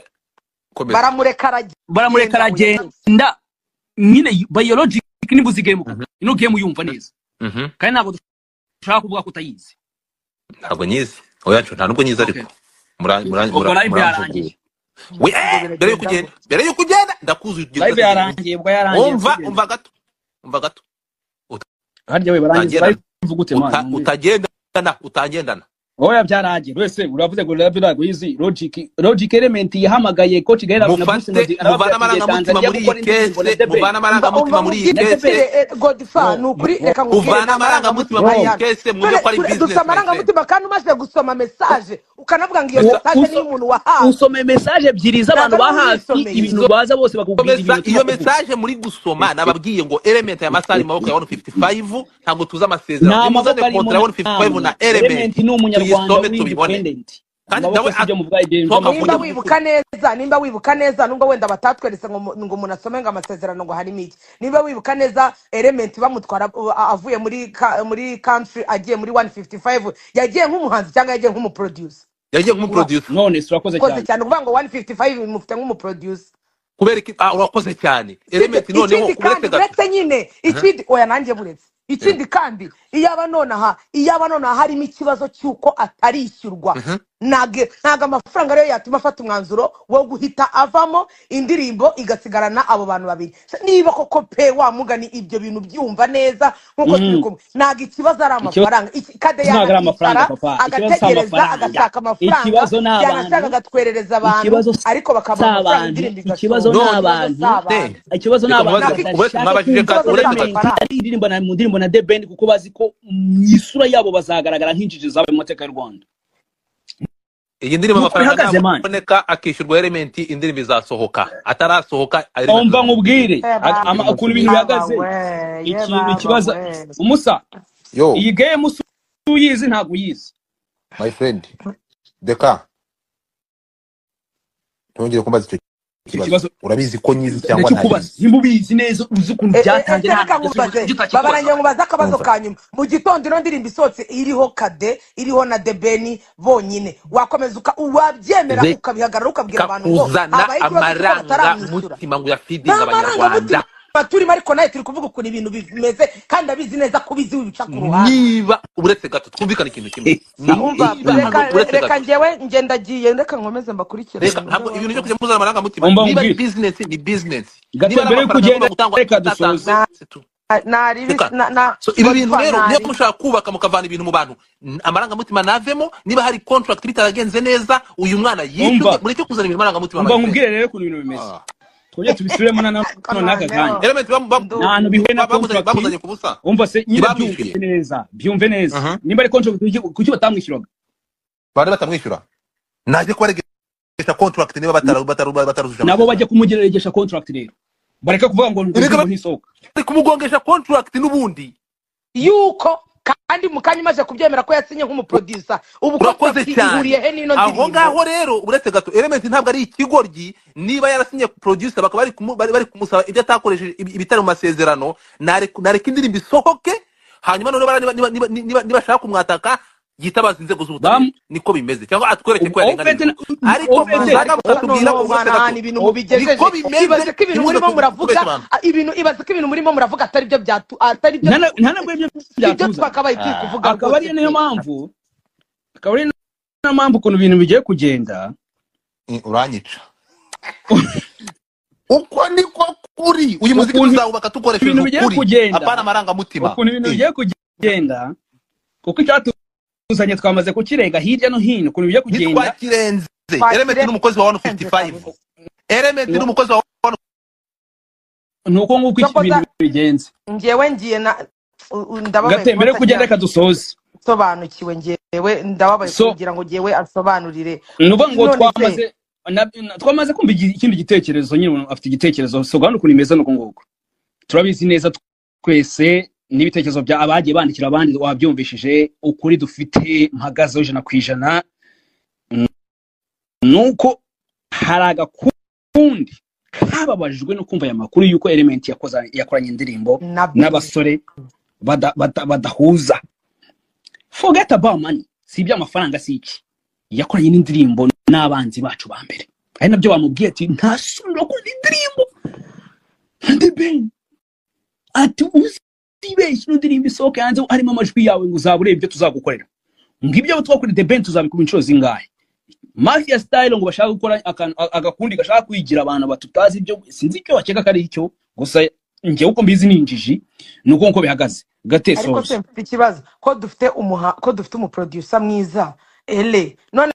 baramureka aragenda baramureka aragenda nyine biologic nibuzi game kuko ino game yumva neza kandi ntabwo dushaka kuvuga ko utayizi ntabwo nyizi oya nta nubwo nyizi ariko murangi murangi murangi we mbere yo kugenda mbere yo kugenda ndakuzuye live yarangiye bwa yarangiye umva umva gato umva gato harya we barangiye live uvugute mana utagendana utagendana oya byaragiye wese uravuze ngo live ntabwo yizi logic logic element yahamagaye coach Gaira na Bruce Melody muvana amarangamutima muri iyi kese muvana amarangamutima muri iyi kese Godfa nukuri reka nkubwire muvana amarangamutima muri iyi kese mujye ko ari business dusoma amarangamutima kandi umaze gusoma message ukanavuga ngo iyo message ni umuntu wahawe usome message ebyiri z'abantu bahafi ibintu baza bose bakubwira ibintu iyo message muri gusoma nababwiye ngo element ya masari maboko ya one fifty-five ntabwo tuza amasezerano nimuzane kontra ya one fifty-five na element ni umunyarwanda w'independent kandi nawe ajya mu bwaye nimba wibuka neza nimba wibuka neza nubwo wenda batatweretse ngo ngo umuntu asome ngo amasezerano ngo harimo iki nimba wibuka neza element bamutwara avuye muri muri country agiye muri one fifty-five yagiye nk'umuhanzi cyangwa yagiye nk'umuproducer yagiye nk'umuproducer none surakoze cyane cyane kuvuga ngo one fifty-five bimufite nk'umuproducer kubera iki urakoze cyane element noneho uretse uretse nyine ikindi oya nanjye buretse ikindi kandi iyaba nonaha iyaba nonaha harimo ikibazo cyuko atarishyurwa nage naga amafaranga rero yatuma afata umwanzuro wo guhita avamo indirimbo igasigarana abo bantu babiri niba koko pe wa mugani ibyo bintu byumva neza nkuko turikumwe naga ikibazo ari amafaranga kade yaga amafaranga papa agategereza agashaka amafaranga yanashaka agatwerereza abantu ariko bakaba amafaranga indirimbo ikibazo n'abantu ikibazo n'abantu indirimbo na indirimbo na The Ben kuko bazi ko isura yabo bazagaragara nk'injiji zawe mu mateka y'u Rwanda iyi ndirimbo amafaranga naboneka akishyurwa element indirimbo izasohoka atarasohoka umva nkubwire ukuntu ibintu bihagaze ikintu kibaza umusa iyi game uyizi ntabwo uyizi my friend deka ntongere kumbaza icyo kibazo urabizi ko nyizi cyangwa ntazi ntimubizi neza uzi ukuntu byatangiye babaranye ngo baza akabazo kanyuma mu gitondo ino ndirimbo isotse iriho Kade iriho na The Ben bonyine wakomeza uwabyemera ukabihagarara ukabwira abantu ngo abaye amaranga mutima ngo ya feeding abanyarwanda baturi ariko naye turi kuvuga ukuntu ibintu bimeze kandi abizi neza ko bizi wibica ku ruhande niba uretse gato twumvikana ikintu kimwe numva reka ngewe ngenda giye reka nkomeze mbakurikira reka ntabwo ibintu byo kujya muzana amaranga mutima niba ni business ni business niba mbere kugenda reka dusoze nari na so ibi bintu rero niyo mushaka kubaka mukavana ibintu mu bantu amaranga mutima navemo niba hari contract bitaragenze neza uyu mwana yishyuye muri cyo kuzana ibintu amaranga mutima mba nkubwire rero ukuntu ibintu bimeze tujye tubisubiremo na naka kanya element nanu bihuye na contract bamuzanye kubusa umva se nyine byumve neza byumve neza nimba ari contract kuki batamwishyuraga bari batamwishyura naje kwaregesha contract niba bataru bataru bataruzuje nabo bajya kumugeregesha contract rero bareka kuvuga ngo ntisohoka ari kumugongesha contract n'ubundi yuko kandi mukanya maze kubyemera ko yasinye nk'umuproducer ubu urakoze ihuriye he nino ndirimbo aho ngaho rero uretse gato element ntabwo ari ikigoryi niba yarasinye producer bakaba bari bari kumusaba ibyo atakoresheje ibitari mu masezerano nareka indirimbo isohoke hanyuma none niba niba niba niba shaka kumwataka yitabaza inzego z'ubutabera niko bimeze cyangwa atwereke ko yarengana ariko muzana mukatubwira umwana ibintu mubigejeje ibaze ko ibintu murimo muravuga ibintu ibaze ko ibintu murimo muravuga atari byo byatu atari byo ntanabwo ibyo byatuza twakabaye kwikuvuga akaba ari niyo mpamvu akaba ari niyo mpamvu ukuntu ibintu bigiye kugenda uranyica uko niko kuri uyu muziki tuzawubaka tukoresheje ukuri apana amaranga mutima ukuntu ibintu bigiye kugenda kuko icyatu uzanye twamaze kukirenga hirya no hino ukuntu bigiye kugenda twakirenze element n'umukozi wa one fifty-five element n'umukozi wa nuko nguko ibintu bigenze ngewe ngiye na ndababeye gatembere kugenda reka dusoze sobanukiwe ngiye we ndababaye so kugira ngo jewe asobanurire nuba ngo none se twamaze na- na- twamaze kumva igi- ikindi gitekerezo nyine umuntu afite igitekerezo so gahunda ukuntu imeze nuko nguko turabizi neza twese n'ibitekerezo bya abagiye bandikira abandi wabyumvishije ukuri dufite mpagazeho ijana ku ijana nuko hari agakundi kababajwe no kumva aya makuru yuko Element yakoza yakoranye indirimbo na Beni n'abasore bada- bada- badahuza. Forget about money, si iby'amafaranga si iki, yakoranye n'indirimbo n'abanzi bacu ba mbere, ari nabyo bamubwiye ati ntasubira gukora indirimbo na The Ben, ati uzibeshye n'indirimbo isohoke hanze harimo amajwi yawe ngo uzaba ureba ibyo tuzagukorera, ngibyo abo twakora The Ben tuzabikuba inshuro zingahe. Mafia style ngo bashaka gukora akan- agakundi gashaka kwigira abantu batutazi ibyo sinzi icyo bakeka kari icyo gusa njye uko mbizi ninjiji nuko nko bihagaze gate ariko soje se mfite ikibazo ko dufite umuha ko dufite umuproducer mwiza ele none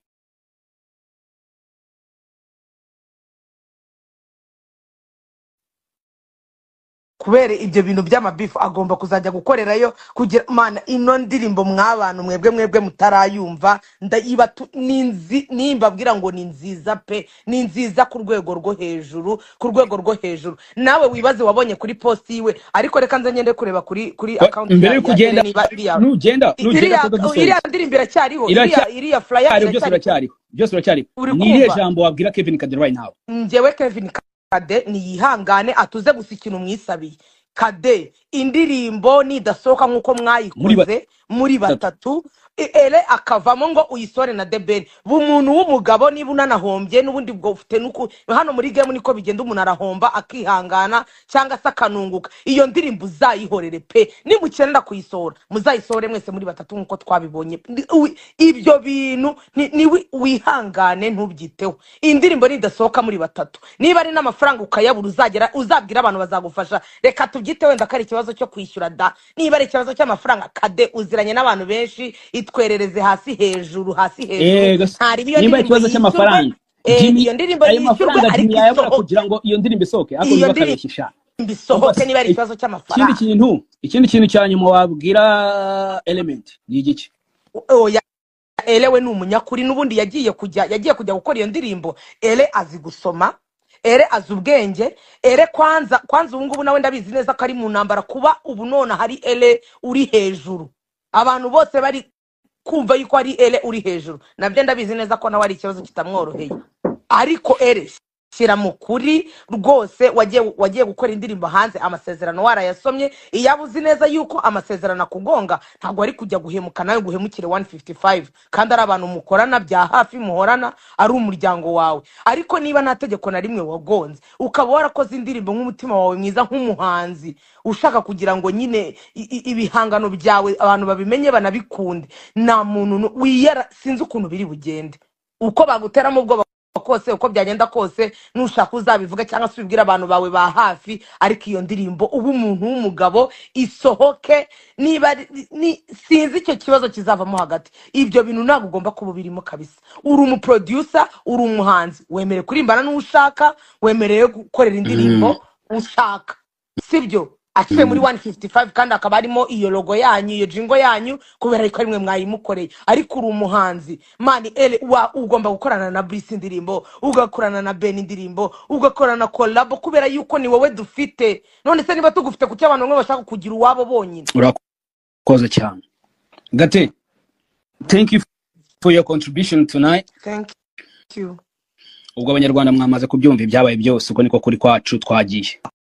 kubera ibyo bintu by'amabifu agomba kuzajya gukorerayo kugira mana ino ndirimbo mw'abantu mwebwe mwebwe mutarayumva ndayiba tu- ni nzi- nimbabwira ngo ni nziza pe ni nziza ku rwego rwo hejuru ku rwego rwo hejuru nawe wibaze wabonye kuri post yiwe ariko reka nze ngende kureba kuri kuri account mbere ya yuko ya ugenda Ele niba iriya nugenda nugenda iriya kuko dusoje iriya ndirimbo iracyariho iriya iracyari iriya flyer byose iracyariho biracyariho byose biracyariho uri ni irihe kumva jambo wabwira Kevin Kade right now? njyewe Kevin Kade niyihangane atuze gusa ikintu mwisabiye Kade indirimbo nidasohoka nkuko Muri mwayikoze muri batatu batatu i- ele akavamo ngo uyisore na The Ben bumuntu w'umugabo niba unanahombye n'ubundi bwo ufite nuko hano muri game niko bigenda umuntu arahomba akihangana cyangwa se akanunguka iyo ndirimbo uzayihorere pe nimukenera kuyisohora muzayisohore mwese muri batatu nkuko twabibonye Ndi- wi- ibyo bintu ni ni wi- wihangane ntubyiteho indirimbo nidasohoka muri batatu niba ari n'amafaranga ukayabura uzagera uzabwira abantu bazagufasha reka tubyite wenda ko ari ikibazo cyo kwishyura da niba ari ikibazo cy'amafaranga Kade uziranye n'abantu benshi itwerereze hasi hejuru hasi hejuru eh gas- ntari iyo nimba ndirimbo ikibazo yishyurwe cy'amafaranga eh, Jimmy iyo ndirimbo ayo yishyurwe mafaranga ariko Jimmy yayabura isohoke kugira ngo iyo ndirimbo isohoke ako iyo biba ndirimbo kabeshisha isohoke niba ari I- ikibazo ikindi cy'amafaranga kintu ikindi kintu cya nyuma wabwira Element ni igiki? oya ele we ni umunyakuri n'ubundi yagiye kujya yagiye kujya gukora iyo ndirimbo ele azi gusoma ele azi ubwenge ele kwanza kwanza ubu ngubu nawe ndabizi neza ko ari mu ntambara kuba ubu none hari ele uri hejuru abantu bose bari kumva yuko ari ele uri hejuru nabyo ndabizi neza ko nawe ari ikibazo kitamworoheye ariko ele shyira mu kuri rwose wagiye wagiye gukora indirimbo hanze amasezerano warayasomye iyo uzi neza yuko amasezerano akugonga ntabwo ari kujya guhemuka nawe guhemukire one fifty five kandi ari abantu mukorana bya hafi muhorana ari umuryango wawe ariko niba nta tegeko na rimwe wagonze ukaba warakoze indirimbo nk'umutima wawe mwiza nk'umuhanzi ushaka kugira ngo nyine i- i- ibihangano byawe abantu babimenye banabikunde nta muntu nu- wiyara sinzi ukuntu biri bugende uko baguteramo ubwoba kose uko byagenda kose nushaka uzabivuga cyangwa se ubibwira abantu bawe ba hafi ariko iyo ndirimbo uba umuntu w'umugabo isohoke niba ari- ni sinzi icyo kibazo kizavamo hagati ibyo bintu ntabwo ugomba kuba birimo kabisa uri umuproducer uri umuhanzi wemerewe kurimbana n'ushaka wemerewe gukorera indirimbo ushaka sibyo aciye muri one fifty five kandi akaba arimo iyo logo yanyu iyo jingo yanyu kubera ko rimwe mwayimukoreye ariko uri umuhanzi mani ele wa ugomba gukorana na Brice indirimbo ugakorana na Ben indirimbo ugakorana na collab kubera yuko ni wowe dufite none se niba tugufite kuki abantu bamwe bashaka kugira uwabo bonyine Urakoze cyane Gate, thank you for your contribution tonight. thank you Ubwo abanyarwanda mwamaze kubyumva ibyabaye byose uko niko kuri kwacu twagiye.